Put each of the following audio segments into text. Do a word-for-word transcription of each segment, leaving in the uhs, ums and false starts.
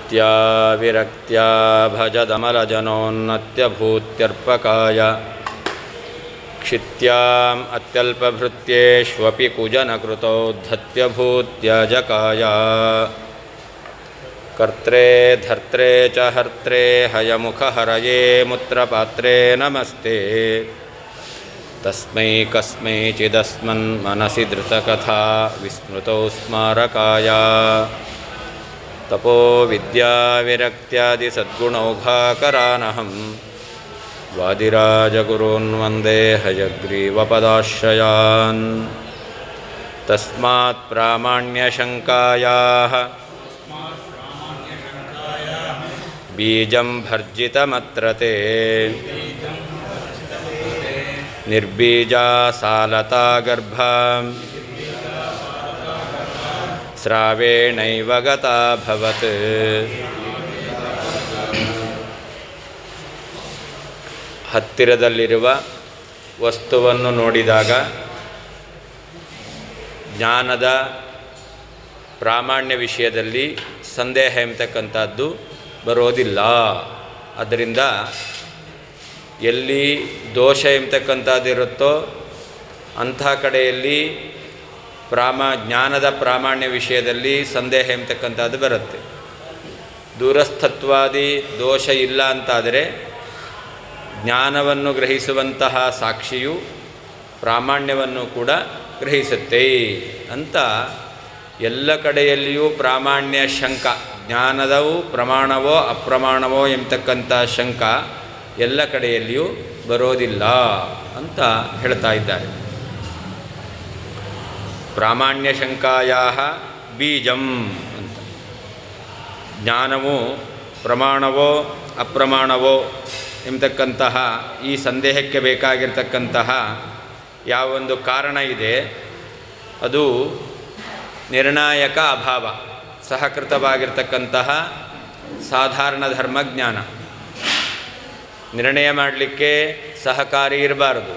ಭಕ್ತ್ಯಾ ವಿರಕ್ತ್ಯಾ ಭಜದಮಲಜನೋನ್ನತ್ಯಭೂತ್ಯರ್ಪಕಾಯ ಕ್ಷಿತ್ಯಾಂ ಅತ್ಯಲ್ಪಭೃತ್ಯೇಷ್ವಪಿ ಕುಜನಕೃತೌ ಧತ್ಯಭೂತ್ಯಜಕಾಯ ಕರ್ತ್ರೇ ಧರ್ತ್ರೇ ಚ ಹರ್ತ್ರೇ ಹಯಮುಖಹರಯೇ ಮುತ್ರಪಾತ್ರೇ ನಮಸ್ತೆ ತಸ್ಮೈ ಕಸ್ಮೈಚಿದಸ್ಮನ್ ಮನಸಿ ಧೃತಕಥಾ ವಿಸ್ಮೃತೌ ಸ್ಮಾರಕಾಯ ತಪೋ ವಿದ್ಯಾ ವಿರಕ್ತ್ಯಾದಿ ಸದ್ಗುಣೌಘಾಕರಾನಹಂ ವಾದಿರಾಜಗುರೂನ್ ವಂದೇ ಹಯಗ್ರೀವಪದಾಶ್ರಯಾನ್ ತಸ್ಮಾತ್ ಪ್ರಾಮಾಣ್ಯಶಂಕಾಯಾಃ ಬೀಜಂ ಭರ್ಜಿತಮತ್ರತೆ ನಿರ್ಬೀಜಾ ಸಾಲತಾ ಗರ್ಭಾ ಸ್ರಾವೇಣೈವ ಗತಾ ಭವತ್. ಹತ್ತಿರದಲ್ಲಿರುವ ವಸ್ತುವನ್ನು ನೋಡಿದಾಗ ಜ್ಞಾನದ ಪ್ರಾಮಾಣ್ಯ ವಿಷಯದಲ್ಲಿ ಸಂದೇಹ ಎಂಬತಕ್ಕಂಥದ್ದು ಬರೋದಿಲ್ಲ. ಆದ್ದರಿಂದ ಎಲ್ಲಿ ದೋಷ ಎಂಬತಕ್ಕಂಥದ್ದಿರುತ್ತೋ ಅಂಥ ಕಡೆಯಲ್ಲಿ ಪ್ರಾಮಾ ಜ್ಞಾನದ ಪ್ರಾಮಾಣ್ಯ ವಿಷಯದಲ್ಲಿ ಸಂದೇಹ ಎಂಬತಕ್ಕಂಥದ್ದು ಬರುತ್ತೆ. ದೂರಸ್ಥತ್ವಾದಿ ದೋಷ ಇಲ್ಲ ಅಂತಾದರೆ ಜ್ಞಾನವನ್ನು ಗ್ರಹಿಸುವಂತಹ ಸಾಕ್ಷಿಯು ಪ್ರಾಮಾಣ್ಯವನ್ನು ಕೂಡ ಗ್ರಹಿಸುತ್ತೆ ಅಂತ ಎಲ್ಲ ಕಡೆಯಲ್ಲಿಯೂ ಪ್ರಾಮಾಣ್ಯ ಶಂಕ, ಜ್ಞಾನದವು ಪ್ರಮಾಣವೋ ಅಪ್ರಮಾಣವೋ ಎಂಬತಕ್ಕಂಥ ಶಂಕ ಎಲ್ಲ ಕಡೆಯಲ್ಲಿಯೂ ಬರೋದಿಲ್ಲ ಅಂತ ಹೇಳ್ತಾ ಇದ್ದಾರೆ. ಪ್ರಾಮಾಣ್ಯ ಶಂಕಾಯಾಹ ಬೀಜಂ ಅಂತ. ಜ್ಞಾನವು ಪ್ರಮಾಣವೋ ಅಪ್ರಮಾಣವೋ ಎಂಬತಕ್ಕಂತಹ ಈ ಸಂದೇಹಕ್ಕೆ ಬೇಕಾಗಿರ್ತಕ್ಕಂತಹ ಯಾವೊಂದು ಕಾರಣ ಇದೆ ಅದು ನಿರ್ಣಾಯಕ ಅಭಾವ, ಸಹಕೃತವಾಗಿರ್ತಕ್ಕಂತಹ ಸಾಧಾರಣ ಧರ್ಮಜ್ಞಾನ. ನಿರ್ಣಯ ಮಾಡಲಿಕ್ಕೆ ಸಹಕಾರಿ ಇರಬಾರದು,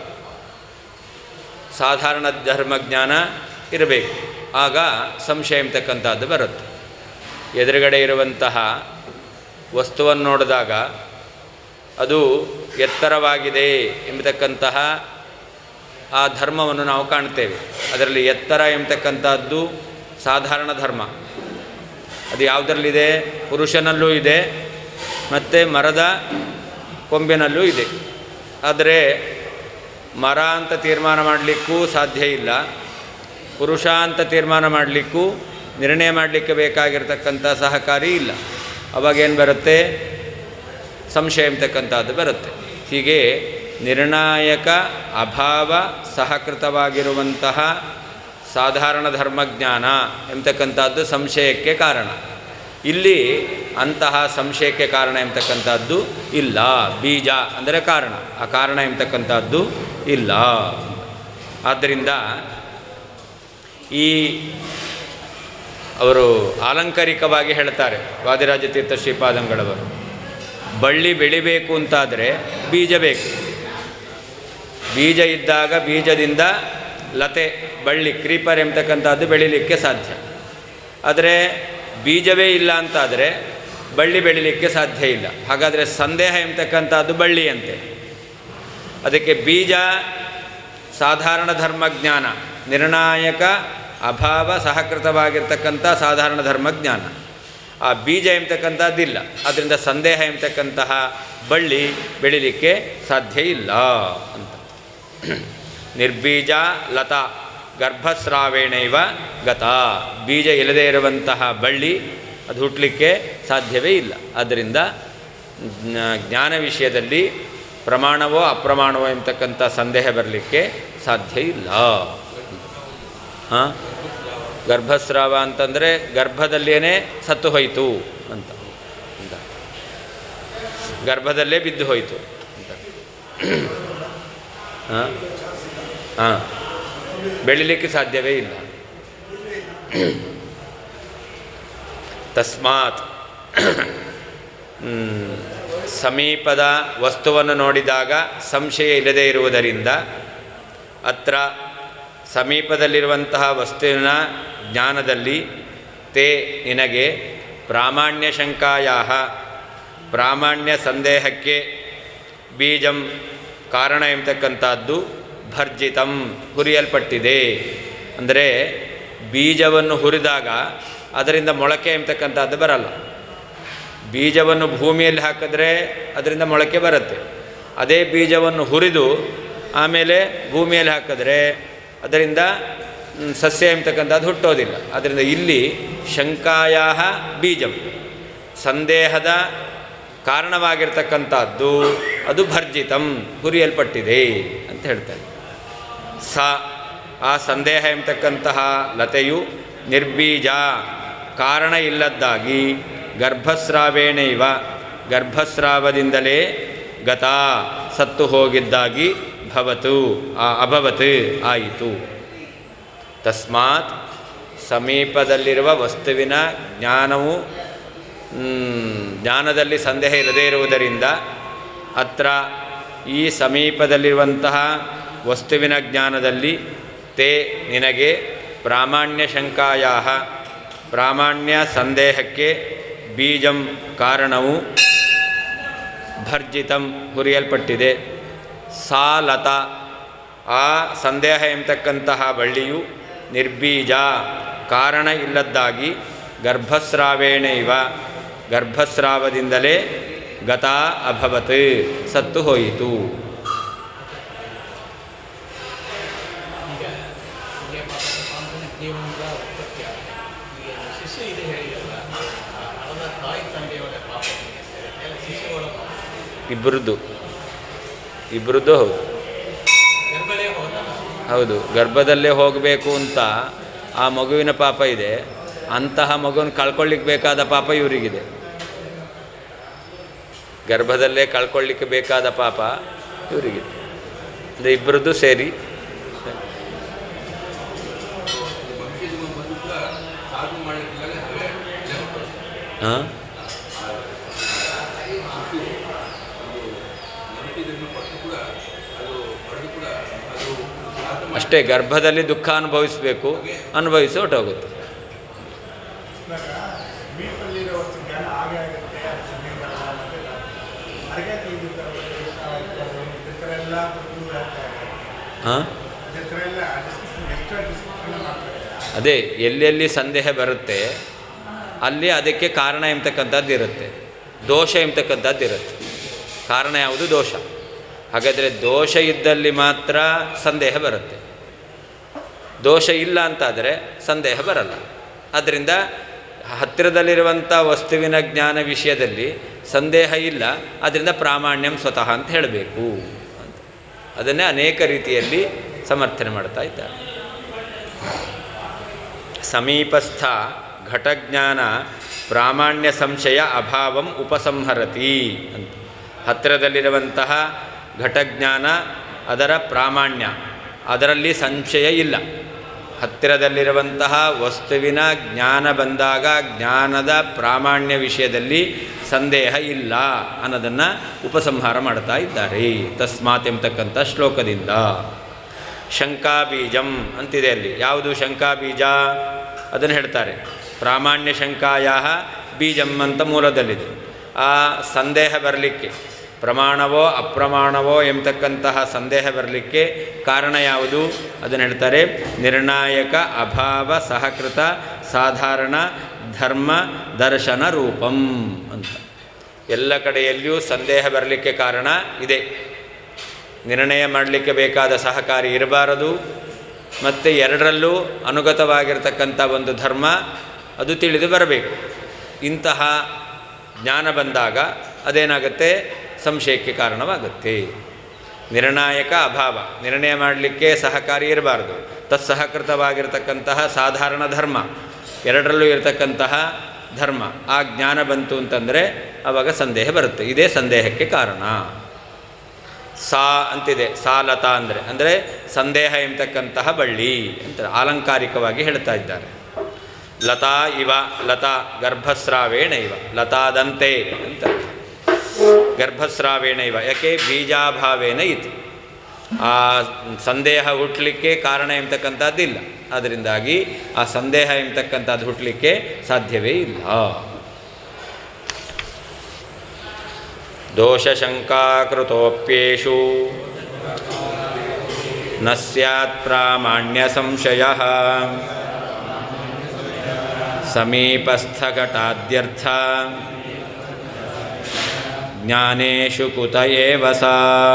ಸಾಧಾರಣ ಧರ್ಮಜ್ಞಾನ ಇರಬೇಕು. ಆಗ ಸಂಶಯ ಎಂಬತಕ್ಕಂಥದ್ದು ಬರುತ್ತೆ. ಎದುರುಗಡೆ ಇರುವಂತಹ ವಸ್ತುವನ್ನು ನೋಡಿದಾಗ ಅದು ಎತ್ತರವಾಗಿದೆ ಎಂಬತಕ್ಕಂತಹ ಆ ಧರ್ಮವನ್ನು ನಾವು ಕಾಣ್ತೇವೆ. ಅದರಲ್ಲಿ ಎತ್ತರ ಎಂಬತಕ್ಕಂಥದ್ದು ಸಾಧಾರಣ ಧರ್ಮ. ಅದು ಯಾವುದರಲ್ಲಿದೆ? ಪುರುಷನಲ್ಲೂ ಇದೆ ಮತ್ತು ಮರದ ಕೊಂಬಿನಲ್ಲೂ ಇದೆ. ಆದರೆ ಮರ ಅಂತ ತೀರ್ಮಾನ ಮಾಡಲಿಕ್ಕೂ ಸಾಧ್ಯ ಇಲ್ಲ, ಪುರುಷ ಅಂತ ತೀರ್ಮಾನ ಮಾಡಲಿಕ್ಕೂ ನಿರ್ಣಯ ಮಾಡಲಿಕ್ಕೆ ಬೇಕಾಗಿರ್ತಕ್ಕಂಥ ಸಹಕಾರಿ ಇಲ್ಲ. ಅವಾಗೇನು ಬರುತ್ತೆ? ಸಂಶಯ ಎಂಬತಕ್ಕಂಥದ್ದು ಬರುತ್ತೆ. ಹೀಗೆ ನಿರ್ಣಾಯಕ ಅಭಾವ ಸಹಕೃತವಾಗಿರುವಂತಹ ಸಾಧಾರಣ ಧರ್ಮಜ್ಞಾನ ಎಂಬತಕ್ಕಂಥದ್ದು ಸಂಶಯಕ್ಕೆ ಕಾರಣ. ಇಲ್ಲಿ ಅಂತಹ ಸಂಶಯಕ್ಕೆ ಕಾರಣ ಎಂಬತಕ್ಕಂಥದ್ದು ಇಲ್ಲ. ಬೀಜ ಅಂದರೆ ಕಾರಣ, ಆ ಕಾರಣ ಎಂಬತಕ್ಕಂಥದ್ದು ಇಲ್ಲ. ಆದ್ದರಿಂದ ಈ ಅವರು ಆಲಂಕಾರಿಕವಾಗಿ ಹೇಳ್ತಾರೆ ವಾದಿರಾಜ ತೀರ್ಥ ಶ್ರೀಪಾದಂಗಳವರು, ಬಳ್ಳಿ ಬೆಳಿಬೇಕು ಅಂತಾದರೆ ಬೀಜ ಬೇಕು. ಬೀಜ ಇದ್ದಾಗ ಬೀಜದಿಂದ ಲತೆ, ಬಳ್ಳಿ, ಕ್ರೀಪರ್ ಎಂಬತಕ್ಕಂಥದ್ದು ಬೆಳೀಲಿಕ್ಕೆ ಸಾಧ್ಯ. ಆದರೆ ಬೀಜವೇ ಇಲ್ಲ ಅಂತಾದರೆ ಬಳ್ಳಿ ಬೆಳೀಲಿಕ್ಕೆ ಸಾಧ್ಯ ಇಲ್ಲ. ಹಾಗಾದರೆ ಸಂದೇಹ ಎಂಬತಕ್ಕಂಥದ್ದು ಬಳ್ಳಿಯಂತೆ. ಅದಕ್ಕೆ ಬೀಜ ಸಾಧಾರಣ ಧರ್ಮಜ್ಞಾನ, ನಿರ್ಣಾಯಕ ಅಭಾವ ಸಹಕೃತವಾಗಿರ್ತಕ್ಕಂಥ ಸಾಧಾರಣ ಧರ್ಮಜ್ಞಾನ. ಆ ಬೀಜ ಎಂಬತಕ್ಕಂಥದ್ದಿಲ್ಲ. ಅದರಿಂದ ಸಂದೇಹ ಎಂಬತಕ್ಕಂತಹ ಬಳ್ಳಿ ಬೆಳೀಲಿಕ್ಕೆ ಸಾಧ್ಯ ಇಲ್ಲ ಅಂತ. ನಿರ್ಬೀಜ ಲತಾ ಗರ್ಭಸ್ರಾವೇಣೈವ ಗತಾ. ಬೀಜ ಇಲ್ಲದೇ ಇರುವಂತಹ ಬಳ್ಳಿ ಅದು ಹುಟ್ಟಲಿಕ್ಕೆ ಸಾಧ್ಯವೇ ಇಲ್ಲ. ಆದ್ದರಿಂದ ಜ್ಞಾನ ವಿಷಯದಲ್ಲಿ ಪ್ರಮಾಣವೋ ಅಪ್ರಮಾಣವೋ ಎಂಬತಕ್ಕಂಥ ಸಂದೇಹ ಬರಲಿಕ್ಕೆ ಸಾಧ್ಯ ಇಲ್ಲ. ಹಾಂ, ಗರ್ಭಸ್ರಾವ ಅಂತಂದರೆ ಗರ್ಭದಲ್ಲಿಯೇ ಸತ್ತು ಹೋಯಿತು ಅಂತ, ಗರ್ಭದಲ್ಲೇ ಬಿದ್ದು ಹೋಯಿತು ಅಂತ. ಹಾಂ ಹಾಂ ಬೆಳಿಲಿಕ್ಕೆ ಸಾಧ್ಯವೇ ಇಲ್ಲ. ತಸ್ಮಾತ್ ಸಮೀಪದ ವಸ್ತುವನ್ನು ನೋಡಿದಾಗ ಸಂಶಯ ಇಲ್ಲದೇ ಇರುವುದರಿಂದ ಅತ್ರ ಸಮೀಪದಲ್ಲಿರುವಂತಹ ವಸ್ತುವಿನ ಜ್ಞಾನದಲ್ಲಿ ತೇ ನಿನಗೆ ಪ್ರಾಮಾಣ್ಯ ಶಂಕಾಯಾ ಪ್ರಾಮಾಣ್ಯ ಸಂದೇಹಕ್ಕೆ ಬೀಜಂ ಕಾರಣ ಎಂಬತಕ್ಕಂಥದ್ದು ಭರ್ಜಿತಂ ಹುರಿಯಲ್ಪಟ್ಟಿದೆ. ಅಂದರೆ ಬೀಜವನ್ನು ಹುರಿದಾಗ ಅದರಿಂದ ಮೊಳಕೆ ಎಂಬತಕ್ಕಂಥದ್ದು ಬರಲ್ಲ. ಬೀಜವನ್ನು ಭೂಮಿಯಲ್ಲಿ ಹಾಕಿದ್ರೆ ಅದರಿಂದ ಮೊಳಕೆ ಬರುತ್ತೆ. ಅದೇ ಬೀಜವನ್ನು ಹುರಿದು ಆಮೇಲೆ ಭೂಮಿಯಲ್ಲಿ ಹಾಕಿದ್ರೆ ಅದರಿಂದ ಸಸ್ಯ ಎಂಬತಕ್ಕಂಥದ್ದು ಹುಟ್ಟೋದಿಲ್ಲ. ಅದರಿಂದ ಇಲ್ಲಿ ಶಂಕಾಯಾ ಬೀಜಂ ಸಂದೇಹದ ಕಾರಣವಾಗಿರ್ತಕ್ಕಂಥದ್ದು ಅದು ಭರ್ಜಿತಂ ಹುರಿಯಲ್ಪಟ್ಟಿದೆ ಅಂತ ಹೇಳ್ತಾರೆ. ಸ ಆ ಸಂದೇಹ ಎಂಬತಕ್ಕಂತಹ ಲತೆಯು ನಿರ್ಬೀಜ ಕಾರಣ ಇಲ್ಲದ್ದಾಗಿ ಗರ್ಭಸ್ರಾವೇಣೈವ ಗರ್ಭಸ್ರಾವದಿಂದಲೇ ಗತ ಸತ್ತು ಹೋಗಿದ್ದಾಗಿ ಭವತು ಆ ಅಭವತ್ ಆಯಿತು. ತಸ್ಮಾತ್ ಸಮೀಪದಲ್ಲಿರುವ ವಸ್ತುವಿನ ಜ್ಞಾನವು ಜ್ಞಾನದಲ್ಲಿ ಸಂದೇಹ ಇಲ್ಲದೇ ಇರುವುದರಿಂದ ಅತ್ರ ಈ ಸಮೀಪದಲ್ಲಿರುವಂತಹ ವಸ್ತುವಿನ ಜ್ಞಾನದಲ್ಲಿ ತೇ ನಿನಗೆ ಪ್ರಾಮಾಣ್ಯ ಶಂಕಾಯಾ ಪ್ರಾಮಾಣ್ಯ ಸಂದೇಹಕ್ಕೆ ಬೀಜಂ ಕಾರಣವು ಭರ್ಜಿತಂ ಹುರಿಯಲ್ಪಟ್ಟಿದೆ. ಸಾ ಲತಾ ಆ ಸಂದೇಹ ಎಂಬತಕ್ಕಂತಹ ಬಳ್ಳಿಯು ನಿರ್ಬೀಜ ಕಾರಣ ಇಲ್ಲದ್ದಾಗಿ ಗರ್ಭಸ್ರಾವೇಣೈವ ಗರ್ಭಸ್ರಾವದಿಂದಲೇ ಗತಾ ಅಭವತ್ ಸತ್ತು ಹೋಯಿತು. ಇಬ್ಬರದ್ದು ಇಬ್ಬರದ್ದು ಹೌದು ಹೌದು ಗರ್ಭದಲ್ಲೇ ಹೋಗಬೇಕು ಅಂತ ಆ ಮಗುವಿನ ಪಾಪ ಇದೆ. ಅಂತಹ ಮಗುವನ್ನು ಕಳ್ಕೊಳ್ಳಿಕ್ಕೆ ಬೇಕಾದ ಪಾಪ ಇವರಿಗಿದೆ. ಗರ್ಭದಲ್ಲೇ ಕಳ್ಕೊಳ್ಳಿಕ್ಕೆ ಬೇಕಾದ ಪಾಪ ಇವರಿಗಿದೆ. ಅಂದರೆ ಇಬ್ಬರದ್ದು ಸೇರಿ ಹಾಂ ಅಷ್ಟೇ. ಗರ್ಭದಲ್ಲಿ ದುಃಖ ಅನುಭವಿಸಬೇಕು, ಅನುಭವಿಸಿ ಹೊರಟೋಗುತ್ತೆ. ಹಾಂ ಅದೇ ಎಲ್ಲೆಲ್ಲಿ ಸಂದೇಹ ಬರುತ್ತೆ ಅಲ್ಲಿ ಅದಕ್ಕೆ ಕಾರಣ ಎಂಬತಕ್ಕಂಥದ್ದು ಇರುತ್ತೆ, ದೋಷ ಎಂಬತಕ್ಕಂಥದ್ದು ಇರುತ್ತೆ. ಕಾರಣ ಯಾವುದು? ದೋಷ. ಹಾಗಾದರೆ ದೋಷ ಇದ್ದಲ್ಲಿ ಮಾತ್ರ ಸಂದೇಹ ಬರುತ್ತೆ. ದೋಷ ಇಲ್ಲ ಅಂತಾದರೆ ಸಂದೇಹ ಬರಲ್ಲ. ಆದ್ದರಿಂದ ಹತ್ತಿರದಲ್ಲಿರುವಂಥ ವಸ್ತುವಿನ ಜ್ಞಾನ ವಿಷಯದಲ್ಲಿ ಸಂದೇಹ ಇಲ್ಲ, ಅದರಿಂದ ಪ್ರಾಮಾಣ್ಯಂ ಸ್ವತಃ ಅಂತ ಹೇಳಬೇಕು ಅಂತ ಅದನ್ನೇ ಅನೇಕ ರೀತಿಯಲ್ಲಿ ಸಮರ್ಥನೆ ಮಾಡ್ತಾ ಇದ್ದಾರೆ. ಸಮೀಪಸ್ಥ ಘಟಜ್ಞಾನ ಪ್ರಾಮಾಣ್ಯ ಸಂಶಯ ಅಭಾವಂ ಉಪಸಂಹರತಿ ಅಂತ. ಹತ್ತಿರದಲ್ಲಿರುವಂತಹ ಘಟಜ್ಞಾನ ಅದರ ಪ್ರಾಮಾಣ್ಯ, ಅದರಲ್ಲಿ ಸಂಶಯ ಇಲ್ಲ. ಹತ್ತಿರದಲ್ಲಿರುವಂತಹ ವಸ್ತುವಿನ ಜ್ಞಾನ ಬಂದಾಗ ಜ್ಞಾನದ ಪ್ರಾಮಾಣ್ಯ ವಿಷಯದಲ್ಲಿ ಸಂದೇಹ ಇಲ್ಲ ಅನ್ನೋದನ್ನು ಉಪಸಂಹಾರ ಮಾಡ್ತಾ ಇದ್ದಾರೆ ತಸ್ಮಾತ್ ಎಂಬತಕ್ಕಂಥ ಶ್ಲೋಕದಿಂದ. ಶಂಕಾಬೀಜಂ ಅಂತಿದೆ ಅಲ್ಲಿ. ಯಾವುದು ಶಂಕಾಬೀಜ? ಅದನ್ನು ಹೇಳ್ತಾರೆ. ಪ್ರಾಮಾಣ್ಯ ಶಂಕಾಯಾ ಬೀಜಂ ಅಂತ ಮೂಲದಲ್ಲಿದೆ. ಆ ಸಂದೇಹ ಬರಲಿಕ್ಕೆ ಪ್ರಮಾಣವೋ ಅಪ್ರಮಾಣವೋ ಎಂಬತಕ್ಕಂತಹ ಸಂದೇಹ ಬರಲಿಕ್ಕೆ ಕಾರಣ ಯಾವುದು? ಅದನ್ನು ಹೇಳ್ತಾರೆ ನಿರ್ಣಾಯಕ ಅಭಾವ ಸಹಕೃತ ಸಾಧಾರಣ ಧರ್ಮ ದರ್ಶನ ರೂಪಂ ಅಂತ. ಎಲ್ಲ ಕಡೆಯಲ್ಲಿಯೂ ಸಂದೇಹ ಬರಲಿಕ್ಕೆ ಕಾರಣ ಇದೆ. ನಿರ್ಣಯ ಮಾಡಲಿಕ್ಕೆ ಬೇಕಾದ ಸಹಕಾರಿ ಇರಬಾರದು, ಮತ್ತು ಎರಡರಲ್ಲೂ ಅನುಗತವಾಗಿರ್ತಕ್ಕಂಥ ಒಂದು ಧರ್ಮ ಅದು ತಿಳಿದು ಬರಬೇಕು. ಇಂತಹ ಜ್ಞಾನ ಬಂದಾಗ ಅದೇನಾಗುತ್ತೆ? ಸಂಶಯಕ್ಕೆ ಕಾರಣವಾಗುತ್ತೆ. ನಿರ್ಣಾಯಕ ಅಭಾವ, ನಿರ್ಣಯ ಮಾಡಲಿಕ್ಕೆ ಸಹಕಾರಿ ಇರಬಾರ್ದು. ತತ್ಸಹಕೃತವಾಗಿರ್ತಕ್ಕಂತಹ ಸಾಧಾರಣ ಧರ್ಮ, ಎರಡರಲ್ಲೂ ಇರತಕ್ಕಂತಹ ಧರ್ಮ, ಆ ಜ್ಞಾನ ಬಂತು ಅಂತಂದರೆ ಆವಾಗ ಸಂದೇಹ ಬರುತ್ತೆ. ಇದೇ ಸಂದೇಹಕ್ಕೆ ಕಾರಣ. ಸಾ ಅಂತಿದೆ. ಸಾಲತಾ ಅಂದರೆ ಅಂದರೆ ಸಂದೇಹ ಎಂಬತಕ್ಕಂತಹ ಬಳ್ಳಿ ಅಂತ ಆಲಂಕಾರಿಕವಾಗಿ ಹೇಳ್ತಾ ಇದ್ದಾರೆ. ಲತಾ ಇವ ಲತಾ ಗರ್ಭಸ್ರಾವೇಣ ಇವ ಲತಾದಂತೆ ಅಂತ. ಗರ್ಭಸ್ರಾವೇಣ ಇವ ಯಾಕೆ? ಬೀಜಾಭಾವೇನ ಇತಿ. ಆ ಸಂದೇಹ ಹುಟ್ಟಲಿಕ್ಕೆ ಕಾರಣ ಎಂಬತಕ್ಕಂಥದ್ದಿಲ್ಲ. ಅದರಿಂದಾಗಿ ಆ ಸಂದೇಹ ಎಂಬತಕ್ಕಂಥದ್ದು ಹುಟ್ಟಲಿಕ್ಕೆ ಸಾಧ್ಯವೇ ಇಲ್ಲ. ದೋಷಶಂಕಾಕೃತೋಪ್ಯೇಷು ನ ಸ್ಯಾತ್ ಪ್ರಾಮಾಣ್ಯ ಸಂಶಯಃ ಸಮೀಪಸ್ಥಘಟಾದ್ಯರ್ಥ ಜ್ಞಾನೇಷು ಕುತ ಏವ ಸಾ.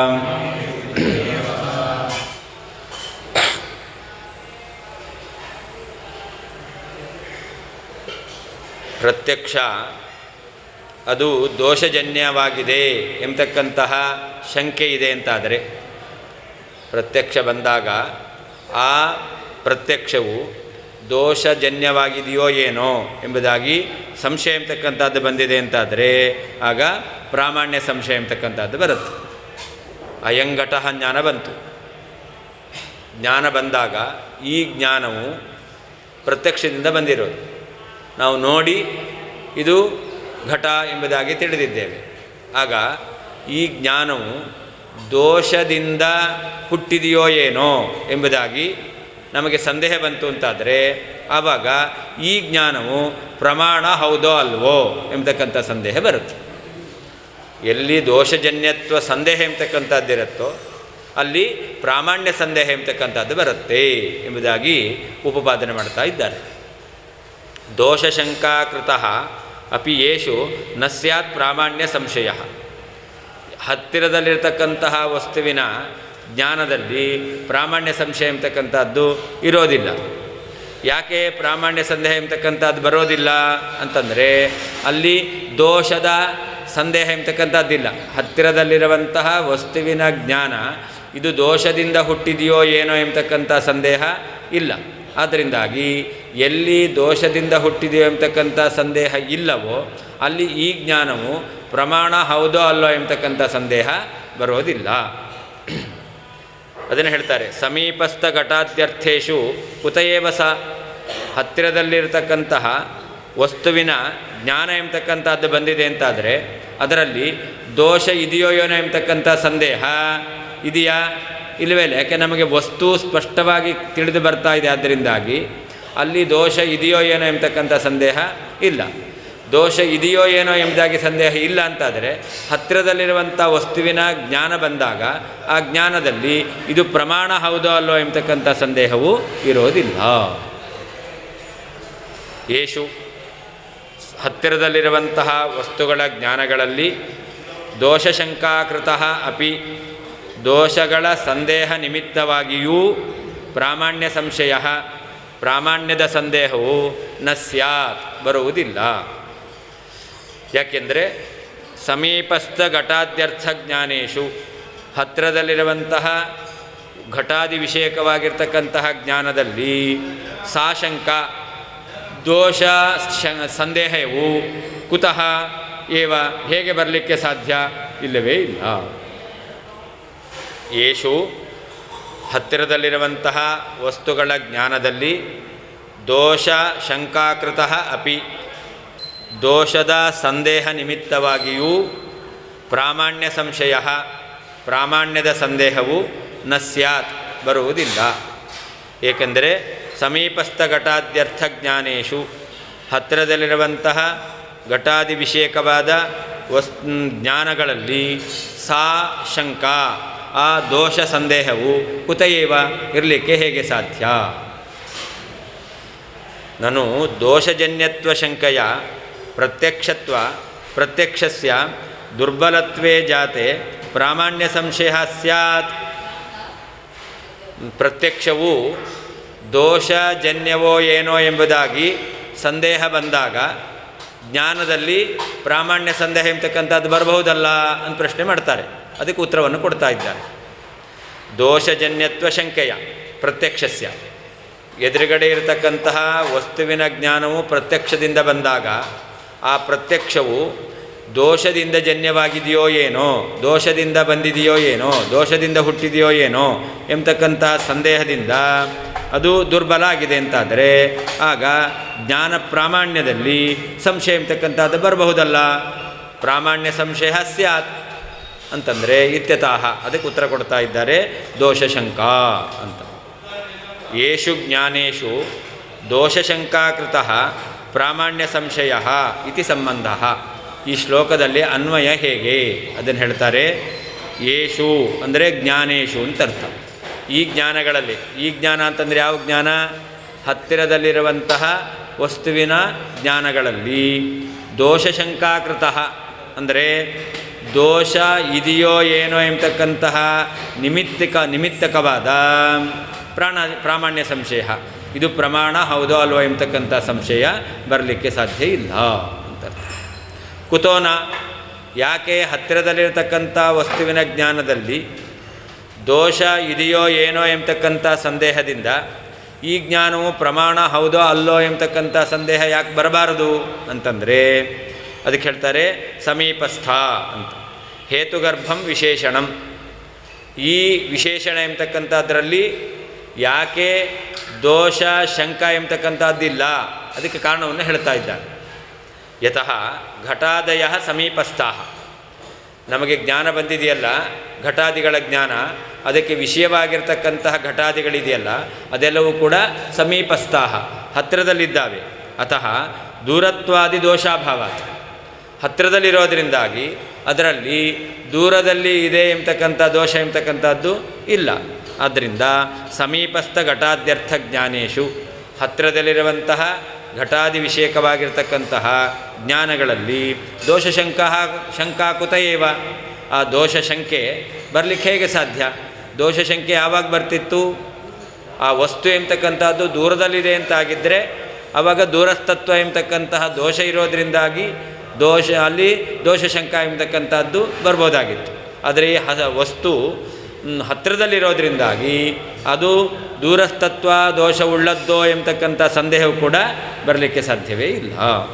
ಪ್ರತ್ಯಕ್ಷ ಅದು ದೋಷಜನ್ಯವಾಗಿದೆ ಎಂಬತಕ್ಕಂತಹ ಶಂಕೆ ಇದೆ ಅಂತಾದರೆ, ಪ್ರತ್ಯಕ್ಷ ಬಂದಾಗ ಆ ಪ್ರತ್ಯಕ್ಷವು ದೋಷಜನ್ಯವಾಗಿದೆಯೋ ಏನೋ ಎಂಬುದಾಗಿ ಸಂಶಯ ಎಂಬತಕ್ಕಂಥದ್ದು ಬಂದಿದೆ ಅಂತಾದರೆ ಆಗ ಪ್ರಾಮಾಣ್ಯ ಸಂಶಯ ಎಂಬತಕ್ಕಂಥದ್ದು ಬರುತ್ತೆ. ಅಯಂಘಟಃ ಜ್ಞಾನ ಬಂತು. ಜ್ಞಾನ ಬಂದಾಗ ಈ ಜ್ಞಾನವು ಪ್ರತ್ಯಕ್ಷದಿಂದ ಬಂದಿರೋದು. ನಾವು ನೋಡಿ ಇದು ಘಟ ಎಂಬುದಾಗಿ ತಿಳಿದಿದ್ದೇವೆ. ಆಗ ಈ ಜ್ಞಾನವು ದೋಷದಿಂದ ಹುಟ್ಟಿದೆಯೋ ಏನೋ ಎಂಬುದಾಗಿ ನಮಗೆ ಸಂದೇಹ ಬಂತು ಅಂತಾದರೆ ಆವಾಗ ಈ ಜ್ಞಾನವು ಪ್ರಮಾಣ ಹೌದೋ ಅಲ್ವೋ ಎಂಬತಕ್ಕಂಥ ಸಂದೇಹ ಬರುತ್ತೆ. ಎಲ್ಲಿ ದೋಷಜನ್ಯತ್ವ ಸಂದೇಹ ಎಂಬತಕ್ಕಂಥದ್ದಿರುತ್ತೋ ಅಲ್ಲಿ ಪ್ರಾಮಾಣ್ಯ ಸಂದೇಹ ಎಂಬತಕ್ಕಂಥದ್ದು ಬರುತ್ತೆ ಎಂಬುದಾಗಿ ಉಪಪಾದನೆ ಮಾಡ್ತಾ ಇದ್ದಾರೆ. ದೋಷಶಂಕಾಕೃತಃ ಅಪಿ ಯೇಷು ನ ಸ್ಯಾತ್ ಪ್ರಾಮಾಣ್ಯ ಸಂಶಯ. ಹತ್ತಿರದಲ್ಲಿರ್ತಕ್ಕಂತಹ ವಸ್ತುವಿನ ಜ್ಞಾನದಲ್ಲಿ ಪ್ರಾಮಾಣ್ಯ ಸಂಶಯ ಎಂಬತಕ್ಕಂಥದ್ದು ಇರೋದಿಲ್ಲ. ಯಾಕೆ ಪ್ರಾಮಾಣ್ಯ ಸಂದೇಹ ಎಂಬತಕ್ಕಂಥದ್ದು ಬರೋದಿಲ್ಲ ಅಂತಂದರೆ ಅಲ್ಲಿ ದೋಷದ ಸಂದೇಹ ಎಂಬತಕ್ಕಂಥದ್ದಿಲ್ಲ. ಹತ್ತಿರದಲ್ಲಿರುವಂತಹ ವಸ್ತುವಿನ ಜ್ಞಾನ ಇದು ದೋಷದಿಂದ ಹುಟ್ಟಿದೆಯೋ ಏನೋ ಎಂಬತಕ್ಕಂಥ ಸಂದೇಹ ಇಲ್ಲ. ಆದ್ದರಿಂದಾಗಿ ಎಲ್ಲಿ ದೋಷದಿಂದ ಹುಟ್ಟಿದೆಯೋ ಎಂಬತಕ್ಕಂಥ ಸಂದೇಹ ಇಲ್ಲವೋ ಅಲ್ಲಿ ಈ ಜ್ಞಾನವು ಪ್ರಮಾಣ ಹೌದೋ ಅಲ್ಲೋ ಎಂಬತಕ್ಕಂಥ ಸಂದೇಹ ಬರೋದಿಲ್ಲ. ಅದನ್ನು ಹೇಳ್ತಾರೆ, ಸಮೀಪಸ್ಥ ಘಟಾದ್ಯರ್ಥೇಶು ಕುತಯೇವ ಸ. ಹತ್ತಿರದಲ್ಲಿರ್ತಕ್ಕಂತಹ ವಸ್ತುವಿನ ಜ್ಞಾನ ಎಂಬತಕ್ಕಂಥದ್ದು ಬಂದಿದೆ ಅಂತಾದರೆ ಅದರಲ್ಲಿ ದೋಷ ಇದೆಯೋ ಏನೋ ಎಂಬತಕ್ಕಂಥ ಸಂದೇಹ ಇದೆಯಾ? ಇಲ್ಲವೇ ಇಲ್ಲ. ಯಾಕೆ ನಮಗೆ ವಸ್ತು ಸ್ಪಷ್ಟವಾಗಿ ತಿಳಿದು ಬರ್ತಾ ಇದೆ. ಆದ್ದರಿಂದಾಗಿ ಅಲ್ಲಿ ದೋಷ ಇದೆಯೋ ಏನೋ ಎಂಬತಕ್ಕಂಥ ಸಂದೇಹ ಇಲ್ಲ. ದೋಷ ಇದೆಯೋ ಏನೋ ಎಂಬುದಾಗಿ ಸಂದೇಹ ಇಲ್ಲ ಅಂತಾದರೆ ಹತ್ತಿರದಲ್ಲಿರುವಂಥ ವಸ್ತುವಿನ ಜ್ಞಾನ ಬಂದಾಗ ಆ ಜ್ಞಾನದಲ್ಲಿ ಇದು ಪ್ರಮಾಣ ಹೌದೋ ಅಲ್ಲೋ ಎಂಬತಕ್ಕಂಥ ಸಂದೇಹವೂ ಇರೋದಿಲ್ಲ. ಯೇಷು ಹತ್ತಿರದಲ್ಲಿರುವಂತಹ ವಸ್ತುಗಳ ಜ್ಞಾನಗಳಲ್ಲಿ ದೋಷಶಂಕಾಕೃತಃ ಅಪಿ ದೋಷಗಳ ಸಂದೇಹ ನಿಮಿತ್ತವಾಗಿಯೂ ಪ್ರಾಮಾಣ್ಯ ಸಂಶಯ ಪ್ರಾಮಾಣ್ಯದ ಸಂದೇಹವು ನ ಸ್ಯಾತ್ ಬರುವುದಿಲ್ಲ. ಯಾಕೆಂದರೆ ಸಮೀಪಸ್ಥ ಘಟಾದ್ಯರ್ಥ ಜ್ಞಾನೇಶು ಹತ್ತಿರದಲ್ಲಿರುವಂತಹ ಘಟಾದಿ ವಿಷಯಕವಾಗಿರ್ತಕ್ಕಂತಹ ಜ್ಞಾನದಲ್ಲಿ ಸಾಶಂಕ ದೋಷ ಸಂದೇಹವು ಕುತಃ ಏವ ಹೇಗೆ ಬರಲಿಕ್ಕೆ ಸಾಧ್ಯ? ಇಲ್ಲವೇ ಇಲ್ಲ. ಯೇಷು ಹತ್ತಿರದಲ್ಲಿರುವಂತಹ ವಸ್ತುಗಳ ಜ್ಞಾನದಲ್ಲಿ ದೋಷ ಶಂಕಾಕೃತಃ ಅಪಿ ದೋಷದ ಸಂದೇಹ ನಿಮಿತ್ತವಾಗಿಯೂ ಪ್ರಾಮಾಣ್ಯ ಸಂಶಯ ಪ್ರಾಮಾಣ್ಯದ ಸಂದೇಹವು ನ ಸ್ಯಾತ್ ಬರುವುದಿಲ್ಲ. ಏಕೆಂದರೆ ಸಮೀಪಸ್ಥ ಘಟಾದ್ಯರ್ಥ ಜ್ಞಾನೇಶು ಹತ್ತಿರದಲ್ಲಿರುವಂತಹ ಘಟಾದಿ ವಿಷಯಕವಾದ ವಸ್ ಜ್ಞಾನಗಳಲ್ಲಿ ಸಾ ಶಂಕಾ ಆ ದೋಷ ಸಂದೇಹವು ಕುತಯೇವ ಇರಲಿಕ್ಕೆ ಹೇಗೆ ಸಾಧ್ಯ? ನಾನು ದೋಷಜನ್ಯತ್ವ ಶಂಕೆಯ ಪ್ರತ್ಯಕ್ಷತ್ವ ಪ್ರತ್ಯಕ್ಷಸ್ಯ ದುರ್ಬಲತ್ವೇ ಜಾತೆ ಪ್ರಾಮಾಣ್ಯ ಸಂಶಯ ಸ್ಯಾತ್. ಪ್ರತ್ಯಕ್ಷವು ದೋಷಜನ್ಯವೋ ಏನೋ ಎಂಬುದಾಗಿ ಸಂದೇಹ ಬಂದಾಗ ಜ್ಞಾನದಲ್ಲಿ ಪ್ರಾಮಾಣ್ಯ ಸಂದೇಹ ಎಂಬತಕ್ಕಂಥದ್ದು ಬರಬಹುದಲ್ಲ ಅಂತ ಪ್ರಶ್ನೆ ಮಾಡ್ತಾರೆ. ಅದಕ್ಕೆ ಉತ್ತರವನ್ನು ಕೊಡ್ತಾ ಇದ್ದಾರೆ. ದೋಷಜನ್ಯತ್ವ ಶಂಕೆಯ ಪ್ರತ್ಯಕ್ಷಸ್ಯ ಎದುರುಗಡೆ ಇರತಕ್ಕಂತಹ ವಸ್ತುವಿನ ಜ್ಞಾನವು ಪ್ರತ್ಯಕ್ಷದಿಂದ ಬಂದಾಗ ಆ ಪ್ರತ್ಯಕ್ಷವು ದೋಷದಿಂದ ಜನ್ಯವಾಗಿದೆಯೋ ಏನೋ, ದೋಷದಿಂದ ಬಂದಿದೆಯೋ ಏನೋ, ದೋಷದಿಂದ ಹುಟ್ಟಿದೆಯೋ ಏನೋ ಎಂಬತಕ್ಕಂತಹ ಸಂದೇಹದಿಂದ ಅದು ದುರ್ಬಲ ಆಗಿದೆ ಅಂತಾದರೆ ಆಗ ಜ್ಞಾನ ಪ್ರಾಮಾಣ್ಯದಲ್ಲಿ ಸಂಶಯ ಎಂಬತಕ್ಕಂಥದ್ದು ಬರಬಹುದಲ್ಲ. ಪ್ರಾಮಾಣ್ಯ ಸಂಶಯ ಸ್ಯಾತ್ ಅಂತಂದರೆ ಇತ್ಯತಃ ಅದಕ್ಕೆ ಉತ್ತರ ಕೊಡ್ತಾ ಇದ್ದಾರೆ ದೋಷಶಂಕಾ ಅಂತ. ಯೇಷು ಜ್ಞಾನೇಶು ದೋಷಶಂಕಾಕೃತಃ ಪ್ರಾಮಾಣ್ಯ ಸಂಶಯ ಇತಿ ಸಂಬಂಧ. ಈ ಶ್ಲೋಕದಲ್ಲಿ ಅನ್ವಯ ಹೇಗೆ ಅದನ್ನು ಹೇಳ್ತಾರೆ. ಯೇಷು ಅಂದರೆ ಜ್ಞಾನೇಶು ಅಂತ ಅರ್ಥ. ಈ ಜ್ಞಾನಗಳಲ್ಲಿ, ಈ ಜ್ಞಾನ ಅಂತಂದರೆ ಯಾವ ಜ್ಞಾನ? ಹತ್ತಿರದಲ್ಲಿರುವಂತಹ ವಸ್ತುವಿನ ಜ್ಞಾನಗಳಲ್ಲಿ ದೋಷಶಂಕಾಕೃತ ಅಂದರೆ ದೋಷ ಇದೆಯೋ ಏನೋ ಎಂಬತಕ್ಕಂತಹ ನಿಮಿತ್ತಿಕ ನಿಮಿತ್ತಕವಾದ ಪ್ರಾಣ ಪ್ರಾಮಾಣ್ಯ ಸಂಶಯ, ಇದು ಪ್ರಮಾಣ ಹೌದೋ ಅಲ್ವೋ ಎಂಬತಕ್ಕಂಥ ಸಂಶಯ ಬರಲಿಕ್ಕೆ ಸಾಧ್ಯ ಇಲ್ಲ ಅಂತ ಅರ್ಥ. ಕುತೋನ ಯಾಕೆ ಹತ್ತಿರದಲ್ಲಿರತಕ್ಕಂಥ ವಸ್ತುವಿನ ಜ್ಞಾನದಲ್ಲಿ ದೋಷ ಇದೆಯೋ ಏನೋ ಎಂಬತಕ್ಕಂಥ ಸಂದೇಹದಿಂದ ಈ ಜ್ಞಾನವು ಪ್ರಮಾಣ ಹೌದೋ ಅಲ್ಲೋ ಎಂಬತಕ್ಕಂಥ ಸಂದೇಹ ಯಾಕೆ ಬರಬಾರದು ಅಂತಂದರೆ ಅದಕ್ಕೆ ಹೇಳ್ತಾರೆ ಸಮೀಪಸ್ಥ ಅಂತ. ಹೇತುಗರ್ಭಂ ವಿಶೇಷಣಂ, ಈ ವಿಶೇಷಣ ಎಂಬತಕ್ಕಂಥದ್ರಲ್ಲಿ ಯಾಕೆ ದೋಷ ಶಂಕ ಎಂಬತಕ್ಕಂಥದ್ದಿಲ್ಲ ಅದಕ್ಕೆ ಕಾರಣವನ್ನು ಹೇಳ್ತಾ ಇದ್ದಾನೆ. ಯತಃ ಘಟಾದಯ ಸಮೀಪಸ್ಥಾ, ನಮಗೆ ಜ್ಞಾನ ಬಂದಿದೆಯಲ್ಲ ಘಟಾದಿಗಳ ಜ್ಞಾನ, ಅದಕ್ಕೆ ವಿಷಯವಾಗಿರ್ತಕ್ಕಂತಹ ಘಟಾದಿಗಳಿದೆಯಲ್ಲ ಅದೆಲ್ಲವೂ ಕೂಡ ಸಮೀಪಸ್ಥಾ ಹತ್ತಿರದಲ್ಲಿದ್ದಾವೆ. ಅತಃ ದೂರತ್ವಾದಿ ದೋಷಾಭಾವ, ಹತ್ತಿರದಲ್ಲಿರೋದರಿಂದಾಗಿ ಅದರಲ್ಲಿ ದೂರದಲ್ಲಿ ಇದೆ ಎಂಬತಕ್ಕಂಥ ದೋಷ ಎಂಬತಕ್ಕಂಥದ್ದು ಇಲ್ಲ. ಆದ್ದರಿಂದ ಸಮೀಪಸ್ಥ ಘಟಾದ್ಯರ್ಥ ಜ್ಞಾನೇಶು, ಹತ್ತಿರದಲ್ಲಿರುವಂತಹ ಘಟಾದಿ ವಿಷಯಕವಾಗಿರ್ತಕ್ಕಂತಹ ಜ್ಞಾನಗಳಲ್ಲಿ ದೋಷಶಂಕ ಶಂಕಾಕುತ ಏವ, ಆ ದೋಷಶಂಕೆ ಬರಲಿಕ್ಕೆ ಹೇಗೆ ಸಾಧ್ಯ? ದೋಷಶಂಕೆ ಯಾವಾಗ ಬರ್ತಿತ್ತು? ಆ ವಸ್ತು ಎಂಬತಕ್ಕಂಥದ್ದು ದೂರದಲ್ಲಿದೆ ಅಂತಾಗಿದ್ದರೆ ಆವಾಗ ದೂರಸ್ತತ್ವ ಎಂಬತಕ್ಕಂತಹ ದೋಷ ಇರೋದರಿಂದಾಗಿ ದೋಷ ಅಲ್ಲಿ ದೋಷಶಂಕ ಎಂಬತಕ್ಕಂಥದ್ದು ಬರ್ಬೋದಾಗಿತ್ತು. ಆದರೆ ಈ ಹ ವಸ್ತು ಹತ್ತಿರದಲ್ಲಿರೋದ್ರಿಂದಾಗಿ ಅದು ದೂರಸ್ತತ್ವ ದೋಷವುಳ್ಳದ್ದೋ ಎಂಬತಕ್ಕಂಥ ಸಂದೇಹವು ಕೂಡ ಬರಲಿಕ್ಕೆ ಸಾಧ್ಯವೇ ಇಲ್ಲ.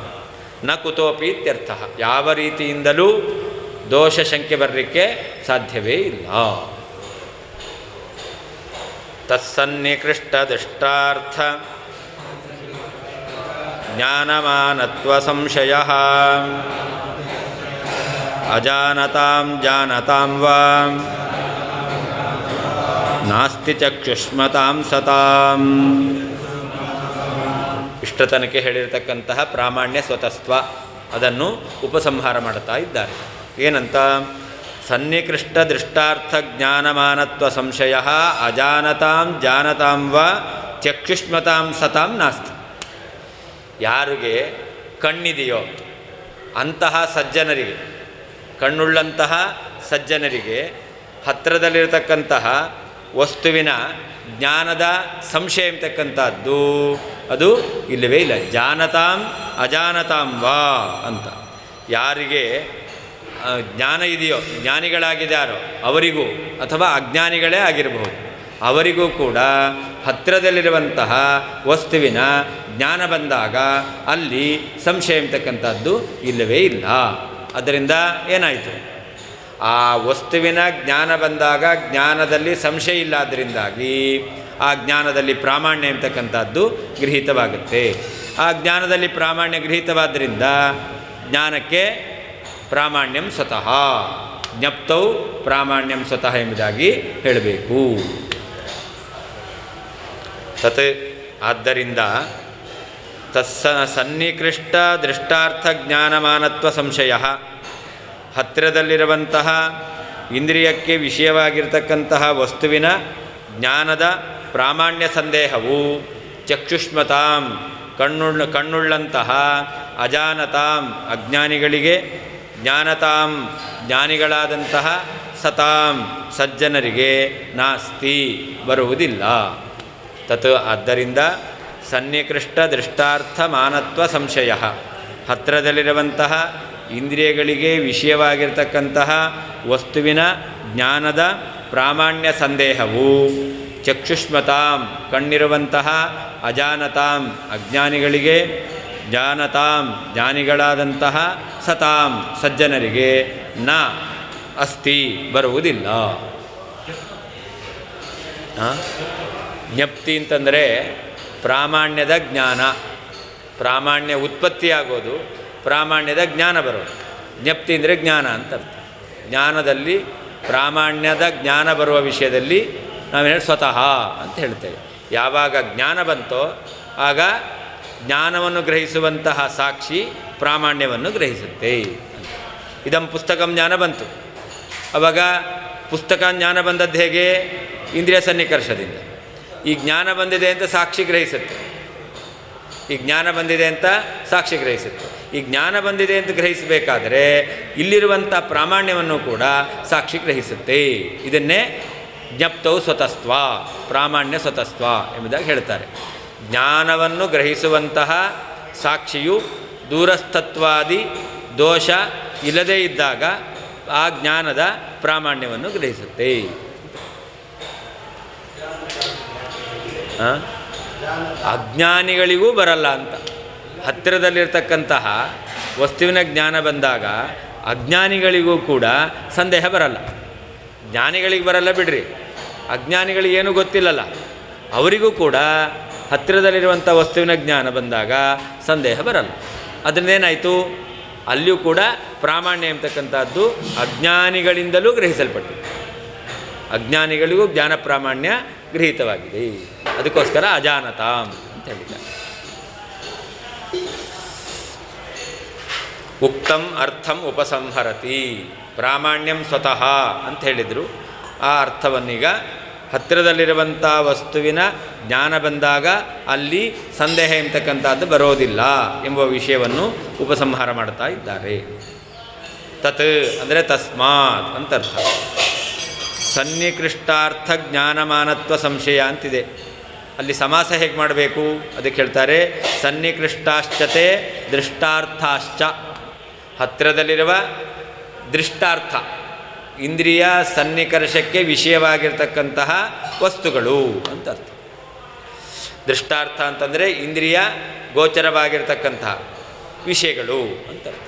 ನ ಕುತೋಪಿ ಇತ್ಯರ್ಥ, ಯಾವ ರೀತಿಯಿಂದಲೂ ದೋಷ ಶಂಕೆ ಬರಲಿಕ್ಕೆ ಸಾಧ್ಯವೇ ಇಲ್ಲ. ತತ್ಸನ್ನಿಕೃಷ್ಟ ದೃಷ್ಟಾರ್ಥ ಜ್ಞಾನಮಾನತ್ವ ಸಂಶಯ ಅಜಾನತಾಂ ಜಾನತಾಂ ವಾ ನಾಸ್ತಿ ಚಕ್ಷುಷ್ಮತಾಂ ಸತಾಂ. ಇಷ್ಟತನಕ್ಕೆ ಹೇಳಿರ್ತಕ್ಕಂತಹ ಪ್ರಾಮಾಣ್ಯ ಸ್ವತಸ್ತ್ವ ಅದನ್ನು ಉಪಸಂಹಾರ ಮಾಡ್ತಾ ಇದ್ದಾರೆ. ಏನಂತ? ಸನ್ನಿಕೃಷ್ಟ ದೃಷ್ಟಾರ್ಥ ಜ್ಞಾನಮಾನತ್ವ ಸಂಶಯ ಅಜಾನತಾಂ ಜಾನತಾಂ ವಾ ಚಕ್ಷುಷ್ಮತಾಂ ಸತಾಂ ನಾಸ್ತಿ. ಯಾರಿಗೆ ಕಣ್ಣಿದೆಯೋ ಅಂತಹ ಸಜ್ಜನರಿಗೆ, ಕಣ್ಣುಳ್ಳಂತಹ ಸಜ್ಜನರಿಗೆ ಹತ್ತಿರದಲ್ಲಿರತಕ್ಕಂತಹ ವಸ್ತುವಿನ ಜ್ಞಾನದ ಸಂಶಯ ಎಂಬತಕ್ಕಂಥದ್ದು ಅದು ಇಲ್ಲವೇ ಇಲ್ಲ. ಜಾನತಾಂ ಅಜಾನತಾಂ ವಾ ಅಂತ ಯಾರಿಗೆ ಜ್ಞಾನ ಇದೆಯೋ, ಜ್ಞಾನಿಗಳಾಗಿದ್ದಾರೋ ಅವರಿಗೂ ಅಥವಾ ಅಜ್ಞಾನಿಗಳೇ ಆಗಿರಬಹುದು, ಅವರಿಗೂ ಕೂಡ ಹತ್ತಿರದಲ್ಲಿರುವಂತಹ ವಸ್ತುವಿನ ಜ್ಞಾನ ಬಂದಾಗ ಅಲ್ಲಿ ಸಂಶಯ ಎಂಬತಕ್ಕಂಥದ್ದು ಇಲ್ಲವೇ ಇಲ್ಲ. ಅದರಿಂದ ಏನಾಯಿತು? ಆ ವಸ್ತುವಿನ ಜ್ಞಾನ ಬಂದಾಗ ಜ್ಞಾನದಲ್ಲಿ ಸಂಶಯ ಇಲ್ಲದರಿಂದಾಗಿ ಆ ಜ್ಞಾನದಲ್ಲಿ ಪ್ರಾಮಾಣ್ಯ ಎಂಬತಕ್ಕಂಥದ್ದು ಗೃಹೀತವಾಗುತ್ತೆ. ಆ ಜ್ಞಾನದಲ್ಲಿ ಪ್ರಾಮಾಣ್ಯ ಗೃಹೀತವಾದ್ದರಿಂದ ಜ್ಞಾನಕ್ಕೆ ಪ್ರಾಮಾಣ್ಯಂ ಸ್ವತಃ, ಜ್ಞಪ್ತೌ ಪ್ರಾಮಾಣ್ಯಂ ಸ್ವತಃ ಎಂಬುದಾಗಿ ಹೇಳಬೇಕು. ತತ್ ಆದ್ದರಿಂದ ತತ್ಸ ಸನ್ನಿಕೃಷ್ಟ ದೃಷ್ಟಾರ್ಥ ಜ್ಞಾನಮಾನತ್ವ ಸಂಶಯ, ಹತ್ತಿರದಲ್ಲಿರುವಂತಹ ಇಂದ್ರಿಯಕ್ಕೆ ವಿಷಯವಾಗಿರ್ತಕ್ಕಂತಹ ವಸ್ತುವಿನ ಜ್ಞಾನದ ಪ್ರಾಮಾಣ್ಯ ಸಂದೇಹವು ಚಕ್ಷುಷ್ಮತಾಂ ಕಣ್ಣುಳ್ಳ ಕಣ್ಣುಳ್ಳಂತಹ ಅಜಾನತಾಂ ಅಜ್ಞಾನಿಗಳಿಗೆ, ಜ್ಞಾನತಾಂ ಜ್ಞಾನಿಗಳಾದಂತಹ ಸತಾಂ ಸಜ್ಜನರಿಗೆ ನಾಸ್ತಿ ಬರುವುದಿಲ್ಲ. ತತ್ ಆದ್ದರಿಂದ ಸನ್ನಿಕೃಷ್ಟ ದೃಷ್ಟಾರ್ಥ ಮಾನತ್ವ ಸಂಶಯ, ಹತ್ತಿರದಲ್ಲಿರುವಂತಹ ಇಂದ್ರಿಯಗಳಿಗೆ ವಿಷಯವಾಗಿರ್ತಕ್ಕಂತಹ ವಸ್ತುವಿನ ಜ್ಞಾನದ ಪ್ರಾಮಾಣ್ಯ ಸಂದೇಹವು ಚಕ್ಷುಷ್ಮತಾಂ ಕಣ್ಣಿರುವಂತಹ ಅಜಾನತಾಂ ಅಜ್ಞಾನಿಗಳಿಗೆ, ಜಾನತಾಂ ಜ್ಞಾನಿಗಳಾದಂತಹ ಸತಾಂ ಸಜ್ಜನರಿಗೆ ನ ಅಸ್ತಿ ಬರುವುದಿಲ್ಲ. ಜ್ಞಪ್ತಿ ಅಂತಂದರೆ ಪ್ರಾಮಾಣ್ಯದ ಜ್ಞಾನ, ಪ್ರಾಮಾಣ್ಯ ಉತ್ಪತ್ತಿಯಾಗೋದು, ಪ್ರಾಮಾಣ್ಯದ ಜ್ಞಾನ ಬರೋದು. ಜ್ಞಪ್ತಿ ಅಂದರೆ ಜ್ಞಾನ ಅಂತ ಅರ್ಥ. ಜ್ಞಾನದಲ್ಲಿ ಪ್ರಾಮಾಣ್ಯದ ಜ್ಞಾನ ಬರುವ ವಿಷಯದಲ್ಲಿ ನಾವೇನು ಸ್ವತಃ ಅಂತ ಹೇಳ್ತೇವೆ. ಯಾವಾಗ ಜ್ಞಾನ ಬಂತೋ ಆಗ ಜ್ಞಾನವನ್ನು ಗ್ರಹಿಸುವಂತಹ ಸಾಕ್ಷಿ ಪ್ರಾಮಾಣ್ಯವನ್ನು ಗ್ರಹಿಸುತ್ತೆ. ಇದಂ ಪುಸ್ತಕಂ ಜ್ಞಾನ ಬಂತು. ಆವಾಗ ಪುಸ್ತಕ ಜ್ಞಾನ ಬಂದದ್ದು ಹೇಗೆ? ಇಂದ್ರಿಯ ಸನ್ನಿಕರ್ಷದಿಂದ. ಈ ಜ್ಞಾನ ಬಂದಿದೆ ಅಂತ ಸಾಕ್ಷಿ ಗ್ರಹಿಸುತ್ತೆ. ಈ ಜ್ಞಾನ ಬಂದಿದೆ ಅಂತ ಸಾಕ್ಷಿ ಗ್ರಹಿಸುತ್ತೆ. ಈ ಜ್ಞಾನ ಬಂದಿದೆ ಅಂತ ಗ್ರಹಿಸಬೇಕಾದರೆ ಇಲ್ಲಿರುವಂಥ ಪ್ರಾಮಾಣ್ಯವನ್ನು ಕೂಡ ಸಾಕ್ಷಿ ಗ್ರಹಿಸುತ್ತೆ. ಇದನ್ನೇ ಜ್ಞಪ್ತೌ ಸ್ವತಸ್ತ್ವ, ಪ್ರಾಮಾಣ್ಯ ಸ್ವತಸ್ತ್ವ ಎಂಬುದಾಗಿ ಹೇಳ್ತಾರೆ. ಜ್ಞಾನವನ್ನು ಗ್ರಹಿಸುವಂತಹ ಸಾಕ್ಷಿಯು ದೂರಸ್ಥತ್ವಾದಿ ದೋಷ ಇಲ್ಲದೇ ಇದ್ದಾಗ ಆ ಜ್ಞಾನದ ಪ್ರಾಮಾಣ್ಯವನ್ನು ಗ್ರಹಿಸುತ್ತೆ. ಅಜ್ಞಾನಿಗಳಿಗೂ ಬರಲ್ಲ ಅಂತ. ಹತ್ತಿರದಲ್ಲಿರ್ತಕ್ಕಂತಹ ವಸ್ತುವಿನ ಜ್ಞಾನ ಬಂದಾಗ ಅಜ್ಞಾನಿಗಳಿಗೂ ಕೂಡ ಸಂದೇಹ ಬರಲ್ಲ. ಜ್ಞಾನಿಗಳಿಗೆ ಬರಲ್ಲ ಬಿಡ್ರಿ, ಅಜ್ಞಾನಿಗಳಿಗೇನೂ ಗೊತ್ತಿಲ್ಲಲ್ಲ, ಅವರಿಗೂ ಕೂಡ ಹತ್ತಿರದಲ್ಲಿರುವಂಥ ವಸ್ತುವಿನ ಜ್ಞಾನ ಬಂದಾಗ ಸಂದೇಹ ಬರಲ್ಲ. ಅದರಿಂದ ಏನಾಯಿತು? ಅಲ್ಲಿಯೂ ಕೂಡ ಪ್ರಾಮಾಣ್ಯ ಎಂಬತಕ್ಕಂಥದ್ದು ಅಜ್ಞಾನಿಗಳಿಂದಲೂ ಗ್ರಹಿಸಲ್ಪಟ್ಟಿದೆ. ಅಜ್ಞಾನಿಗಳಿಗೂ ಜ್ಞಾನ ಪ್ರಾಮಾಣ್ಯ ಗೃಹೀತವಾಗಿದೆ. ಅದಕ್ಕೋಸ್ಕರ ಅಜಾನತಾಂ ಅಂತ ಹೇಳಿದ್ದಾರೆ. ಉಕ್ತಂ ಅರ್ಥಂ ಉಪಸಂಹರತಿ, ಪ್ರಾಮಾಣ್ಯಂ ಸ್ವತಃ ಅಂತ ಹೇಳಿದರು. ಆ ಅರ್ಥವನ್ನೀಗ ಹತ್ತಿರದಲ್ಲಿರುವಂಥ ವಸ್ತುವಿನ ಜ್ಞಾನ ಬಂದಾಗ ಅಲ್ಲಿ ಸಂದೇಹ ಎಂಬತಕ್ಕಂಥದ್ದು ಬರೋದಿಲ್ಲ ಎಂಬ ವಿಷಯವನ್ನು ಉಪಸಂಹಾರ ಮಾಡ್ತಾ ಇದ್ದಾರೆ. ತತ್ ಅಂದರೆ ತಸ್ಮಾತ್ ಅಂತ ಅರ್ಥ. ಸನ್ನಿಕೃಷ್ಟಾರ್ಥ ಜ್ಞಾನಮಾನತ್ವ ಸಂಶಯ ಅಂತಿದೆ. ಅಲ್ಲಿ ಸಮಾಸ ಹೇಗೆ ಮಾಡಬೇಕು ಅದಕ್ಕೆ ಹೇಳ್ತಾರೆ. ಸನ್ನಿಕೃಷ್ಟಾಶ್ಚತೆ ದೃಷ್ಟಾರ್ಥಾಶ್ಚ, ಹತ್ತಿರದಲ್ಲಿರುವ ದೃಷ್ಟಾರ್ಥ, ಇಂದ್ರಿಯ ಸನ್ನಿಕರ್ಷಕ್ಕೆ ವಿಷಯವಾಗಿರ್ತಕ್ಕಂತಹ ವಸ್ತುಗಳು ಅಂತ ಅರ್ಥ. ದೃಷ್ಟಾರ್ಥ ಅಂತಂದರೆ ಇಂದ್ರಿಯ ಗೋಚರವಾಗಿರ್ತಕ್ಕಂತಹ ವಿಷಯಗಳು ಅಂತ ಅರ್ಥ.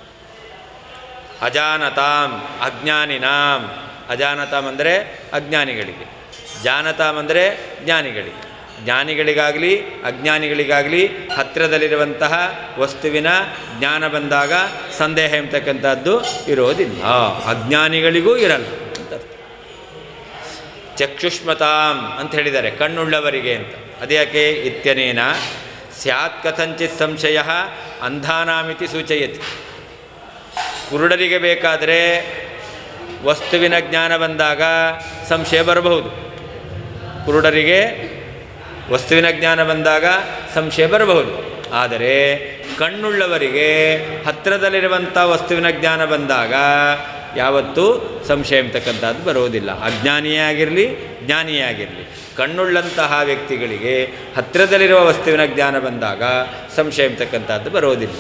ಅಜಾನತಾಂ ಅಜ್ಞಾನಿನಾಂ, ಅಜಾನತಾಂ ಅಂದರೆ ಅಜ್ಞಾನಿಗಳಿಗೆ, ಜಾನತಾಂ ಅಂದರೆ ಜ್ಞಾನಿಗಳಿಗೆ. ಜ್ಞಾನಿಗಳಿಗಾಗಲಿ ಅಜ್ಞಾನಿಗಳಿಗಾಗಲಿ ಹತ್ತಿರದಲ್ಲಿರುವಂತಹ ವಸ್ತುವಿನ ಜ್ಞಾನ ಬಂದಾಗ ಸಂದೇಹ ಎಂಬತಕ್ಕಂಥದ್ದು ಇರೋದಿಲ್ಲ, ಅಜ್ಞಾನಿಗಳಿಗೂ ಇರಲ್ಲ ಅಂತ ಅರ್ಥ. ಚಕ್ಷುಷ್ಮತಾಂ ಅಂತ ಹೇಳಿದ್ದಾರೆ, ಕಣ್ಣುಳ್ಳವರಿಗೆ ಅಂತ. ಅದ್ಯಾಕೆ? ಇತ್ಯನೇನ ಸ್ಯಾತ್ ಕಥಂಚಿತ್ ಸಂಶಯ ಅಂಧಾನಾಮಿತಿ ಸೂಚಯತಿ. ಕುರುಡರಿಗೆ ಬೇಕಾದರೆ ವಸ್ತುವಿನ ಜ್ಞಾನ ಬಂದಾಗ ಸಂಶಯ ಬರಬಹುದು. ಕುರುಡರಿಗೆ ವಸ್ತುವಿನ ಜ್ಞಾನ ಬಂದಾಗ ಸಂಶಯ ಬರಬಹುದು. ಆದರೆ ಕಣ್ಣುಳ್ಳವರಿಗೆ ಹತ್ತಿರದಲ್ಲಿರುವಂಥ ವಸ್ತುವಿನ ಜ್ಞಾನ ಬಂದಾಗ ಯಾವತ್ತೂ ಸಂಶಯ ಎಂಬತಕ್ಕಂಥದ್ದು ಬರೋದಿಲ್ಲ. ಅಜ್ಞಾನಿಯೇ ಆಗಿರಲಿ ಜ್ಞಾನಿಯೇ ಆಗಿರಲಿ, ಕಣ್ಣುಳ್ಳಂತಹ ವ್ಯಕ್ತಿಗಳಿಗೆ ಹತ್ತಿರದಲ್ಲಿರುವ ವಸ್ತುವಿನ ಜ್ಞಾನ ಬಂದಾಗ ಸಂಶಯ ಎಂಬತಕ್ಕಂಥದ್ದು ಬರೋದಿಲ್ಲ.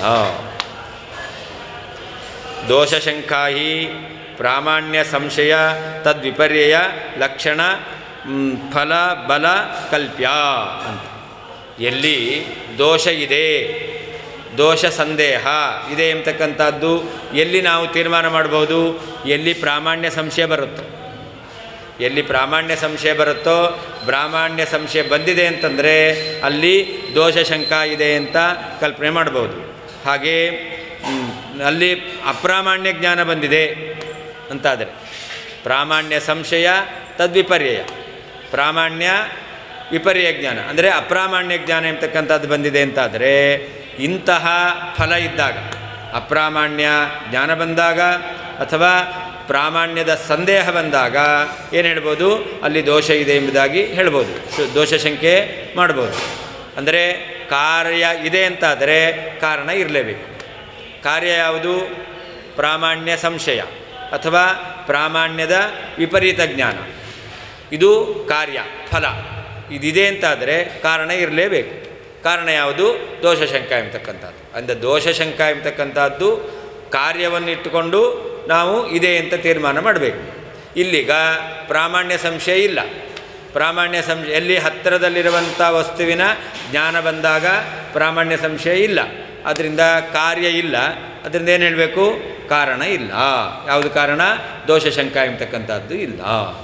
ದೋಷಶಂಕಾಹಿ ಪ್ರಾಮಾಣ್ಯ ಸಂಶಯ ತದ್ವಿಪರ್ಯಯ ಲಕ್ಷಣ ಫಲ ಬಲ ಕಲ್ಪ್ಯ ಅಂತ. ಎಲ್ಲಿ ದೋಷ ಇದೆ, ದೋಷ ಸಂದೇಹ ಇದೆ ಎಂಬತಕ್ಕಂಥದ್ದು ಎಲ್ಲಿ ನಾವು ತೀರ್ಮಾನ ಮಾಡ್ಬೋದು? ಎಲ್ಲಿ ಪ್ರಾಮಾಣ್ಯ ಸಂಶಯ ಬರುತ್ತೋ. ಎಲ್ಲಿ ಪ್ರಾಮಾಣ್ಯ ಸಂಶಯ ಬರುತ್ತೋ, ಪ್ರಾಮಾಣ್ಯ ಸಂಶಯ ಬಂದಿದೆ ಅಂತಂದರೆ ಅಲ್ಲಿ ದೋಷ ಶಂಕ ಇದೆ ಅಂತ ಕಲ್ಪನೆ ಮಾಡ್ಬೋದು. ಹಾಗೆ ಅಲ್ಲಿ ಅಪ್ರಾಮಾಣ್ಯ ಜ್ಞಾನ ಬಂದಿದೆ ಅಂತಾದರೆ ಪ್ರಾಮಾಣ್ಯ ಸಂಶಯ ತದ್ವಿಪರ್ಯಯ, ಪ್ರಾಮಾಣ್ಯ ವಿಪರ್ಯ ಜ್ಞಾನ ಅಂದರೆ ಅಪ್ರಾಮಾಣ್ಯ ಜ್ಞಾನ ಎಂಬತಕ್ಕಂಥದ್ದು ಬಂದಿದೆ ಅಂತಾದರೆ ಇಂತಹ ಫಲ ಇದ್ದಾಗ, ಅಪ್ರಾಮಾಣ್ಯ ಜ್ಞಾನ ಬಂದಾಗ ಅಥವಾ ಪ್ರಾಮಾಣ್ಯದ ಸಂದೇಹ ಬಂದಾಗ ಏನು ಹೇಳ್ಬೋದು? ಅಲ್ಲಿ ದೋಷ ಇದೆ ಎಂಬುದಾಗಿ ಹೇಳ್ಬೋದು, ದೋಷ ಶಂಕೆ ಮಾಡ್ಬೋದು. ಅಂದರೆ ಕಾರ್ಯ ಇದೆ ಅಂತಾದರೆ ಕಾರಣ ಇರಲೇಬೇಕು. ಕಾರ್ಯ ಯಾವುದು? ಪ್ರಾಮಾಣ್ಯ ಸಂಶಯ ಅಥವಾ ಪ್ರಾಮಾಣ್ಯದ ವಿಪರೀತ ಜ್ಞಾನ, ಇದು ಕಾರ್ಯ ಫಲ. ಇದಿದೆ ಅಂತಾದರೆ ಕಾರಣ ಇರಲೇಬೇಕು. ಕಾರಣ ಯಾವುದು? ದೋಷಶಂಕ ಎಂಬತಕ್ಕಂಥದ್ದು. ಅಂದರೆ ದೋಷಶಂಕ ಎಂಬತಕ್ಕಂಥದ್ದು ಕಾರ್ಯವನ್ನು ಇಟ್ಟುಕೊಂಡು ನಾವು ಇದೆ ಅಂತ ತೀರ್ಮಾನ ಮಾಡಬೇಕು. ಇಲ್ಲಿಗ ಪ್ರಾಮಾಣ್ಯ ಸಂಶಯ ಇಲ್ಲ. ಪ್ರಾಮಾಣ್ಯ ಸಂಶಯ ಎಲ್ಲಿ ಹತ್ತಿರದಲ್ಲಿರುವಂಥ ವಸ್ತುವಿನ ಜ್ಞಾನ ಬಂದಾಗ ಪ್ರಾಮಾಣ್ಯ ಸಂಶಯ ಇಲ್ಲ, ಅದರಿಂದ ಕಾರ್ಯ ಇಲ್ಲ. ಅದರಿಂದ ಏನು ಹೇಳಬೇಕು? ಕಾರಣ ಇಲ್ಲ. ಯಾವುದು ಕಾರಣ? ದೋಷಶಂಕ ಎಂಬತಕ್ಕಂಥದ್ದು ಇಲ್ಲ.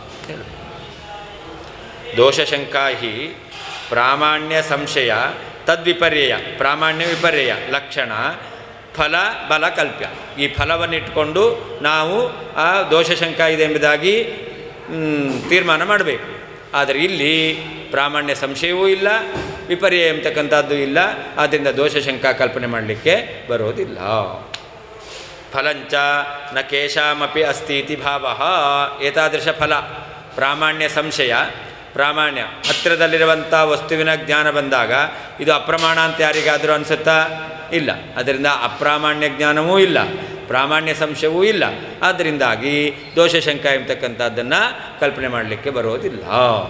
ದೋಷಶಂಕಾ ಹಿ ಪ್ರಾಮಾಣ್ಯ ಸಂಶಯ ತದ್ವಿಪರ್ಯಯ, ಪ್ರಾಮಾಣ್ಯ ವಿಪರ್ಯಯ ಲಕ್ಷಣ ಫಲ ಬಲ ಕಲ್ಪ್ಯ. ಈ ಫಲವನ್ನಿಟ್ಟುಕೊಂಡು ನಾವು ಆ ದೋಷಶಂಕ ಇದೆ ಎಂಬುದಾಗಿ ತೀರ್ಮಾನ ಮಾಡಬೇಕು. ಆದರೆ ಇಲ್ಲಿ ಪ್ರಾಮಾಣ್ಯ ಸಂಶಯವೂ ಇಲ್ಲ, ವಿಪರ್ಯಯ ಎಂಬತಕ್ಕಂಥದ್ದು ಇಲ್ಲ. ಆದ್ದರಿಂದ ದೋಷ ಶಂಕಾ ಕಲ್ಪನೆ ಮಾಡಲಿಕ್ಕೆ ಬರೋದಿಲ್ಲ. ಫಲಂಚ ನ ಕೇಶಾಮಪಿ ಅಸ್ತಿ ಇತಿ ಭಾವಃ. ಏತಾದೃಶ ಫಲ ಪ್ರಾಮಾಣ್ಯ ಸಂಶಯ, ಪ್ರಾಮಾಣ್ಯ ಹತ್ತಿರದಲ್ಲಿರುವಂಥ ವಸ್ತುವಿನ ಜ್ಞಾನ ಬಂದಾಗ ಇದು ಅಪ್ರಮಾಣ ಅಂತ ಯಾರಿಗಾದರೂ ಅನಿಸುತ್ತಾ? ಇಲ್ಲ. ಅದರಿಂದ ಅಪ್ರಾಮಾಣ್ಯ ಜ್ಞಾನವೂ ಇಲ್ಲ, ಪ್ರಾಮಾಣ್ಯ ಸಂಶಯವೂ ಇಲ್ಲ. ಆದ್ದರಿಂದಾಗಿ ದೋಷ ಶಂಕ ಎಂಬತಕ್ಕಂಥದ್ದನ್ನು ಕಲ್ಪನೆ ಮಾಡಲಿಕ್ಕೆ ಬರೋದಿಲ್ಲ.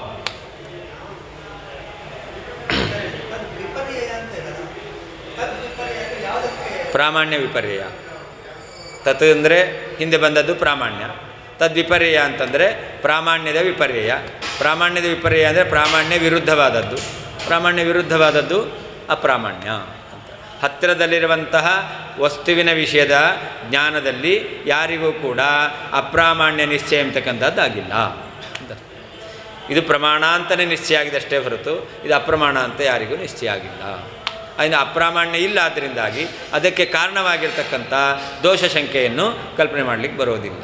ಪ್ರಾಮಾಣ್ಯ ವಿಪರ್ಯಯ. ತತ್ ಅಂದರೆ ಹಿಂದೆ ಬಂದದ್ದು ಪ್ರಾಮಾಣ್ಯ, ತದ್ವಿಪರ್ಯಯ ಅಂತಂದರೆ ಪ್ರಾಮಾಣ್ಯದ ವಿಪರ್ಯಯ. ಪ್ರಾಮಾಣ್ಯದ ವಿಪರ್ಯಯ ಅಂದರೆ ಪ್ರಾಮಾಣ್ಯ ವಿರುದ್ಧವಾದದ್ದು, ಪ್ರಾಮಾಣ್ಯ ವಿರುದ್ಧವಾದದ್ದು ಅಪ್ರಾಮಾಣ್ಯ ಅಂತ. ಹತ್ತಿರದಲ್ಲಿರುವಂತಹ ವಸ್ತುವಿನ ವಿಷಯದ ಜ್ಞಾನದಲ್ಲಿ ಯಾರಿಗೂ ಕೂಡ ಅಪ್ರಾಮಾಣ್ಯ ನಿಶ್ಚಯ ಎಂಬತಕ್ಕಂಥದ್ದಾಗಿಲ್ಲ ಅಂತ. ಇದು ಪ್ರಮಾಣ ಅಂತಲೇ ನಿಶ್ಚಯ ಆಗಿದಷ್ಟೇ ಹೊರತು ಇದು ಅಪ್ರಮಾಣ ಅಂತ ಯಾರಿಗೂ ನಿಶ್ಚಯ ಆಗಿಲ್ಲ. ಅದರಿಂದ ಅಪ್ರಾಮಾಣ್ಯ ಇಲ್ಲ. ಅದರಿಂದಾಗಿ ಅದಕ್ಕೆ ಕಾರಣವಾಗಿರ್ತಕ್ಕಂಥ ದೋಷ ಶಂಕೆಯನ್ನು ಕಲ್ಪನೆ ಮಾಡಲಿಕ್ಕೆ ಬರೋದಿಲ್ಲ.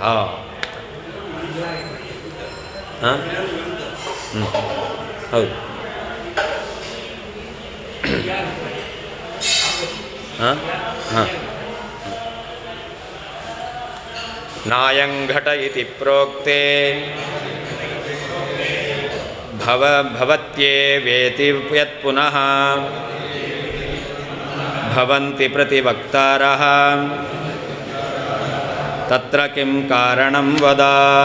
ಹಾಂ ಹ್ಞೂ ಹೌದು. ಹಾಂ ಹಾಂ ನಾಯಂಘಟ ಇತಿ ಪ್ರೋಕ್ತೆ ಭವ ಭವತ್ಯೇವೇತಿ ಯತ್ ಪುನಃ ಭವಂತಿ ಪ್ರತಿವಕ್ತಾರಃ ತತ್ರ ಕಿಂ ಕಾರಣಂ ವದ.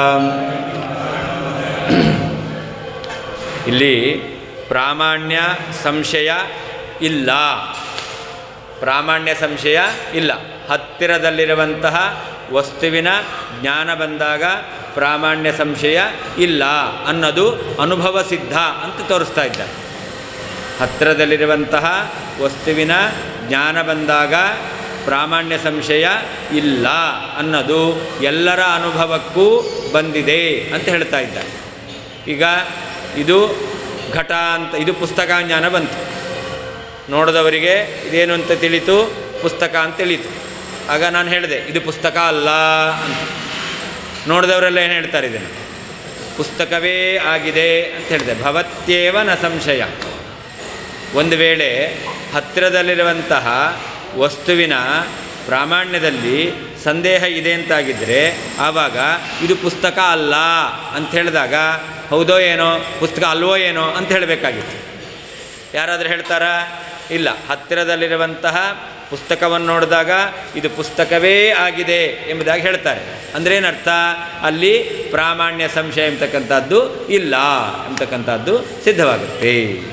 ಇಲ್ಲಿ ಪ್ರಾಮಾಣ್ಯ ಸಂಶಯ ಇಲ್ಲ, ಪ್ರಾಮಾಣ್ಯ ಸಂಶಯ ಇಲ್ಲ. ಹತ್ತಿರದಲ್ಲಿರುವಂತಹ ವಸ್ತುವಿನ ಜ್ಞಾನ ಬಂದಾಗ ಪ್ರಾಮಾಣ್ಯ ಸಂಶಯ ಇಲ್ಲ ಅನ್ನೋದು ಅನುಭವ ಸಿದ್ಧ ಅಂತ ತೋರಿಸ್ತಾ ಇದ್ದಾರೆ. ಹತ್ತಿರದಲ್ಲಿರುವಂತಹ ವಸ್ತುವಿನ ಜ್ಞಾನ ಬಂದಾಗ ಪ್ರಾಮಾಣ್ಯ ಸಂಶಯ ಇಲ್ಲ ಅನ್ನೋದು ಎಲ್ಲರ ಅನುಭವಕ್ಕೂ ಬಂದಿದೆ ಅಂತ ಹೇಳ್ತಾ ಇದ್ದಾರೆ. ಈಗ ಇದು ಘಟ ಅಂತ, ಇದು ಪುಸ್ತಕ ಜ್ಞಾನ ಬಂತು, ನೋಡಿದವರಿಗೆ ಇದೇನು ಅಂತ ತಿಳಿತು, ಪುಸ್ತಕ ಅಂತ ತಿಳಿತು. ಆಗ ನಾನು ಹೇಳಿದೆ ಇದು ಪುಸ್ತಕ ಅಲ್ಲ ಅಂತ. ನೋಡಿದವರೆಲ್ಲ ಏನು ಹೇಳ್ತಾರೆ? ಇದನ್ನು ಪುಸ್ತಕವೇ ಆಗಿದೆ ಅಂತ ಹೇಳಿದೆ. ಭವತ್ಯೇವ ನ ಸಂಶಯ. ಒಂದು ವೇಳೆ ಹತ್ತಿರದಲ್ಲಿರುವಂತಹ ವಸ್ತುವಿನ ಪ್ರಾಮಾಣ್ಯದಲ್ಲಿ ಸಂದೇಹ ಇದೆ ಅಂತಾಗಿದ್ದರೆ ಆವಾಗ ಇದು ಪುಸ್ತಕ ಅಲ್ಲ ಅಂತ ಹೇಳಿದಾಗ ಹೌದೋ ಏನೋ, ಪುಸ್ತಕ ಅಲ್ವೋ ಏನೋ ಅಂತ ಹೇಳಬೇಕಾಗಿತ್ತು. ಯಾರಾದರೂ ಹೇಳ್ತಾರಾ? ಇಲ್ಲ. ಹತ್ತಿರದಲ್ಲಿರುವಂತಹ ಪುಸ್ತಕವನ್ನು ನೋಡಿದಾಗ ಇದು ಪುಸ್ತಕವೇ ಆಗಿದೆ ಎಂಬುದಾಗಿ ಹೇಳ್ತಾರೆ. ಅಂದರೆ ಏನರ್ಥ? ಅಲ್ಲಿ ಪ್ರಾಮಾಣ್ಯ ಸಂಶಯ ಎಂಬತಕ್ಕಂಥದ್ದು ಇಲ್ಲ ಎಂಬತಕ್ಕಂಥದ್ದು ಸಿದ್ಧವಾಗುತ್ತೆ.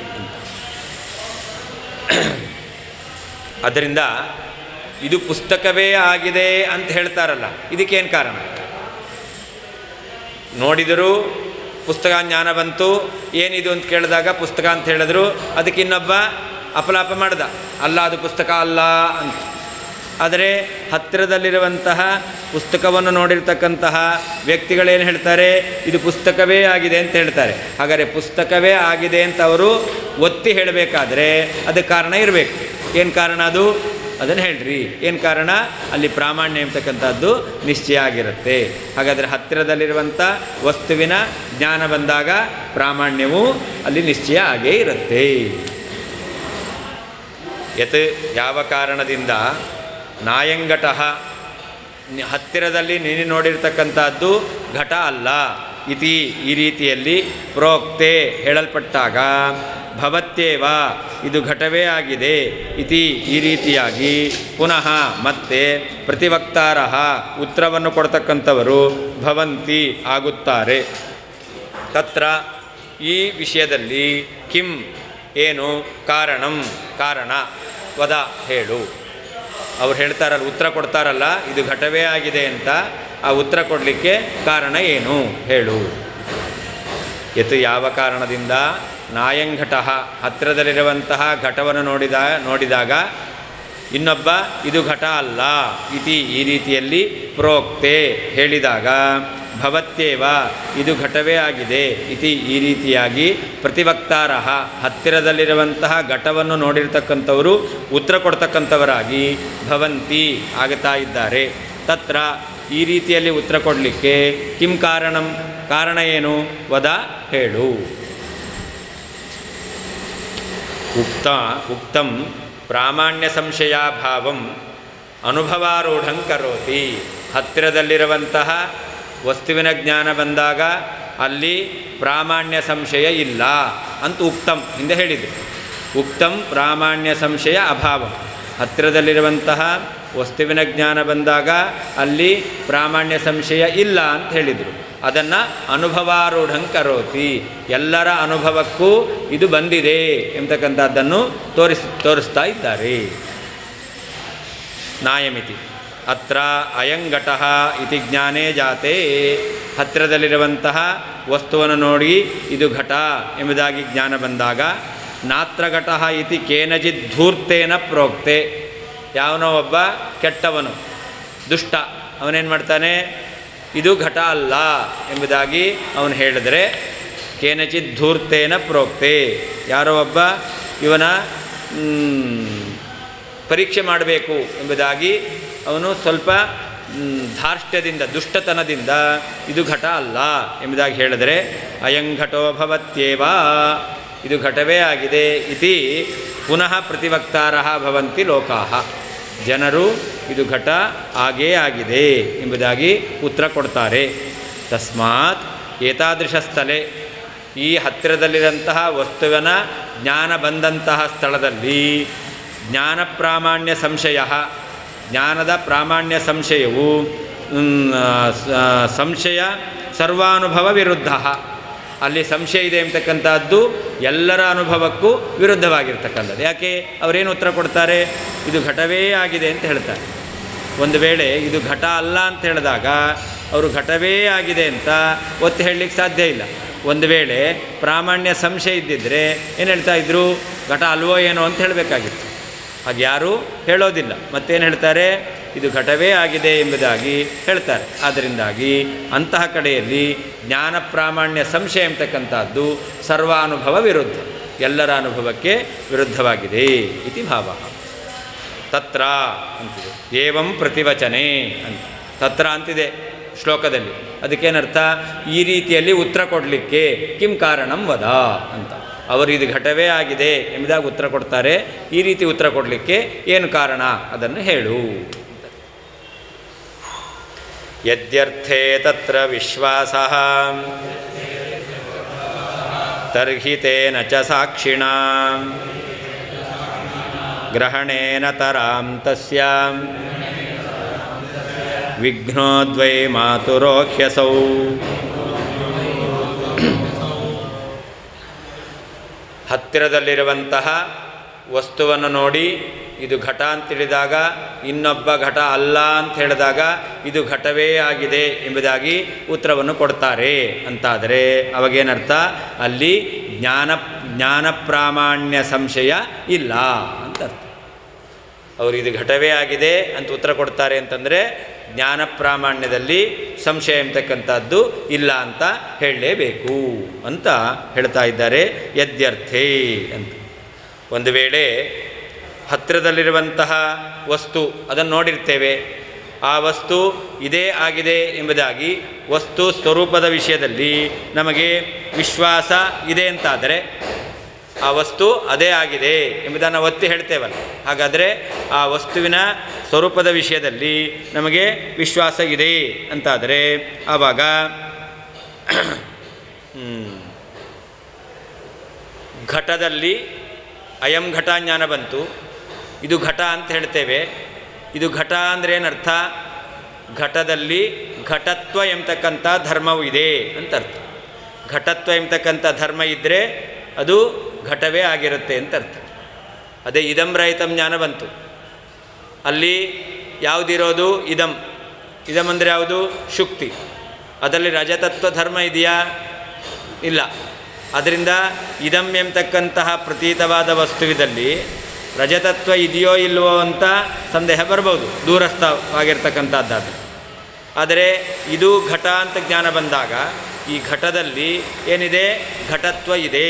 ಅದರಿಂದ ಇದು ಪುಸ್ತಕವೇ ಆಗಿದೆ ಅಂತ ಹೇಳ್ತಾರಲ್ಲ, ಇದಕ್ಕೇನು ಕಾರಣ? ನೋಡಿದರೂ ಪುಸ್ತಕ ಜ್ಞಾನ ಬಂತು, ಏನಿದು ಅಂತ ಕೇಳಿದಾಗ ಪುಸ್ತಕ ಅಂತ ಹೇಳಿದ್ರು, ಅದಕ್ಕೆ ಇನ್ನೊಬ್ಬ ಅಪಲಾಪ ಮಾಡ್ದ, ಅಲ್ಲ ಅದು ಪುಸ್ತಕ ಅಲ್ಲ ಅಂತ. ಆದರೆ ಹತ್ತಿರದಲ್ಲಿರುವಂತಹ ಪುಸ್ತಕವನ್ನು ನೋಡಿರ್ತಕ್ಕಂತಹ ವ್ಯಕ್ತಿಗಳೇನು ಹೇಳ್ತಾರೆ? ಇದು ಪುಸ್ತಕವೇ ಆಗಿದೆ ಅಂತ ಹೇಳ್ತಾರೆ. ಹಾಗಾದರೆ ಪುಸ್ತಕವೇ ಆಗಿದೆ ಅಂತ ಅವರು ಒತ್ತಿ ಹೇಳಬೇಕಾದ್ರೆ ಅದಕ್ಕೆ ಕಾರಣ ಇರಬೇಕು. ಏನು ಕಾರಣ ಅದು? ಅದನ್ನು ಹೇಳ್ರಿ. ಏನು ಕಾರಣ? ಅಲ್ಲಿ ಪ್ರಾಮಾಣ್ಯ ಎಂಬತಕ್ಕಂಥದ್ದು ನಿಶ್ಚಯ ಆಗಿರುತ್ತೆ. ಹಾಗಾದರೆ ಹತ್ತಿರದಲ್ಲಿರುವಂಥ ವಸ್ತುವಿನ ಜ್ಞಾನ ಬಂದಾಗ ಪ್ರಾಮಾಣ್ಯವು ಅಲ್ಲಿ ನಿಶ್ಚಯ ಆಗೇ ಇರುತ್ತೆ. ಯತ್ ಯಾವ ಕಾರಣದಿಂದ ನಾಯಂಘಟಃ ಹತ್ತಿರದಲ್ಲಿ ನೀನು ನೋಡಿರ್ತಕ್ಕಂಥದ್ದು ಘಟ ಅಲ್ಲ, ಇತಿ ಈ ರೀತಿಯಲ್ಲಿ ಪ್ರೋಕ್ತೆ ಹೇಳಲ್ಪಟ್ಟಾಗ, ಭವತ್ಯೇವ ಇದು ಘಟವೇ ಆಗಿದೆ, ಇತಿ ಈ ರೀತಿಯಾಗಿ ಪುನಃ ಮತ್ತೆ ಪ್ರತಿವಕ್ತಾರಃ ಉತ್ತರವನ್ನು ಕೊಡ್ತಕ್ಕಂಥವರು ಭವಂತಿ ಆಗುತ್ತಾರೆ. ತತ್ರ ಈ ವಿಷಯದಲ್ಲಿ ಕಿಂ ಏನು ಕಾರಣಂ ಕಾರಣ ವದ ಹೇಳು. ಅವ್ರು ಹೇಳ್ತಾರಲ್ಲ, ಉತ್ತರ ಕೊಡ್ತಾರಲ್ಲ ಇದು ಘಟವೇ ಆಗಿದೆ ಅಂತ, ಆ ಉತ್ತರ ಕೊಡಲಿಕ್ಕೆ ಕಾರಣ ಏನು ಹೇಳು. ಯತ್ ಯಾವ ಕಾರಣದಿಂದ ನಾಯಂಘಟ ಹತ್ತಿರದಲ್ಲಿರುವಂತಹ ಘಟವನ್ನು ನೋಡಿದ ನೋಡಿದಾಗ ಇನ್ನೊಬ್ಬ ಇದು ಘಟ ಅಲ್ಲ ಇತಿ ಈ ರೀತಿಯಲ್ಲಿ ಪ್ರೋಕ್ತೆ ಹೇಳಿದಾಗ, ಭವತ್ಯೇವ ಇದು ಘಟವೇ ಆಗಿದೆ ಇತಿ ಈ ರೀತಿಯಾಗಿ ಪ್ರತಿವಕ್ತಾರಃ ಹತ್ತಿರದಲ್ಲಿರುವಂತಹ ಘಟವನ್ನು ನೋಡಿರ್ತಕ್ಕಂಥವರು ಉತ್ತರ ಕೊಡ್ತಕ್ಕಂಥವರಾಗಿ ಭವಂತಿ ಆಗುತ್ತಾ ಇದ್ದಾರೆ. ತತ್ರ ಈ ರೀತಿಯಲ್ಲಿ ಉತ್ತರ ಕೊಡಲಿಕ್ಕೆ ಕಿಂ ಕಾರಣಂ ಕಾರಣ ಏನು ವದ ಹೇಳು. ಉಕ್ತ ಉಕ್ತಂ ಪ್ರಾಮಾಣ್ಯ ಸಂಶಯಾಭಾವಂ ಅನುಭವಾರೂಢಂ ಕರೋತಿ. ಹತ್ತಿರದಲ್ಲಿರುವಂತಹ ವಸ್ತುವಿನ ಜ್ಞಾನ ಬಂದಾಗ ಅಲ್ಲಿ ಪ್ರಾಮಾಣ್ಯ ಸಂಶಯ ಇಲ್ಲ ಅಂತ ಉಕ್ತಂ ಹಿಂದೆ ಹೇಳಿದರು. ಉಕ್ತಂ ಪ್ರಾಮಾಣ್ಯ ಸಂಶಯ ಅಭಾವಂ, ಹತ್ತಿರದಲ್ಲಿರುವಂತಹ ವಸ್ತುವಿನ ಜ್ಞಾನ ಬಂದಾಗ ಅಲ್ಲಿ ಪ್ರಾಮಾಣ್ಯ ಸಂಶಯ ಇಲ್ಲ ಅಂತ ಹೇಳಿದರು. ಅದನ್ನು ಅನುಭವಾರೂಢಂ ಕರೋತಿ, ಎಲ್ಲರ ಅನುಭವಕ್ಕೂ ಇದು ಬಂದಿದೆ ಎಂಬತಕ್ಕಂಥದ್ದನ್ನು ತೋರಿಸ್ ತೋರಿಸ್ತಾ ಇದ್ದಾರೆ. ನಾಯಮಿತಿ ಅತ್ರ ಅಯಂಘಟಃ ಇತಿ ಜ್ಞಾನೇ ಜಾತೆ, ಹತ್ತಿರದಲ್ಲಿರುವಂತಹ ವಸ್ತುವನ್ನು ನೋಡಿ ಇದು ಘಟ ಎಂಬುದಾಗಿ ಜ್ಞಾನ ಬಂದಾಗ ನಾತ್ರಘಟಃ ಇತಿ ಕೇನಚಿತ್ ಧೂರ್ತೇನ ಪ್ರೋಕ್ತೆ, ಯಾವನೋ ಒಬ್ಬ ಕೆಟ್ಟವನು ದುಷ್ಟ ಅವನೇನು ಮಾಡ್ತಾನೆ, ಇದು ಘಟ ಅಲ್ಲ ಎಂಬುದಾಗಿ ಅವನು ಹೇಳಿದರೆ ಕೇನಚಿತ್ ಧೂರ್ತೇನ ಪ್ರೋಕ್ತೆ, ಯಾರೋ ಒಬ್ಬ ಇವನ ಪರೀಕ್ಷೆ ಮಾಡಬೇಕು ಎಂಬುದಾಗಿ ಅವನು ಸ್ವಲ್ಪ ಧಾರ್ಷ್ಟ್ಯದಿಂದ ದುಷ್ಟತನದಿಂದ ಇದು ಘಟ ಅಲ್ಲ ಎಂಬುದಾಗಿ ಹೇಳಿದರೆ ಅಯಂಘಟೋ ಭವತ್ಯೇವ, ಇದು ಘಟವೇ ಆಗಿದೆ ಇತಿ ಪುನಃ ಪ್ರತಿವಕ್ತಾರಃ ಭವಂತಿ ಲೋಕಾಃ, ಜನರು ಇದು ಘಟ ಆಗೇ ಆಗಿದೆ ಎಂಬುದಾಗಿ ಉತ್ತರ ಕೊಡ್ತಾರೆ. ತಸ್ಮಾತ್ ಏತಾದೃಶ ಸ್ಥಳೇ, ಈ ಹತ್ತಿರದಲ್ಲಿರುವಂತಹ ವಸ್ತುವಿನ ಜ್ಞಾನ ಬಂದಂತಹ ಸ್ಥಳದಲ್ಲಿ ಜ್ಞಾನ ಪ್ರಾಮಾಣ್ಯ ಸಂಶಯ, ಜ್ಞಾನದ ಪ್ರಾಮಾಣ್ಯ ಸಂಶಯವು ಸಂಶಯ ಸರ್ವಾನುಭವ ವಿರುದ್ಧ, ಅಲ್ಲಿ ಸಂಶಯ ಇದೆ ಎಂಬತಕ್ಕಂಥದ್ದು ಎಲ್ಲರ ಅನುಭವಕ್ಕೂ ವಿರುದ್ಧವಾಗಿರ್ತಕ್ಕಂಥದ್ದು. ಯಾಕೆ ಅವರೇನು ಉತ್ತರ ಕೊಡ್ತಾರೆ, ಇದು ಘಟವೇ ಆಗಿದೆ ಅಂತ ಹೇಳ್ತಾರೆ. ಒಂದು ವೇಳೆ ಇದು ಘಟ ಅಲ್ಲ ಅಂತ ಹೇಳಿದಾಗ ಅವರು ಘಟವೇ ಆಗಿದೆ ಅಂತ ಒತ್ತು ಹೇಳಲಿಕ್ಕೆ ಸಾಧ್ಯ ಇಲ್ಲ. ಒಂದು ವೇಳೆ ಪ್ರಾಮಾಣ್ಯ ಸಂಶಯ ಇದ್ದಿದ್ದರೆ ಏನು ಹೇಳ್ತಾ ಇದ್ರು, ಘಟ ಅಲ್ವೋ ಏನೋ ಅಂತ ಹೇಳಬೇಕಾಗಿತ್ತು. ಹಾಗೆ ಯಾರೂ ಹೇಳೋದಿಲ್ಲ, ಮತ್ತೇನು ಹೇಳ್ತಾರೆ, ಇದು ಘಟವೇ ಆಗಿದೆ ಎಂಬುದಾಗಿ ಹೇಳ್ತಾರೆ. ಆದ್ದರಿಂದಾಗಿ ಅಂತಹ ಕಡೆಯಲ್ಲಿ ಜ್ಞಾನ ಪ್ರಾಮಾಣ್ಯ ಸಂಶಯ ಎಂಬತಕ್ಕಂಥದ್ದು ಸರ್ವಾನುಭವ ವಿರುದ್ಧ, ಎಲ್ಲರ ಅನುಭವಕ್ಕೆ ವಿರುದ್ಧವಾಗಿದೆ ಇತಿ ಭಾವ. ತತ್ರ ಅಂತಿದೆ, ಏವಂ ಪ್ರತಿವಚನೆ ಅಂತ ತತ್ರ ಅಂತಿದೆ ಶ್ಲೋಕದಲ್ಲಿ. ಅದಕ್ಕೇನರ್ಥ, ಈ ರೀತಿಯಲ್ಲಿ ಉತ್ತರ ಕೊಡಲಿಕ್ಕೆ ಕಿಂ ಕಾರಣಂ ವದ ಅಂತ. ಅವರು ಇದು ಘಟವೇ ಆಗಿದೆ ಎಂಬುದಾಗಿ ಉತ್ತರ ಕೊಡ್ತಾರೆ, ಈ ರೀತಿ ಉತ್ತರ ಕೊಡಲಿಕ್ಕೆ ಏನು ಕಾರಣ ಅದನ್ನು ಹೇಳು. ಯದ್ಯರ್ಥೇ ತತ್ರ ವಿಶ್ವಾಸಃ ತರ್ಹಿ ತೇನ ಚ ಸಾಕ್ಷಿಣಾಂ ಗ್ರಹಣೇನ ತರಾಂ ತಸ್ಯಾಂ ವಿಘ್ನೋದ್ವೈ ಮಾತುರೋಹ್ಯಸೌ. ಹತ್ತಿರದಲ್ಲಿರುವಂತಹ ವಸ್ತುವನ್ನು ನೋಡಿ ಇದು ಘಟ ಅಂತ ತಿಳಿದಾಗ, ಇನ್ನೊಬ್ಬ ಘಟ ಅಲ್ಲ ಅಂತ ಹೇಳಿದಾಗ ಇದು ಘಟವೇ ಆಗಿದೆ ಎಂಬುದಾಗಿ ಉತ್ತರವನ್ನು ಕೊಡ್ತಾರೆ ಅಂತಾದರೆ ಅವಾಗೇನರ್ಥ, ಅಲ್ಲಿ ಜ್ಞಾನ ಜ್ಞಾನ ಪ್ರಾಮಾಣ್ಯ ಸಂಶಯ ಇಲ್ಲ ಅಂತ ಅರ್ಥ. ಅವರು ಇದು ಘಟವೇ ಆಗಿದೆ ಅಂತ ಉತ್ತರ ಕೊಡ್ತಾರೆ ಅಂತಂದರೆ ಜ್ಞಾನ ಪ್ರಾಮಾಣ್ಯದಲ್ಲಿ ಸಂಶಯ ಎಂಬತಕ್ಕಂಥದ್ದು ಇಲ್ಲ ಅಂತ ಹೇಳಲೇಬೇಕು ಅಂತ ಹೇಳ್ತಾ ಇದ್ದಾರೆ. ಯದ್ಯರ್ಥೇ ಅಂತ, ಒಂದು ವೇಳೆ ಹತ್ತಿರದಲ್ಲಿರುವಂತಹ ವಸ್ತು ಅದನ್ನು ನೋಡಿರ್ತೇವೆ, ಆ ವಸ್ತು ಇದೇ ಆಗಿದೆ ಎಂಬುದಾಗಿ ವಸ್ತು ಸ್ವರೂಪದ ವಿಷಯದಲ್ಲಿ ನಮಗೆ ವಿಶ್ವಾಸ ಇದೆ ಅಂತಾದರೆ ಆ ವಸ್ತು ಅದೇ ಆಗಿದೆ ಎಂಬುದನ್ನು ಒತ್ತಿ ಹೇಳ್ತೇವಲ್ಲ, ಹಾಗಾದರೆ ಆ ವಸ್ತುವಿನ ಸ್ವರೂಪದ ವಿಷಯದಲ್ಲಿ ನಮಗೆ ವಿಶ್ವಾಸ ಇದೆ ಅಂತಾದರೆ ಆವಾಗ ಘಟದಲ್ಲಿ ಅಯಂ ಘಟ ಜ್ಞಾನ ಬಂತು, ಇದು ಘಟ ಅಂತ ಹೇಳ್ತೇವೆ. ಇದು ಘಟ ಅಂದರೆ ಏನರ್ಥ, ಘಟದಲ್ಲಿ ಘಟತ್ವ ಎಂಬತಕ್ಕಂಥ ಧರ್ಮವು ಇದೆ ಅಂತ ಅರ್ಥ. ಘಟತ್ವ ಎಂಬತಕ್ಕಂಥ ಧರ್ಮ ಇದ್ದರೆ ಅದು ಘಟವೇ ಆಗಿರುತ್ತೆ ಅಂತ ಅರ್ಥ. ಅದೇ ಇದಂ ರಹಿತಂ ಜ್ಞಾನ ಬಂತು, ಅಲ್ಲಿ ಯಾವುದಿರೋದು ಇದಂ. ಇದಂ ಅಂದರೆ ಯಾವುದು, ಶುಕ್ತಿ. ಅದರಲ್ಲಿ ರಜತತ್ವ ಧರ್ಮ ಇದೆಯಾ, ಇಲ್ಲ. ಅದರಿಂದ ಇದಂ ಎಂಬತಕ್ಕಂತಹ ಪ್ರತೀತವಾದ ವಸ್ತುವಿನಲ್ಲಿ ರಜತತ್ವ ಇದೆಯೋ ಇಲ್ವೋ ಅಂತ ಸಂದೇಹ ಬರ್ಬೋದು, ದೂರಸ್ಥವಾಗಿರ್ತಕ್ಕಂಥದ್ದಾದರೆ. ಆದರೆ ಇದು ಘಟ ಅಂತ ಜ್ಞಾನ ಬಂದಾಗ ಈ ಘಟದಲ್ಲಿ ಏನಿದೆ, ಘಟತ್ವ ಇದೆ.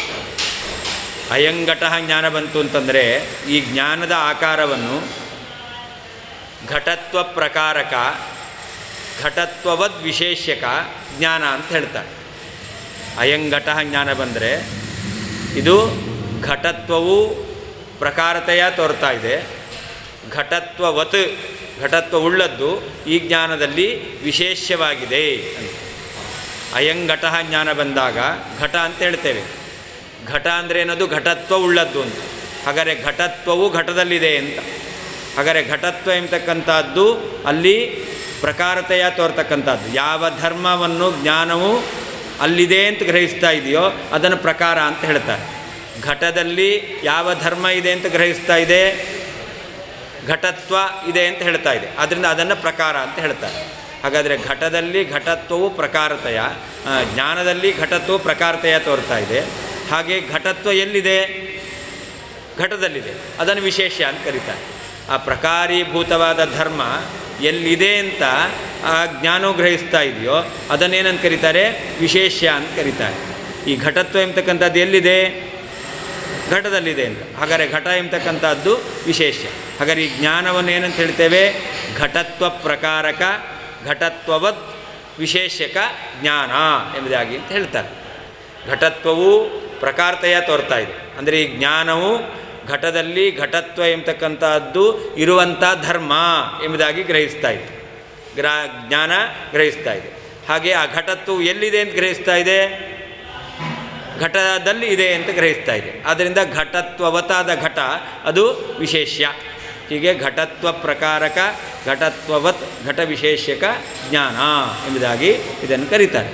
ಅಯಂಘಟ ಜ್ಞಾನ ಬಂತು ಅಂತಂದರೆ ಈ ಜ್ಞಾನದ ಆಕಾರವನ್ನು ಘಟತ್ವ ಪ್ರಕಾರಕ ಘಟತ್ವವದ್ ವಿಶೇಷ್ಯಕ ಜ್ಞಾನ ಅಂತ ಹೇಳ್ತಾರೆ. ಅಯಂಘಟ ಜ್ಞಾನ ಬಂದರೆ ಇದು ಘಟತ್ವವು ಪ್ರಕಾರತೆಯ ತೋರ್ತಾ ಇದೆ. ಘಟತ್ವವತ್ ಘಟತ್ವ ಉಳ್ಳದ್ದು ಈ ಜ್ಞಾನದಲ್ಲಿ ವಿಶೇಷವಾಗಿದೆ ಅಂತ. ಅಯಂಘಟ ಜ್ಞಾನ ಬಂದಾಗ ಘಟ ಅಂತ ಹೇಳ್ತೇವೆ. ಘಟ ಅಂದರೆ ಏನದು? ಘಟತ್ವ ಉಳ್ಳದ್ದು ಅಂತ. ಹಾಗಾದರೆ ಘಟತ್ವವು ಘಟದಲ್ಲಿದೆ ಅಂತ. ಹಾಗಾದರೆ ಘಟತ್ವ ಎಂಬತಕ್ಕಂಥದ್ದು ಅಲ್ಲಿ ಪ್ರಕಾರತೆಯ ತೋರ್ತಕ್ಕಂಥದ್ದು. ಯಾವ ಧರ್ಮವನ್ನು ಜ್ಞಾನವು ಅಲ್ಲಿದೆ ಅಂತ ಗ್ರಹಿಸ್ತಾ ಇದೆಯೋ ಅದನ್ನು ಪ್ರಕಾರ ಅಂತ ಹೇಳ್ತಾರೆ. ಘಟದಲ್ಲಿ ಯಾವ ಧರ್ಮ ಇದೆ ಅಂತ ಗ್ರಹಿಸ್ತಾ ಇದೆ? ಘಟತ್ವ ಇದೆ ಅಂತ ಹೇಳ್ತಾ ಇದೆ. ಆದ್ದರಿಂದ ಅದನ್ನು ಪ್ರಕಾರ ಅಂತ ಹೇಳ್ತಾರೆ. ಹಾಗಾದರೆ ಘಟದಲ್ಲಿ ಘಟತ್ವವು ಪ್ರಕಾರತೆಯ, ಜ್ಞಾನದಲ್ಲಿ ಘಟತ್ವವು ಪ್ರಕಾರತೆಯ ತೋರ್ತಾ ಇದೆ. ಹಾಗೆ ಘಟತ್ವ ಎಲ್ಲಿದೆ? ಘಟದಲ್ಲಿದೆ. ಅದನ್ನು ವಿಶೇಷ ಅಂತ ಕರೀತಾರೆ. ಆ ಪ್ರಕಾರೀಭೂತವಾದ ಧರ್ಮ ಎಲ್ಲಿದೆ ಅಂತ ಆ ಜ್ಞಾನವು ಗ್ರಹಿಸ್ತಾ ಇದೆಯೋ ಅದನ್ನೇನಂತ ಕರೀತಾರೆ? ವಿಶೇಷ ಅಂತ ಕರೀತಾರೆ. ಈ ಘಟತ್ವ ಎಂಬತಕ್ಕಂಥದ್ದು ಎಲ್ಲಿದೆ? ಘಟದಲ್ಲಿದೆ ಅಂತ. ಹಾಗಾದರೆ ಘಟ ಎಂಬತಕ್ಕಂಥದ್ದು ವಿಶೇಷ. ಹಾಗಾದರೆ ಈ ಜ್ಞಾನವನ್ನು ಏನಂತ ಹೇಳ್ತೇವೆ? ಘಟತ್ವ ಪ್ರಕಾರಕ ಘಟತ್ವವತ್ ವಿಶೇಷಕ ಜ್ಞಾನ ಎಂಬುದಾಗಿ ಅಂತ ಹೇಳ್ತಾರೆ. ಘಟತ್ವವು ಪ್ರಕಾರತೆಯ ತೋರ್ತಾ ಇದೆ. ಅಂದರೆ ಈ ಜ್ಞಾನವು ಘಟದಲ್ಲಿ ಘಟತ್ವ ಎಂಬತಕ್ಕಂಥದ್ದು ಇರುವಂಥ ಧರ್ಮ ಎಂಬುದಾಗಿ ಗ್ರಹಿಸ್ತಾ ಇದೆ. ಗ್ರ ಜ್ಞಾನ ಗ್ರಹಿಸ್ತಾ ಇದೆ. ಹಾಗೆ ಆ ಘಟತ್ವವು ಎಲ್ಲಿದೆ ಅಂತ ಗ್ರಹಿಸ್ತಾ ಇದೆ? ಘಟದಲ್ಲಿ ಇದೆ ಅಂತ ಗ್ರಹಿಸ್ತಾ ಇದೆ. ಆದ್ದರಿಂದ ಘಟತ್ವವತಾದ ಘಟ ಅದು ವಿಶೇಷ್ಯ. ಹೀಗೆ ಘಟತ್ವ ಪ್ರಕಾರಕ ಘಟತ್ವವತ್ ಘಟ ವಿಶೇಷಕ ಜ್ಞಾನ ಎಂಬುದಾಗಿ ಇದನ್ನು ಕರೀತಾರೆ.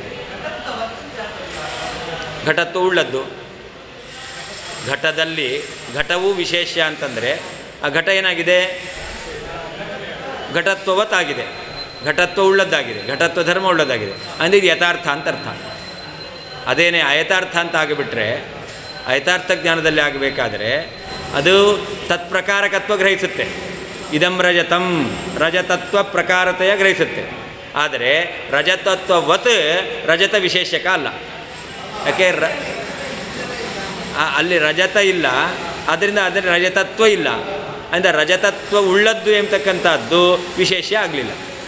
ಘಟತ್ವ ಉಳ್ಳದ್ದು. ಘಟದಲ್ಲಿ ಘಟವು ವಿಶೇಷ ಅಂತಂದರೆ ಆ ಘಟ ಏನಾಗಿದೆ? ಘಟತ್ವವತ್ ಆಗಿದೆ. ಘಟತ್ವ ಉಳ್ಳದ್ದಾಗಿದೆ. ಘಟತ್ವ ಧರ್ಮ ಉಳ್ಳದ್ದಾಗಿದೆ. ಅಂದರೆ ಇದು ಯಥಾರ್ಥ ಅಂತ ಅರ್ಥ. ಅದೇನೇ ಅಯಥಾರ್ಥ ಅಂತ ಆಗಿಬಿಟ್ರೆ, ಅಯಥಾರ್ಥ ಜ್ಞಾನದಲ್ಲಿ ಆಗಬೇಕಾದ್ರೆ ಅದು ತತ್ಪ್ರಕಾರಕತ್ವ ಗ್ರಹಿಸುತ್ತೆ. ಇದಂ ರಜತಂ ರಜತತ್ವ ಪ್ರಕಾರತೆಯ ಗ್ರಹಿಸುತ್ತೆ. ಆದರೆ ರಜತತ್ವವತ್ ರಜತ ವಿಶೇಷಕ ಅಲ್ಲ. ಯಾಕೆ? ರ ಅಲ್ಲಿ ರಜತ ಇಲ್ಲ, ಆದ್ದರಿಂದ ಅದರ ರಜತತ್ವ ಇಲ್ಲ. ಅಂದರೆ ರಜತತ್ವ ಉಳ್ಳದ್ದು ಎಂಬತಕ್ಕಂಥದ್ದು ವಿಶೇಷ ಆಗಲಿಲ್ಲ.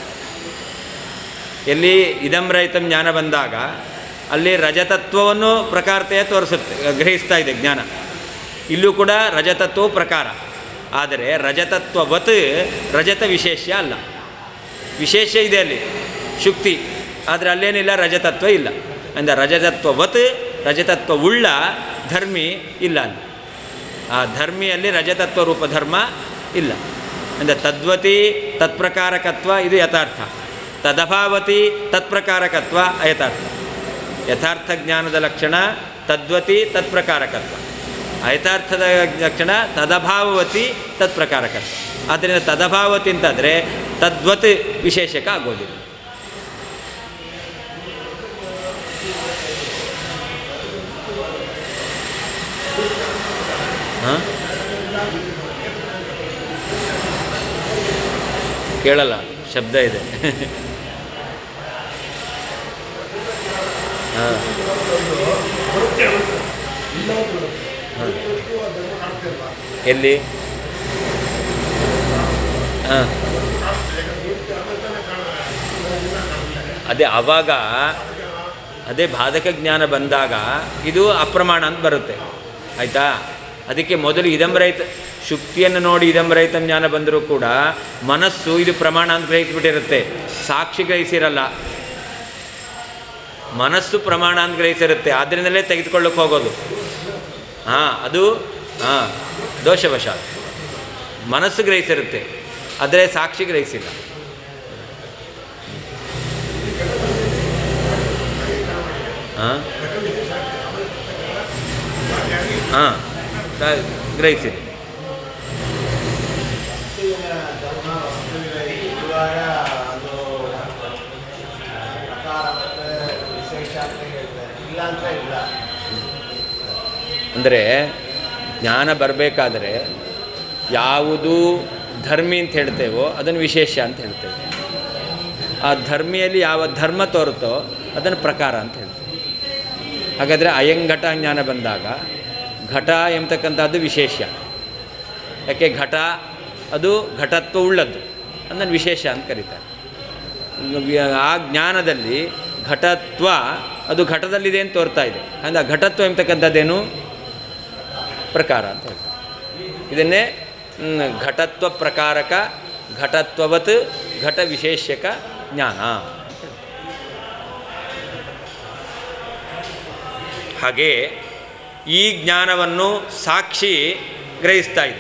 ಎಲ್ಲಿ ಇದಂ ರಹಿತಂ ಜ್ಞಾನ ಬಂದಾಗ ಅಲ್ಲಿ ರಜತತ್ವವನ್ನು ಪ್ರಕಾರತೆಯ ತೋರಿಸುತ್ತೆ, ಗ್ರಹಿಸ್ತಾ ಇದೆ ಜ್ಞಾನ. ಇಲ್ಲೂ ಕೂಡ ರಜತತ್ವವು ಪ್ರಕಾರ. ಆದರೆ ರಜತತ್ವವತ್ ರಜತ ವಿಶೇಷ ಅಲ್ಲ. ವಿಶೇಷ ಇದೆ ಅಲ್ಲಿ ಶುಕ್ತಿ, ಆದರೆ ಅಲ್ಲೇನಿಲ್ಲ, ರಜತತ್ವ ಇಲ್ಲ. ಅಂದರೆ ರಜತತ್ವವತ್ ರಜತತ್ವ ಉಳ್ಳ ಧರ್ಮಿ ಇಲ್ಲ ಅಲ್ಲಿ. ಆ ಧರ್ಮಿಯಲ್ಲಿ ರಜತತ್ವ ರೂಪ ಧರ್ಮ ಇಲ್ಲ. ಅಂದರೆ ತದ್ವತಿ ತತ್ಪ್ರಕಾರಕತ್ವ ಇದು ಯಥಾರ್ಥ. ತದಭಾವತಿ ತತ್ಪ್ರಕಾರಕತ್ವ ಅಯಥಾರ್ಥ. ಯಥಾರ್ಥ ಜ್ಞಾನದ ಲಕ್ಷಣ ತದ್ವತಿ ತತ್ಪ್ರಕಾರಕತ್ವ. ಅಯಥಾರ್ಥದ ಲಕ್ಷಣ ತದಭಾವವತಿ ತತ್ಪ್ರಕಾರಕತ್ವ. ಆದ್ದರಿಂದ ತದಭಾವತಿ ಅಂತಂದರೆ ತದ್ವತ್ ವಿಶೇಷಕ ಆಗೋದಿಲ್ಲ. ಹಾಂ, ಕೇಳಲ್ಲ, ಶಬ್ದ ಇದೆ. ಹಾಂ ಎಲ್ಲಿ? ಹಾಂ ಅದೇ ಆವಾಗ ಅದೇ ಬಾಧಕ ಜ್ಞಾನ ಬಂದಾಗ ಇದು ಅಪ್ರಮಾಣ ಅಂತ ಬರುತ್ತೆ. ಆಯಿತಾ? ಅದಕ್ಕೆ ಮೊದಲು ಇದಂಬರಹಿತ ಶುಕ್ತಿಯನ್ನು ನೋಡಿ ಇದಂಬರಹಿತ ಜ್ಞಾನ ಬಂದರೂ ಕೂಡ ಮನಸ್ಸು ಇದು ಪ್ರಮಾಣ ಅಂತ ಗ್ರಹಿಸಿಬಿಟ್ಟಿರುತ್ತೆ. ಸಾಕ್ಷಿ ಗ್ರಹಿಸಿರಲ್ಲ, ಮನಸ್ಸು ಪ್ರಮಾಣ ಅಂತ ಗ್ರಹಿಸಿರುತ್ತೆ. ಆದ್ದರಿಂದಲೇ ತೆಗೆದುಕೊಳ್ಳಕ್ಕೆ ಹೋಗೋದು. ಹಾಂ, ಅದು ಹಾಂ ದೋಷವಶ. ಮನಸ್ಸು ಗ್ರಹಿಸಿರುತ್ತೆ, ಆದರೆ ಸಾಕ್ಷಿ ಗ್ರಹಿಸಿಲ್ಲ. ಹಾಂ ಹಾಂ ಗ್ರಹಿಸಿದೆ. ಅಂದರೆ ಜ್ಞಾನ ಬರಬೇಕಾದ್ರೆ ಯಾವುದು ಧರ್ಮಿ ಅಂತ ಹೇಳ್ತೇವೋ ಅದನ್ನು ವಿಶೇಷ ಅಂತ ಹೇಳ್ತೇವೆ. ಆ ಧರ್ಮಿಯಲ್ಲಿ ಯಾವ ಧರ್ಮ ತೋರುತ್ತೋ ಅದನ್ನು ಪ್ರಕಾರ ಅಂತ ಹೇಳ್ತೇವೆ. ಹಾಗಾದರೆ ಅಯಂಘಟ ಜ್ಞಾನ ಬಂದಾಗ ಘಟ ಎಂಬತಕ್ಕಂಥದ್ದು ವಿಶೇಷ. ಯಾಕೆ? ಘಟ ಅದು ಘಟತ್ವ ಉಳ್ಳದ್ದು, ಅದನ್ನು ವಿಶೇಷ ಅಂತ ಕರೀತಾರೆ. ಆ ಜ್ಞಾನದಲ್ಲಿ ಘಟತ್ವ ಅದು ಘಟದಲ್ಲಿದೆ ಅಂತ ತೋರ್ತಾ ಇದೆ. ಅಂದರೆ ಆ ಘಟತ್ವ ಎಂಬತಕ್ಕಂಥದ್ದೇನು? ಪ್ರಕಾರ ಅಂತ ಹೇಳ್ತಾರೆ. ಇದನ್ನೇ ಘಟತ್ವ ಪ್ರಕಾರಕ ಘಟತ್ವವತ್ ಘಟ ವಿಶೇಷಕ ಜ್ಞಾನ. ಹಾಗೆ ಈ ಜ್ಞಾನವನ್ನು ಸಾಕ್ಷಿ ಗ್ರಹಿಸ್ತಾ ಇದೆ.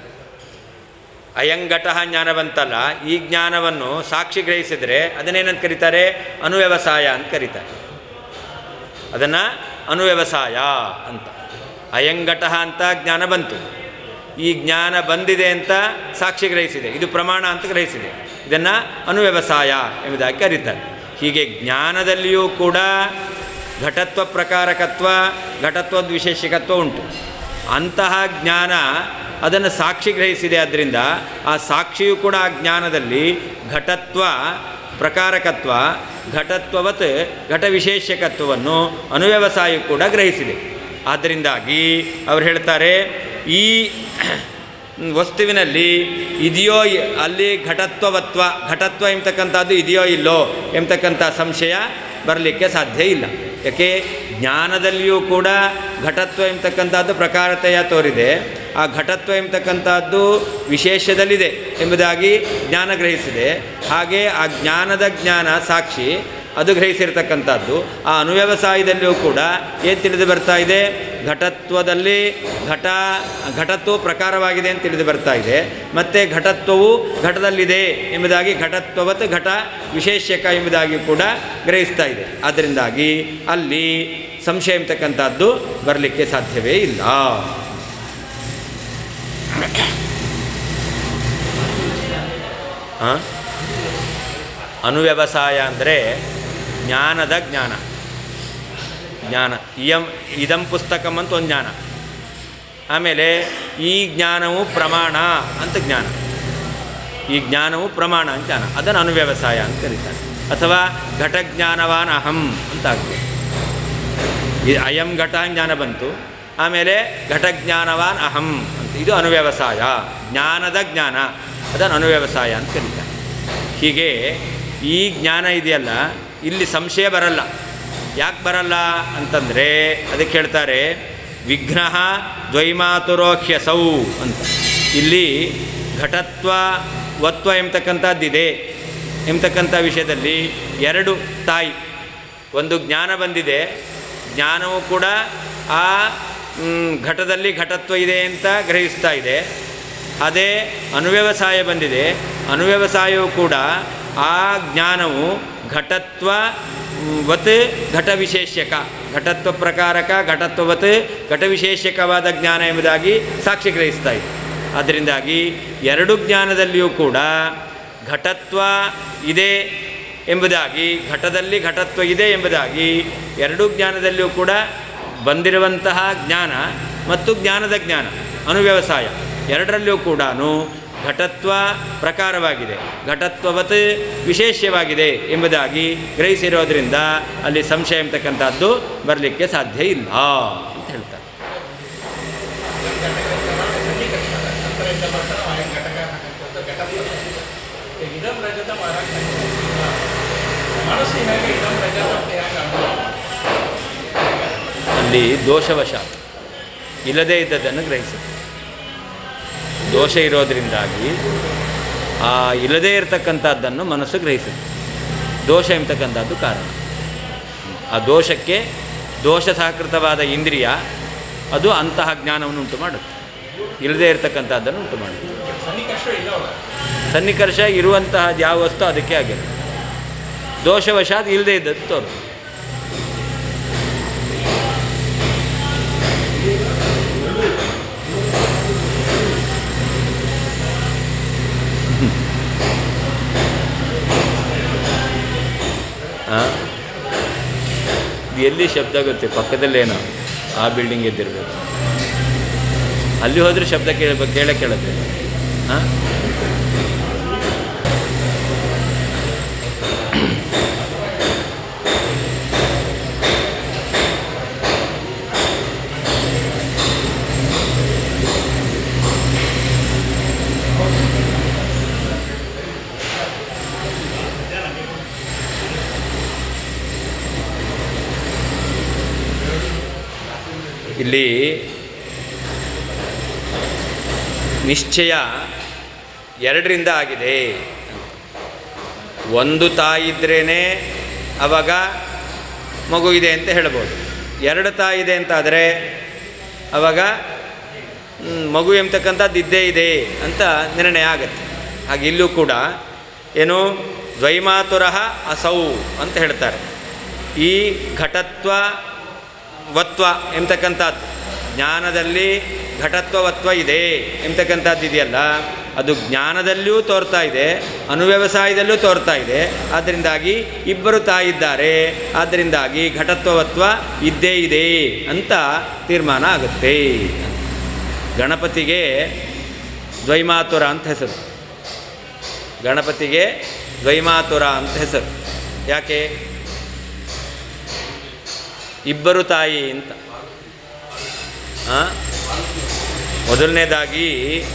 ಅಯಂಘಟ ಜ್ಞಾನ ಬಂತಲ್ಲ, ಈ ಜ್ಞಾನವನ್ನು ಸಾಕ್ಷಿ ಗ್ರಹಿಸಿದರೆ ಅದನ್ನೇನಂತ ಕರೀತಾರೆ? ಅನುವ್ಯವಸಾಯ ಅಂತ ಕರೀತಾರೆ. ಅದನ್ನು ಅನುವ್ಯವಸಾಯ ಅಂತ. ಅಯಂಘಟ ಅಂತ ಜ್ಞಾನ ಬಂತು, ಈ ಜ್ಞಾನ ಬಂದಿದೆ ಅಂತ ಸಾಕ್ಷಿ ಗ್ರಹಿಸಿದೆ, ಇದು ಪ್ರಮಾಣ ಅಂತ ಗ್ರಹಿಸಿದೆ, ಇದನ್ನು ಅನುವ್ಯವಸಾಯ ಎಂಬುದಾಗಿ ಕರೀತಾರೆ. ಹೀಗೆ ಜ್ಞಾನದಲ್ಲಿಯೂ ಕೂಡ ಘಟತ್ವ ಪ್ರಕಾರಕತ್ವ ಘಟತ್ವದ ವಿಶೇಷಕತ್ವ ಉಂಟು. ಅಂತಹ ಜ್ಞಾನ ಅದನ್ನು ಸಾಕ್ಷಿ ಗ್ರಹಿಸಿದೆ. ಆದ್ದರಿಂದ ಆ ಸಾಕ್ಷಿಯೂ ಕೂಡ ಆ ಜ್ಞಾನದಲ್ಲಿ ಘಟತ್ವ ಪ್ರಕಾರಕತ್ವ ಘಟತ್ವವತ್ ಘಟ ವಿಶೇಷಕತ್ವವನ್ನು ಅನುವ್ಯವಸಾಯ ಕೂಡ ಗ್ರಹಿಸಿದೆ. ಆದ್ದರಿಂದಾಗಿ ಅವರು ಹೇಳ್ತಾರೆ, ಈ ವಸ್ತುವಿನಲ್ಲಿ ಇದೆಯೋ ಅಲ್ಲಿ ಘಟತ್ವವತ್ವ ಘಟತ್ವ ಎಂಬತಕ್ಕಂಥದ್ದು ಇದೆಯೋ ಇಲ್ಲೋ ಎಂಬತಕ್ಕಂಥ ಸಂಶಯ ಬರಲಿಕ್ಕೆ ಸಾಧ್ಯ ಇಲ್ಲ. ಯಾಕೆ? ಜ್ಞಾನದಲ್ಲಿಯೂ ಕೂಡ ಘಟತ್ವ ಎಂಬತಕ್ಕಂಥದ್ದು ಪ್ರಕಾರತೆಯ ತೋರಿದೆ, ಆ ಘಟತ್ವ ಎಂಬತಕ್ಕಂಥದ್ದು ವಿಶೇಷದಲ್ಲಿದೆ ಎಂಬುದಾಗಿ ಜ್ಞಾನ ಗ್ರಹಿಸಿದೆ. ಹಾಗೆ ಆ ಜ್ಞಾನದ ಜ್ಞಾನ ಸಾಕ್ಷಿ ಅದು ಗ್ರಹಿಸಿರ್ತಕ್ಕಂಥದ್ದು. ಆ ಅನುವ್ಯವಸಾಯದಲ್ಲಿಯೂ ಕೂಡ ಏನು ತಿಳಿದು ಬರ್ತಾ ಇದೆ? ಘಟತ್ವದಲ್ಲಿ ಘಟ ಘಟತ್ವವು ಪ್ರಕಾರವಾಗಿದೆ ಅಂತ ತಿಳಿದು ಬರ್ತಾ ಇದೆ, ಮತ್ತು ಘಟತ್ವವು ಘಟದಲ್ಲಿದೆ ಎಂಬುದಾಗಿ ಘಟತ್ವವತ್ ಘಟ ವಿಶೇಷಕ ಎಂಬುದಾಗಿ ಕೂಡ ಗ್ರಹಿಸ್ತಾ ಇದೆ. ಆದ್ದರಿಂದಾಗಿ ಅಲ್ಲಿ ಸಂಶಯ ಎಂಬತಕ್ಕಂಥದ್ದು ಬರಲಿಕ್ಕೆ ಸಾಧ್ಯವೇ ಇಲ್ಲ. ಅನುವ್ಯವಸಾಯ ಅಂದರೆ ಜ್ಞಾನದ ಜ್ಞಾನ. ಜ್ಞಾನ ಇಯಂ ಇದಂ ಪುಸ್ತಕಂ ಅಂತ ಒಂದು ಜ್ಞಾನ, ಆಮೇಲೆ ಈ ಜ್ಞಾನವು ಪ್ರಮಾಣ ಅಂತ ಜ್ಞಾನ, ಈ ಜ್ಞಾನವು ಪ್ರಮಾಣ ಅಂತ ಜ್ಞಾನ, ಅದನ್ನು ಅನುವ್ಯವಸಾಯ ಅಂತ ಕರೀತಾರೆ. ಅಥವಾ ಘಟಜ್ಞಾನವಾನ್ ಅಹಂ ಅಂತ ಆಗ್ತದೆ. ಈ ಅಯಂ ಘಟ ಜ್ಞಾನ ಬಂತು, ಆಮೇಲೆ ಘಟಜ್ಞಾನವಾನ್ ಅಹಂ ಅಂತ, ಇದು ಅನುವ್ಯವಸಾಯ, ಜ್ಞಾನದ ಜ್ಞಾನ, ಅದನ್ನು ಅನುವ್ಯವಸಾಯ ಅಂತ ಕರೀತಾರೆ. ಹೀಗೆ ಈ ಜ್ಞಾನ ಇದೆಯಲ್ಲ, ಇಲ್ಲಿ ಸಂಶಯ ಬರಲ್ಲ. ಯಾಕೆ ಬರಲ್ಲ ಅಂತಂದರೆ ಅದಕ್ಕೆ ಹೇಳ್ತಾರೆ ವಿಘ್ನ ದ್ವೈಮಾತುರೋಹ್ಯಸೌ ಅಂತ. ಇಲ್ಲಿ ಘಟತ್ವ ವತ್ವ ಎಂಬತಕ್ಕಂಥದ್ದಿದೆ ಎಂಬತಕ್ಕಂಥ ವಿಷಯದಲ್ಲಿ ಎರಡು ತಾಯಿ, ಒಂದು ಜ್ಞಾನ ಬಂದಿದೆ, ಜ್ಞಾನವೂ ಕೂಡ ಆ ಘಟದಲ್ಲಿ ಘಟತ್ವ ಇದೆ ಅಂತ ಗ್ರಹಿಸ್ತಾ ಇದೆ. ಅದೇ ಅನುವ್ಯವಸಾಯ ಬಂದಿದೆ, ಅನುವ್ಯವಸಾಯವೂ ಕೂಡ ಆ ಜ್ಞಾನವು ಘಟತ್ವ ವತ್ ಘಟ ವಿಶೇಷಕ, ಘಟತ್ವ ಪ್ರಕಾರಕ ಘಟತ್ವವತ್ ಘಟ ವಿಶೇಷಕವಾದ ಜ್ಞಾನ ಎಂಬುದಾಗಿ ಸಾಕ್ಷಿ ಗ್ರಹಿಸ್ತಾ ಇದೆ. ಅದರಿಂದಾಗಿ ಎರಡು ಜ್ಞಾನದಲ್ಲಿಯೂ ಕೂಡ ಘಟತ್ವ ಇದೆ ಎಂಬುದಾಗಿ, ಘಟದಲ್ಲಿ ಘಟತ್ವ ಇದೆ ಎಂಬುದಾಗಿ ಎರಡೂ ಜ್ಞಾನದಲ್ಲಿಯೂ ಕೂಡ ಬಂದಿರುವಂತಹ ಜ್ಞಾನ ಮತ್ತು ಜ್ಞಾನದ ಜ್ಞಾನ ಅನುವ್ಯವಸಾಯ ಎರಡರಲ್ಲಿಯೂ ಕೂಡ ಘಟತ್ವ ಪ್ರಕಾರವಾಗಿದೆ, ಘಟತ್ವವತ್ ವಿಶೇಷವಾಗಿದೆ ಎಂಬುದಾಗಿ ಗ್ರಹಿಸಿರೋದ್ರಿಂದ ಅಲ್ಲಿ ಸಂಶಯ ಎಂಬತಕ್ಕಂಥದ್ದು ಬರಲಿಕ್ಕೆ ಸಾಧ್ಯ ಇಲ್ಲ ಅಂತ ಹೇಳ್ತಾರೆ. ಅಲ್ಲಿ ದೋಷವಶಾತ್ ಇಲ್ಲದೇ ಇದ್ದದನ್ನು ಗ್ರಹಿಸುತ್ತೆ. ದೋಷ ಇರೋದರಿಂದಾಗಿ ಆ ಇಲ್ಲದೇ ಇರತಕ್ಕಂಥದ್ದನ್ನು ಮನಸ್ಸು ಗ್ರಹಿಸುತ್ತೆ. ದೋಷ ಎಂಬತಕ್ಕಂಥದ್ದು ಕಾರಣ. ಆ ದೋಷಕ್ಕೆ ದೋಷ ಸಹಕೃತವಾದ ಇಂದ್ರಿಯ ಅದು ಅಂತಹ ಜ್ಞಾನವನ್ನು ಉಂಟು ಮಾಡುತ್ತೆ, ಇಲ್ಲದೇ ಇರತಕ್ಕಂಥದ್ದನ್ನು ಉಂಟು ಮಾಡುತ್ತೆ. ಸನ್ನಿಕರ್ಷ ಇರುವಂತಹ ಯಾವ ವಸ್ತು ಅದಕ್ಕೆ ಆಗಿರುತ್ತೆ, ದೋಷವಶಾತ್ ಇಲ್ಲದೇ ಇದ್ದದ್ದು ತೋರು. ಹಾಂ, ಎಲ್ಲಿ ಶಬ್ದ ಗೊತ್ತೆ? ಪಕ್ಕದಲ್ಲೇನೋ ಆ ಬಿಲ್ಡಿಂಗ್ ಎದ್ದಿರಬೇಕು, ಅಲ್ಲಿ ಹೋದರೆ ಶಬ್ದ ಕೇಳಬೇಕು, ಕೇಳ ಕೇಳುತ್ತೆ. ಹಾಂ, ಇಲ್ಲಿ ನಿಶ್ಚಯ ಎರಡರಿಂದ ಆಗಿದೆ. ಒಂದು ತಾಯಿ ಇದ್ರೇ ಆವಾಗ ಮಗು ಇದೆ ಅಂತ ಹೇಳ್ಬೋದು. ಎರಡು ತಾಯಿ ಇದೆ ಅಂತಾದರೆ ಆವಾಗ ಮಗು ಎಂಬತಕ್ಕಂಥದ್ದು ಇದ್ದೇ ಇದೆ ಅಂತ ನಿರ್ಣಯ ಆಗುತ್ತೆ. ಹಾಗೆ ಇಲ್ಲೂ ಕೂಡ ಏನು ದ್ವೈಮಾತುರಃ ಅಸೌ ಅಂತ ಹೇಳ್ತಾರೆ. ಈ ಘಟತ್ವ ವತ್ವ ಎಂಬತಕ್ಕಂಥದ್ದು ಜ್ಞಾನದಲ್ಲಿ ಘಟತ್ವವತ್ವ ಇದೆ ಎಂಬತಕ್ಕಂಥದ್ದು ಇದೆಯಲ್ಲ, ಅದು ಜ್ಞಾನದಲ್ಲಿಯೂ ತೋರ್ತಾ ಇದೆ, ಅನುವ್ಯವಸಾಯದಲ್ಲೂ ತೋರ್ತಾ ಇದೆ. ಆದ್ದರಿಂದಾಗಿ ಇಬ್ಬರು ತಾಯಿ ಇದ್ದಾರೆ, ಆದ್ದರಿಂದಾಗಿ ಘಟತ್ವವತ್ವ ಇದ್ದೇ ಇದೆ ಅಂತ ತೀರ್ಮಾನ ಆಗುತ್ತೆ. ಗಣಪತಿಗೆ ದ್ವೈಮಾತುರ ಅಂತ ಹೆಸರು. ಗಣಪತಿಗೆ ದ್ವೈಮಾತುರ ಅಂತ ಹೆಸರು. ಯಾಕೆ? ಇಬ್ಬರು ತಾಯಿ ಅಂತ. ಮೊದಲನೇದಾಗಿ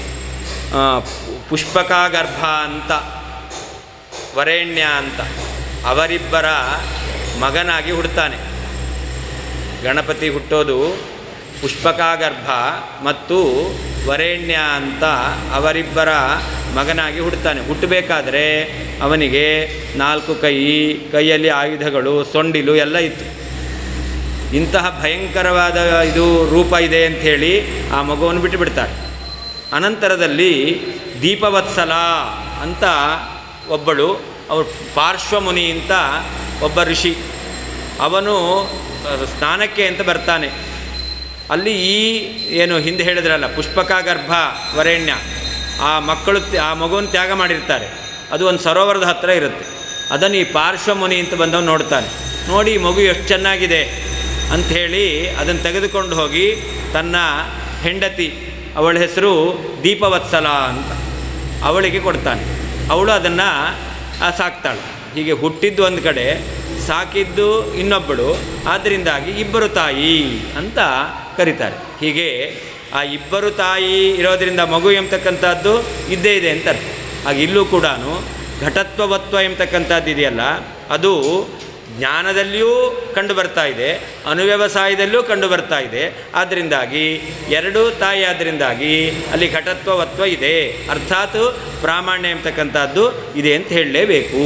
ಪುಷ್ಪಕಾಗರ್ಭ ಅಂತ, ವರೇಣ್ಯ ಅಂತ ಅವರಿಬ್ಬರ ಮಗನಾಗಿ ಹುಡ್ತಾನೆ. ಗಣಪತಿ ಹುಟ್ಟೋದು ಪುಷ್ಪಕಾಗರ್ಭ ಮತ್ತು ವರೇಣ್ಯ ಅಂತ ಅವರಿಬ್ಬರ ಮಗನಾಗಿ ಹುಡ್ತಾನೆ. ಹುಟ್ಟಬೇಕಾದ್ರೆ ಅವನಿಗೆ ನಾಲ್ಕು ಕೈ, ಕೈಯಲ್ಲಿ ಆಯುಧಗಳು, ಸೊಂಡಿಲು ಎಲ್ಲ ಇತ್ತು. ಇಂತಹ ಭಯಂಕರವಾದ ಇದು ರೂಪ ಇದೆ ಅಂಥೇಳಿ ಆ ಮಗುವನ್ನು ಬಿಟ್ಟು ಬಿಡ್ತಾರೆ. ಅನಂತರದಲ್ಲಿ ದೀಪವತ್ಸಲ ಅಂತ ಒಬ್ಬಳು, ಅವಳು ಪಾರ್ಶ್ವಮುನಿ ಅಂತ ಒಬ್ಬ ಋಷಿ, ಅವನು ಸ್ನಾನಕ್ಕೆ ಅಂತ ಬರ್ತಾನೆ. ಅಲ್ಲಿ ಈ ಏನು ಹಿಂದೆ ಹೇಳಿದ್ರಲ್ಲ ಪುಷ್ಪಕಾಗರ್ಭ ವರೇಣ್ಯ, ಆ ಮಕ್ಕಳು ಆ ಮಗುವನ್ನು ತ್ಯಾಗ ಮಾಡಿರ್ತಾರೆ. ಅದು ಒಂದು ಸರೋವರದ ಹತ್ತಿರ ಇರುತ್ತೆ. ಅದನ್ನು ಈ ಪಾರ್ಶ್ವಮುನಿ ಅಂತ ಬಂದವನು ನೋಡ್ತಾನೆ. ನೋಡಿ ಮಗು ಎಷ್ಟು ಚೆನ್ನಾಗಿದೆ ಅಂಥೇಳಿ ಅದನ್ನು ತೆಗೆದುಕೊಂಡು ಹೋಗಿ ತನ್ನ ಹೆಂಡತಿ, ಅವಳ ಹೆಸರು ದೀಪವತ್ಸಲ ಅಂತ, ಅವಳಿಗೆ ಕೊಡ್ತಾನೆ. ಅವಳು ಅದನ್ನು ಸಾಕ್ತಾಳೆ. ಹೀಗೆ ಹುಟ್ಟಿದ್ದು ಒಂದು ಕಡೆ, ಸಾಕಿದ್ದು ಇನ್ನೊಬ್ಬಳು, ಆದ್ದರಿಂದಾಗಿ ಇಬ್ಬರು ತಾಯಿ ಅಂತ ಕರೀತಾರೆ. ಹೀಗೆ ಆ ಇಬ್ಬರು ತಾಯಿ ಇರೋದರಿಂದ ಮಗು ಎಂಬತಕ್ಕಂಥದ್ದು ಇದ್ದೇ ಇದೆ ಅಂತ ಅರ್ಥ. ಹಾಗೆ ಇಲ್ಲೂ ಕೂಡ ಘಟತ್ವವತ್ವ ಎಂಬತಕ್ಕಂಥದ್ದು ಇದೆಯಲ್ಲ, ಅದು ಜ್ಞಾನದಲ್ಲಿಯೂ ಕಂಡು ಬರ್ತಾ ಇದೆ, ಅನುವ್ಯವಸಾಯದಲ್ಲೂ ಕಂಡು ಬರ್ತಾ ಇದೆ. ಆದ್ದರಿಂದಾಗಿ ಎರಡೂ ತಾಯಿ, ಆದ್ದರಿಂದಾಗಿ ಅಲ್ಲಿ ಘಟತ್ವವತ್ವ ಇದೆ, ಅರ್ಥಾತ್ ಪ್ರಾಮಾಣ್ಯ ಎಂಬತಕ್ಕಂಥದ್ದು ಇದೆ ಅಂತ ಹೇಳಲೇಬೇಕು.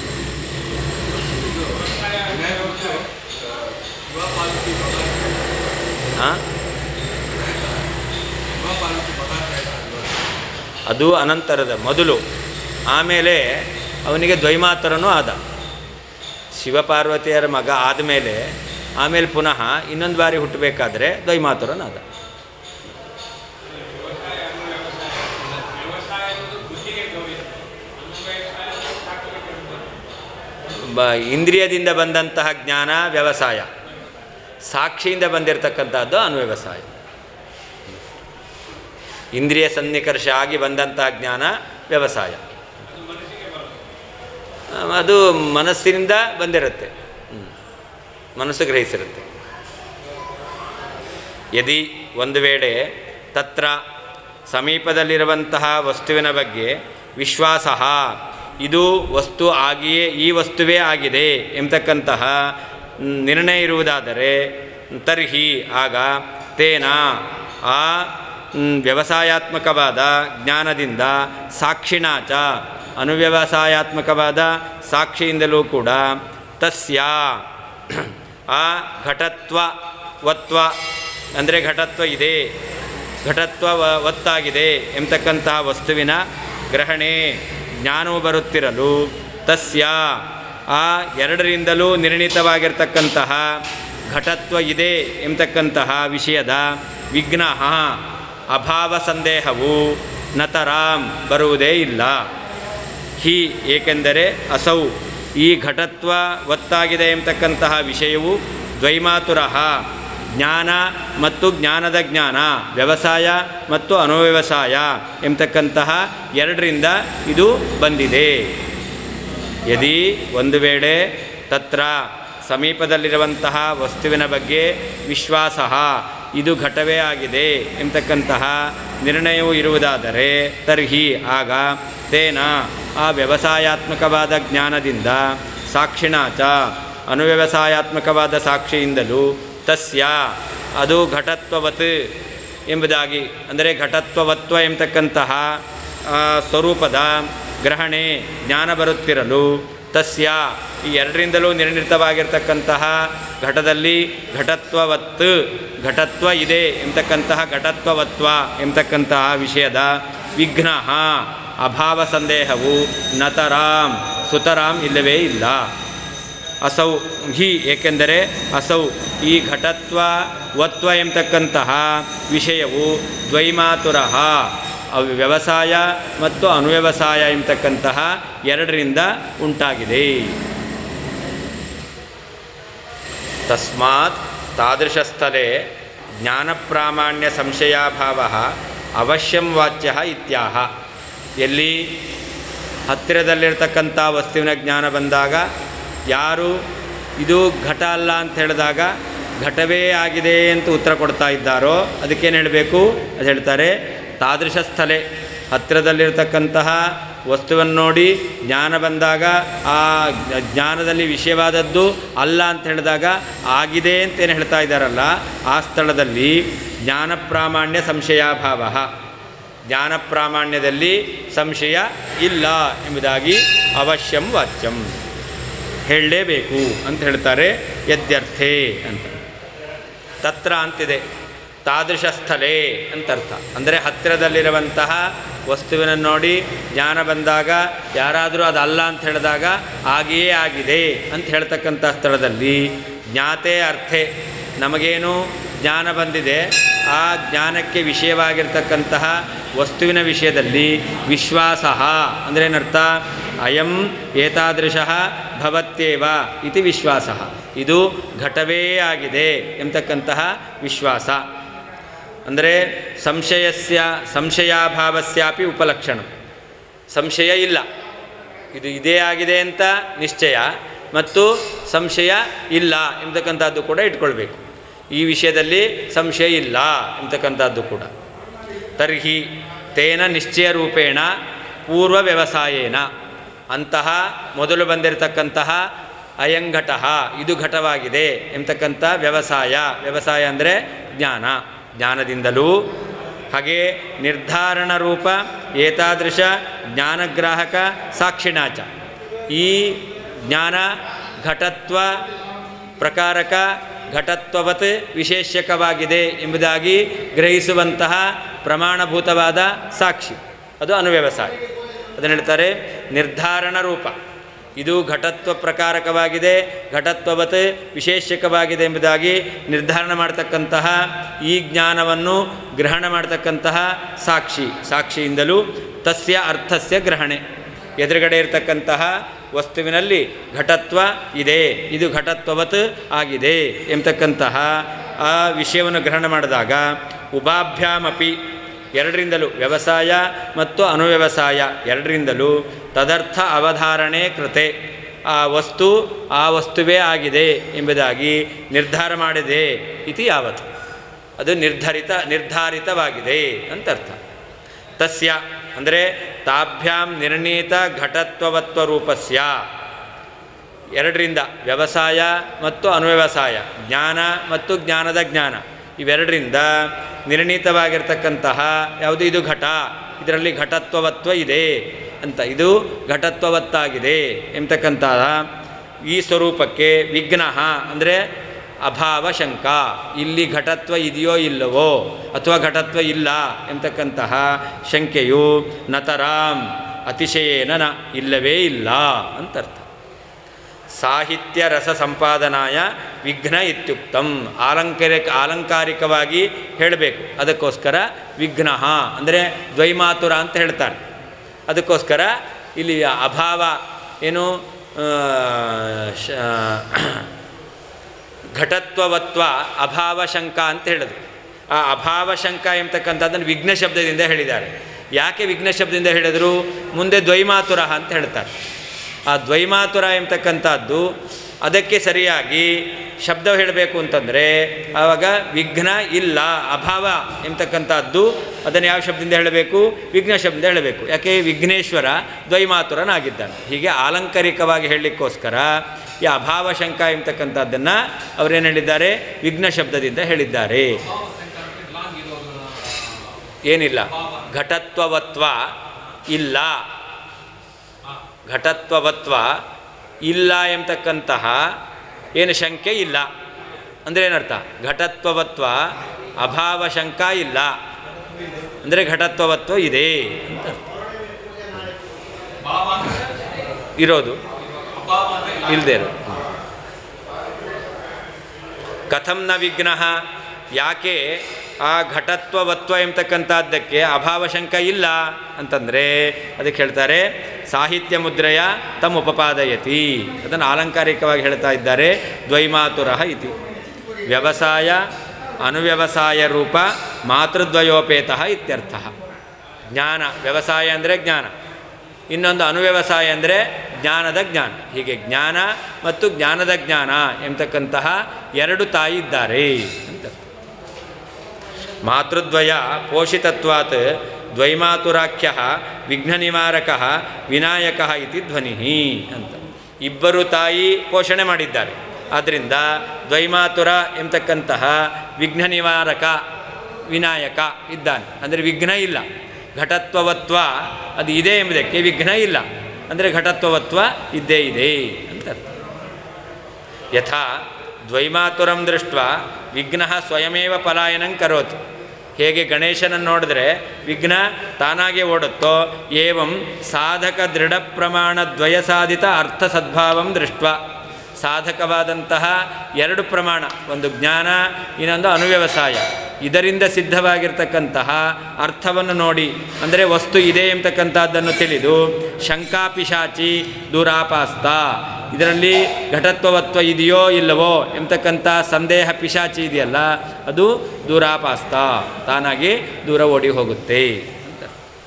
ಹಾಂ, ಅದು ಅನಂತರದ ಮೊದಲು. ಆಮೇಲೆ ಅವನಿಗೆ ದ್ವೈಮಾತುರನೂ ಆದ. ಶಿವಪಾರ್ವತಿಯರ ಮಗ ಆದಮೇಲೆ ಆಮೇಲೆ ಪುನಃ ಇನ್ನೊಂದು ಬಾರಿ ಹುಟ್ಟಬೇಕಾದ್ರೆ ದ್ವೈಮಾತುರನಾದ. ಬ ಇಂದ್ರಿಯದಿಂದ ಬಂದಂತಹ ಜ್ಞಾನ ವ್ಯವಸಾಯ, ಸಾಕ್ಷಿಯಿಂದ ಬಂದಿರತಕ್ಕಂಥದ್ದು ಅನುವ್ಯವಸಾಯ. ಇಂದ್ರಿಯ ಸನ್ನಿಕರ್ಷ ಆಗಿ ಬಂದಂತಹ ಜ್ಞಾನ ವ್ಯವಸಾಯ, ಅದು ಮನಸ್ಸಿನಿಂದ ಬಂದಿರುತ್ತೆ, ಮನಸ್ಸು ಗ್ರಹಿಸಿರುತ್ತೆ. ಯದಿ ಒಂದು ವೇಳೆ ತತ್ರ ಸಮೀಪದಲ್ಲಿರುವಂತಹ ವಸ್ತುವಿನ ಬಗ್ಗೆ ವಿಶ್ವಾಸ, ಇದು ವಸ್ತು ಆಗಿಯೇ ಈ ವಸ್ತುವೇ ಆಗಿದೆ ಎಂಬತಕ್ಕಂತಹ ನಿರ್ಣಯ ಇರುವುದಾದರೆ, ತರ್ಹಿ ಆಗ ತೇನ ಆ ವ್ಯವಸಾಯಾತ್ಮಕವಾದ ಜ್ಞಾನದಿಂದ ಸಾಕ್ಷಿಣಾಚ ಅನುವ್ಯವಸಾಯಾತ್ಮಕವಾದ ಸಾಕ್ಷಿಯಿಂದಲೂ ಕೂಡ ತಸ್ಯ ಆ ಘಟತ್ವ ವತ್ವ ಅಂದರೆ ಘಟತ್ವ ಇದೆ, ಘಟತ್ವ ಒತ್ತಾಗಿದೆ ಎಂಬತಕ್ಕಂತಹ ವಸ್ತುವಿನ ಗ್ರಹಣೆ ಜ್ಞಾನವು ಬರುತ್ತಿರಲು ತಸ್ಯ ಆ ಎರಡರಿಂದಲೂ ನಿರ್ಣಿತವಾಗಿರ್ತಕ್ಕಂತಹ ಘಟತ್ವ ಇದೆ ಎಂಬತಕ್ಕಂತಹ ವಿಷಯದ ವಿಘ್ನ ಅಭಾವ ಸಂದೇಹವು ನತರಾಂ ಬರುವುದೇ ಇಲ್ಲ. ಹಿ ಏಕೆಂದರೆ ಅಸೌ ಈ ಘಟತ್ವ ಒತ್ತಾಗಿದೆ ಎಂಬತಕ್ಕಂತಹ ವಿಷಯವು ದ್ವೈಮಾತುರಃ ಜ್ಞಾನ ಮತ್ತು ಜ್ಞಾನದ ಜ್ಞಾನ, ವ್ಯವಸಾಯ ಮತ್ತು ಅನುವ್ಯವಸಾಯ ಎಂಬತಕ್ಕಂತಹ ಎರಡರಿಂದ ಇದು ಬಂದಿದೆ. ಯದಿ ಒಂದು ವೇಳೆ ತತ್ರ ಸಮೀಪದಲ್ಲಿರುವಂತಹ ವಸ್ತುವಿನ ಬಗ್ಗೆ ವಿಶ್ವಾಸ, ಇದು ಘಟವೇ ಆಗಿದೆ ಎಂಬತಕ್ಕಂತಹ ನಿರ್ಣಯವು ಇರುವುದಾದರೆ ತರ್ಹಿ ಆಗ ತೇನ ಆ ವ್ಯವಸಾಯಾತ್ಮಕವಾದ ಜ್ಞಾನದಿಂದ ಸಾಕ್ಷಿಣಾಚ ಅನುವ್ಯವಸಾಯಾತ್ಮಕವಾದ ಸಾಕ್ಷಿಯಿಂದಲೂ ತಸ್ಯ ಅದು ಘಟತ್ವವತ್ ಎಂಬುದಾಗಿ, ಅಂದರೆ ಘಟತ್ವವತ್ವ ಎಂಬತಕ್ಕಂತಹ ಸ್ವರೂಪದ ಗ್ರಹಣೆ ಜ್ಞಾನ ಬರುತ್ತಿರಲು ತಸ್ಯ ಈ ಎರಡರಿಂದಲೂ ನಿರ್ಣಿತವಾಗಿರ್ತಕ್ಕಂತಹ ಘಟದಲ್ಲಿ ಘಟತ್ವವತ್ ಘಟತ್ವ ಇದೆ ಎಂಬತಕ್ಕಂತಹ ಘಟತ್ವವತ್ವ ಎಂಬತಕ್ಕಂತಹ ವಿಷಯದ ವಿಘ್ನ ಅಭಾವ ಸಂದೇಹವು ನತರಾಂ ಸುತರಾಂ ಇಲ್ಲವೇ ಇಲ್ಲ. ಅಸೌ ಹಿ ಏಕೆಂದರೆ ಅಸೌ ಈ ಘಟತ್ವ ವತ್ವ ಎಂಬತಕ್ಕಂತಹ ವಿಷಯವು ದ್ವೈಮಾತುರಃ ವ್ಯವಸಾಯ ಮತ್ತು ಅನುವ್ಯವಸಾಯ ಎಂಬತಕ್ಕಂತಹ ಎರಡರಿಂದ ಉಂಟಾಗಿದೆ. ತಸ್ಮಾತ್ ತಾದೃಶಸ್ಥಲೆ ಜ್ಞಾನಪ್ರಾಮಾಣ್ಯ ಸಂಶಯಾಭಾವ ಅವಶ್ಯಂ ವಾಚ್ಯ ಇತ್ಯಾಹ. ಎಲ್ಲಿ ಹತ್ತಿರದಲ್ಲಿರ್ತಕ್ಕಂಥ ವಸ್ತುವಿನ ಜ್ಞಾನ ಬಂದಾಗ ಯಾರು ಇದು ಘಟ ಅಲ್ಲ ಅಂತ ಹೇಳಿದಾಗ ಘಟವೇ ಆಗಿದೆ ಅಂತ ಉತ್ತರ ಕೊಡ್ತಾ ಇದ್ದಾರೋ ಅದಕ್ಕೇನು ಹೇಳಬೇಕು? ಅದು ಹೇಳ್ತಾರೆ ತಾದೃಶ ಸ್ಥಲೆ ಹತ್ತಿರದಲ್ಲಿರ್ತಕ್ಕಂತಹ ವಸ್ತುವನ್ನು ನೋಡಿ ಜ್ಞಾನ ಬಂದಾಗ ಆ ಜ್ಞಾನದಲ್ಲಿ ವಿಷಯವಾದದ್ದು ಅಲ್ಲ ಅಂತ ಹೇಳಿದಾಗ ಆಗಿದೆ ಅಂತೇನು ಹೇಳ್ತಾ ಇದ್ದಾರಲ್ಲ, ಆ ಸ್ಥಳದಲ್ಲಿ ಜ್ಞಾನ ಪ್ರಾಮಾಣ್ಯ ಸಂಶಯಾಭಾವ, ಜ್ಞಾನ ಪ್ರಾಮಾಣ್ಯದಲ್ಲಿ ಸಂಶಯ ಇಲ್ಲ ಎಂಬುದಾಗಿ ಅವಶ್ಯಂ ವಾಚ್ಯಂ ಹೇಳಲೇಬೇಕು ಅಂತ ಹೇಳ್ತಾರೆ. ಯದ್ಯರ್ಥೆ ಅಂತ ತತ್ರ ಅಂತಿದೆ, ತಾದೃಶ ಸ್ಥಳೇ ಅಂತರ್ಥ. ಅಂದರೆ ಹತ್ತಿರದಲ್ಲಿರುವಂತಹ ವಸ್ತುವಿನನ್ನು ನೋಡಿ ಜ್ಞಾನ ಬಂದಾಗ ಯಾರಾದರೂ ಅದಲ್ಲ ಅಂತ ಹೇಳಿದಾಗ ಹಾಗೆಯೇ ಆಗಿದೆ ಅಂತ ಹೇಳ್ತಕ್ಕಂಥ ಸ್ಥಳದಲ್ಲಿ ಜ್ಞಾತೆ ಅರ್ಥೆ, ನಮಗೇನು ಜ್ಞಾನ ಬಂದಿದೆ ಆ ಜ್ಞಾನಕ್ಕೆ ವಿಷಯವಾಗಿರ್ತಕ್ಕಂತಹ ವಸ್ತುವಿನ ವಿಷಯದಲ್ಲಿ ವಿಶ್ವಾಸ ಅಂದರೆ ಏನರ್ಥ? ಅಯಂ ಏತಾದೃಶಃ ಭವತ್ಯೇವ ಇತಿ ವಿಶ್ವಾಸ, ಇದು ಘಟವೇ ಆಗಿದೆ ಎಂಬತಕ್ಕಂತಹ ವಿಶ್ವಾಸ. ಅಂದರೆ ಸಂಶಯಸ್ಯ ಸಂಶಯಾಭಾವಸ್ಯಾಪಿ ಉಪಲಕ್ಷಣ, ಸಂಶಯ ಇಲ್ಲ, ಇದು ಇದೇ ಆಗಿದೆ ಅಂತ ನಿಶ್ಚಯ ಮತ್ತು ಸಂಶಯ ಇಲ್ಲ ಎಂಬತಕ್ಕಂಥದ್ದು ಕೂಡ ಇಟ್ಕೊಳ್ಬೇಕು. ಈ ವಿಷಯದಲ್ಲಿ ಸಂಶಯ ಇಲ್ಲ ಎಂಬತಕ್ಕಂಥದ್ದು ಕೂಡ. ತರ್ಹಿ ತೇನ ನಿಶ್ಚಯ ರೂಪೇಣ ಪೂರ್ವ ವ್ಯವಸಾಯೇನ, ಅಂತಹ ಮೊದಲು ಬಂದಿರತಕ್ಕಂತಹ ಅಯಂಘಟ ಇದು ಘಟವಾಗಿದೆ ಎಂಬತಕ್ಕಂಥ ವ್ಯವಸಾಯ, ವ್ಯವಸಾಯ ಅಂದರೆ ಜ್ಞಾನ, ಜ್ಞಾನದಿಂದಲೂ ಹಾಗೆ ನಿರ್ಧಾರಣ ರೂಪ ಏತಾದೃಶ ಜ್ಞಾನಗ್ರಾಹಕ ಸಾಕ್ಷಿಣಾಚ, ಈ ಜ್ಞಾನ ಘಟತ್ವ ಪ್ರಕಾರಕ ಘಟತ್ವವತ್ ವಿಶೇಷಕವಾಗಿದೆ ಎಂಬುದಾಗಿ ಗ್ರಹಿಸುವಂತಹ ಪ್ರಮಾಣಭೂತವಾದ ಸಾಕ್ಷಿ, ಅದು ಅನುವ್ಯವಸಾಯ. ಅದನ್ನು ಹೇಳ್ತಾರೆ ನಿರ್ಧಾರಣ ರೂಪ, ಇದು ಘಟತ್ವ ಪ್ರಕಾರಕವಾಗಿದೆ, ಘಟತ್ವವತ್ ವಿಶೇಷಕವಾಗಿದೆ ಎಂಬುದಾಗಿ ನಿರ್ಧಾರ ಮಾಡ್ತಕ್ಕಂತಹ ಈ ಜ್ಞಾನವನ್ನು ಗ್ರಹಣ ಮಾಡ್ತಕ್ಕಂತಹ ಸಾಕ್ಷಿ, ಸಾಕ್ಷಿಯಿಂದಲೂ ತಸ್ಯ ಅರ್ಥಸ್ಯ ಗ್ರಹಣೆ, ಎದುರುಗಡೆ ಇರತಕ್ಕಂತಹ ವಸ್ತುವಿನಲ್ಲಿ ಘಟತ್ವ ಇದೆ, ಇದು ಘಟತ್ವವತ್ ಆಗಿದೆ ಎಂಬತಕ್ಕಂತಹ ಆ ವಿಷಯವನ್ನು ಗ್ರಹಣ ಮಾಡಿದಾಗ ಉಭಾಭ್ಯಾಮಪಿ ಎರಡರಿಂದಲೂ ವ್ಯವಸಾಯ ಮತ್ತು ಅನುವ್ಯವಸಾಯ ಎರಡರಿಂದಲೂ ತದರ್ಥ ಅವಧಾರಣೆ ಕೃತೆ, ಆ ವಸ್ತು ಆ ವಸ್ತುವೇ ಆಗಿದೆ ಎಂಬುದಾಗಿ ನಿರ್ಧಾರ ಮಾಡಿದೆ ಇತಿ ಯಾವತ್ತು, ಅದು ನಿರ್ಧರಿತ ನಿರ್ಧಾರಿತವಾಗಿದೆ ಅಂತರ್ಥ. ತಸ್ಯ ಅಂದರೆ ತಾಭ್ಯಾಂ ನಿರ್ಣೀತ ಘಟತ್ವವತ್ವ ರೂಪಸ್ಯ, ಎರಡರಿಂದ ವ್ಯವಸಾಯ ಮತ್ತು ಅನುವ್ಯವಸಾಯ, ಜ್ಞಾನ ಮತ್ತು ಜ್ಞಾನದ ಜ್ಞಾನ ಇವೆರಡರಿಂದ ನಿರ್ಣೀತವಾಗಿರ್ತಕ್ಕಂತಹ ಯಾವುದು ಇದು ಘಟ, ಇದರಲ್ಲಿ ಘಟತ್ವವತ್ವ ಇದೆ ಅಂತ, ಇದು ಘಟತ್ವವತ್ತಾಗಿದೆ ಎಂಬತಕ್ಕಂತಹ ಈ ಸ್ವರೂಪಕ್ಕೆ ವಿಘ್ನ ಅಂದರೆ ಅಭಾವ ಶಂಕ, ಇಲ್ಲಿ ಘಟತ್ವ ಇದೆಯೋ ಇಲ್ಲವೋ ಅಥವಾ ಘಟತ್ವ ಇಲ್ಲ ಎಂಬತಕ್ಕಂತಹ ಶಂಕೆಯು ನತರಾಂ ಅತಿಶಯೇನ ನ ಇಲ್ಲವೇ ಇಲ್ಲ ಅಂತರ್ಥ. ಸಾಹಿತ್ಯ ರಸ ಸಂಪಾದನಾಯ ವಿಘ್ನ ಇತ್ಯುಕ್ತಂ, ಆಲಂಕಾರಿಕ ಆಲಂಕಾರಿಕವಾಗಿ ಹೇಳಬೇಕು, ಅದಕ್ಕೋಸ್ಕರ ವಿಘ್ನ ಅಂದರೆ ದ್ವೈಮಾತುರ ಅಂತ ಹೇಳ್ತಾರೆ. ಅದಕ್ಕೋಸ್ಕರ ಇಲ್ಲಿ ಅಭಾವ ಏನು ಘಟತ್ವವತ್ವ ಅಭಾವ ಶಂಕ ಅಂತ ಹೇಳಿದ್ರು. ಆ ಅಭಾವ ಶಂಕ ಎಂಬತಕ್ಕಂಥದ್ದನ್ನು ವಿಘ್ನ ಶಬ್ದದಿಂದ ಹೇಳಿದ್ದಾರೆ. ಯಾಕೆ ವಿಘ್ನ ಶಬ್ದದಿಂದ ಹೇಳಿದರು? ಮುಂದೆ ದ್ವೈಮಾತುರ ಅಂತ ಹೇಳ್ತಾರೆ. ಆ ದ್ವೈಮಾತುರ ಎಂಬತಕ್ಕಂಥದ್ದು ಅದಕ್ಕೆ ಸರಿಯಾಗಿ ಶಬ್ದ ಹೇಳಬೇಕು ಅಂತಂದರೆ ಆವಾಗ ವಿಘ್ನ ಇಲ್ಲ ಅಭಾವ ಎಂಬತಕ್ಕಂಥದ್ದು ಅದನ್ನು ಯಾವ ಶಬ್ದದಿಂದ ಹೇಳಬೇಕು? ವಿಘ್ನ ಶಬ್ದದಿಂದ ಹೇಳಬೇಕು. ಯಾಕೆ? ವಿಘ್ನೇಶ್ವರ ದ್ವೈಮಾತುರನಾಗಿದ್ದಾನೆ. ಹೀಗೆ ಆಲಂಕಾರಿಕವಾಗಿ ಹೇಳಲಿಕ್ಕೋಸ್ಕರ ಈ ಅಭಾವ ಶಂಕ ಎಂಬತಕ್ಕಂಥದ್ದನ್ನು ಅವರೇನು ಹೇಳಿದ್ದಾರೆ? ವಿಘ್ನ ಶಬ್ದದಿಂದ ಹೇಳಿದ್ದಾರೆ. ಏನಿಲ್ಲ, ಘಟತ್ವವತ್ವ ಇಲ್ಲ, ಘಟತ್ವವತ್ವ ಇಲ್ಲ ಎಂಬತಕ್ಕಂತಹ ಏನು ಶಂಕೆ ಇಲ್ಲ. ಅಂದರೆ ಏನರ್ಥ? ಘಟತ್ವವತ್ವ ಅಭಾವ ಶಂಕ ಇಲ್ಲ ಅಂದರೆ ಘಟತ್ವವತ್ವ ಇದೆ ಅಂತ ಇರೋದು, ಇಲ್ಲದೆ ಇರೋದು. ಕಥಂ ನ ವಿಘ್ನ, ಯಾಕೆ ಆ ಘಟತ್ವವತ್ವ ಎಂಬತಕ್ಕಂಥದ್ದಕ್ಕೆ ಅಭಾವಶಂಕ ಇಲ್ಲ ಅಂತಂದರೆ ಅದಕ್ಕೆ ಹೇಳ್ತಾರೆ ಸಾಹಿತ್ಯ ಮುದ್ರೆಯ ತಮ್ಮ ಉಪಪಾದಯತಿ. ಅದನ್ನು ಆಲಂಕಾರಿಕವಾಗಿ ಹೇಳ್ತಾ ಇದ್ದಾರೆ. ದ್ವೈಮಾತುರಃ ಇತಿ ವ್ಯವಸಾಯ ಅನುವ್ಯವಸಾಯ ರೂಪ ಮಾತೃದ್ವಯೋಪೇತಃ ಇತ್ಯರ್ಥ. ಜ್ಞಾನ, ವ್ಯವಸಾಯ ಅಂದರೆ ಜ್ಞಾನ, ಇನ್ನೊಂದು ಅನುವ್ಯವಸಾಯ ಅಂದರೆ ಜ್ಞಾನದ ಜ್ಞಾನ. ಹೀಗೆ ಜ್ಞಾನ ಮತ್ತು ಜ್ಞಾನದ ಜ್ಞಾನ ಎಂಬತಕ್ಕಂತಹ ಎರಡು ತಾಯಿ ಇದ್ದಾರೆ ಅಂತ. ಮಾತೃದ್ವಯ ಪೋಷಿತತ್ವಾತ್ ದ್ವೈಮಾತುರಾಖ್ಯ ವಿಘ್ನ ನಿವಾರಕ ವಿನಾಯಕ ಇತಿ ಧ್ವನಿ ಅಂತ. ಇಬ್ಬರು ತಾಯಿ ಪೋಷಣೆ ಮಾಡಿದ್ದಾರೆ, ಆದ್ದರಿಂದ ದ್ವೈಮಾತುರ ಎಂಬತಕ್ಕಂತಹ ವಿಘ್ನ ನಿವಾರಕ ವಿನಾಯಕ ಇದ್ದಾನೆ, ಅಂದರೆ ವಿಘ್ನ ಇಲ್ಲ. ಘಟತ್ವವತ್ವ ಅದು ಇದೆ ಎಂಬುದಕ್ಕೆ ವಿಘ್ನ ಇಲ್ಲ, ಅಂದರೆ ಘಟತ್ವವತ್ವ ಇದ್ದೇ ಇದೆ ಅಂತ ಅರ್ಥ. ಯಥಾ ದ್ವೈಮಾತುರಂ ದೃಷ್ಟ ವಿಘ್ನ ಸ್ವಯಮೇವ ಪಲಾಯನಂ ಕರೋತಿ. ಹೇಗೆ ಗಣೇಶನನ್ನು ನೋಡಿದ್ರೆ ವಿಘ್ನ ತಾನಾಗೇ ಓಡುತ್ತೋ, ಏವಂ ಸಾಧಕ ದೃಢ ಪ್ರಮಾಣ ದ್ವಯ ಸಾಧಿತ ಅರ್ಥ ಸದ್ಭಾವಂ ದೃಷ್ಟ. ಸಾಧಕವಾದಂತಹ ಎರಡು ಪ್ರಮಾಣ, ಒಂದು ಜ್ಞಾನ, ಇನ್ನೊಂದು ಅನುವ್ಯವಸಾಯ, ಇದರಿಂದ ಸಿದ್ಧವಾಗಿರ್ತಕ್ಕಂತಹ ಅರ್ಥವನ್ನು ನೋಡಿ, ಅಂದರೆ ವಸ್ತು ಇದೆ ಎಂಬತಕ್ಕಂಥದ್ದನ್ನು ತಿಳಿದು ಶಂಕಾಪಿಶಾಚಿ ದುರಾಪಾಸ್ತ, ಇದರಲ್ಲಿ ಘಟತ್ವವತ್ವ ಇದೆಯೋ ಇಲ್ಲವೋ ಎಂಬತಕ್ಕಂಥ ಸಂದೇಹ ಪಿಶಾಚಿ ಇದೆಯಲ್ಲ, ಅದು ದೂರಾಪಾಸ್ತ, ತಾನಾಗಿ ದೂರ ಓಡಿ ಹೋಗುತ್ತೆ ಅಂತ.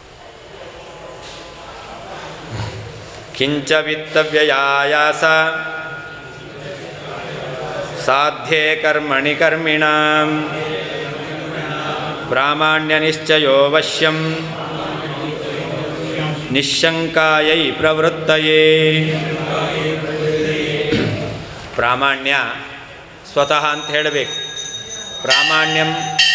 ಕಿಂಚ ವಿತ್ತವ್ಯಯಾಯಾಸ ಸಾಧ್ಯೇ ಕರ್ಮಣಿ ಕರ್ಮಿಣಾಂ ಪ್ರಾಮಾಣ್ಯ ನಿಶ್ಚಯೋ ವಶ್ಯಂ ನಿಶಂಕಾಯೈ ಪ್ರವೃತ್ತಯೇ. ಪ್ರಾಮಾಣ್ಯ ಸ್ವತಃ ಅಂತ ಹೇಳಬೇಕು. ಪ್ರಾಮಾಣ್ಯಂ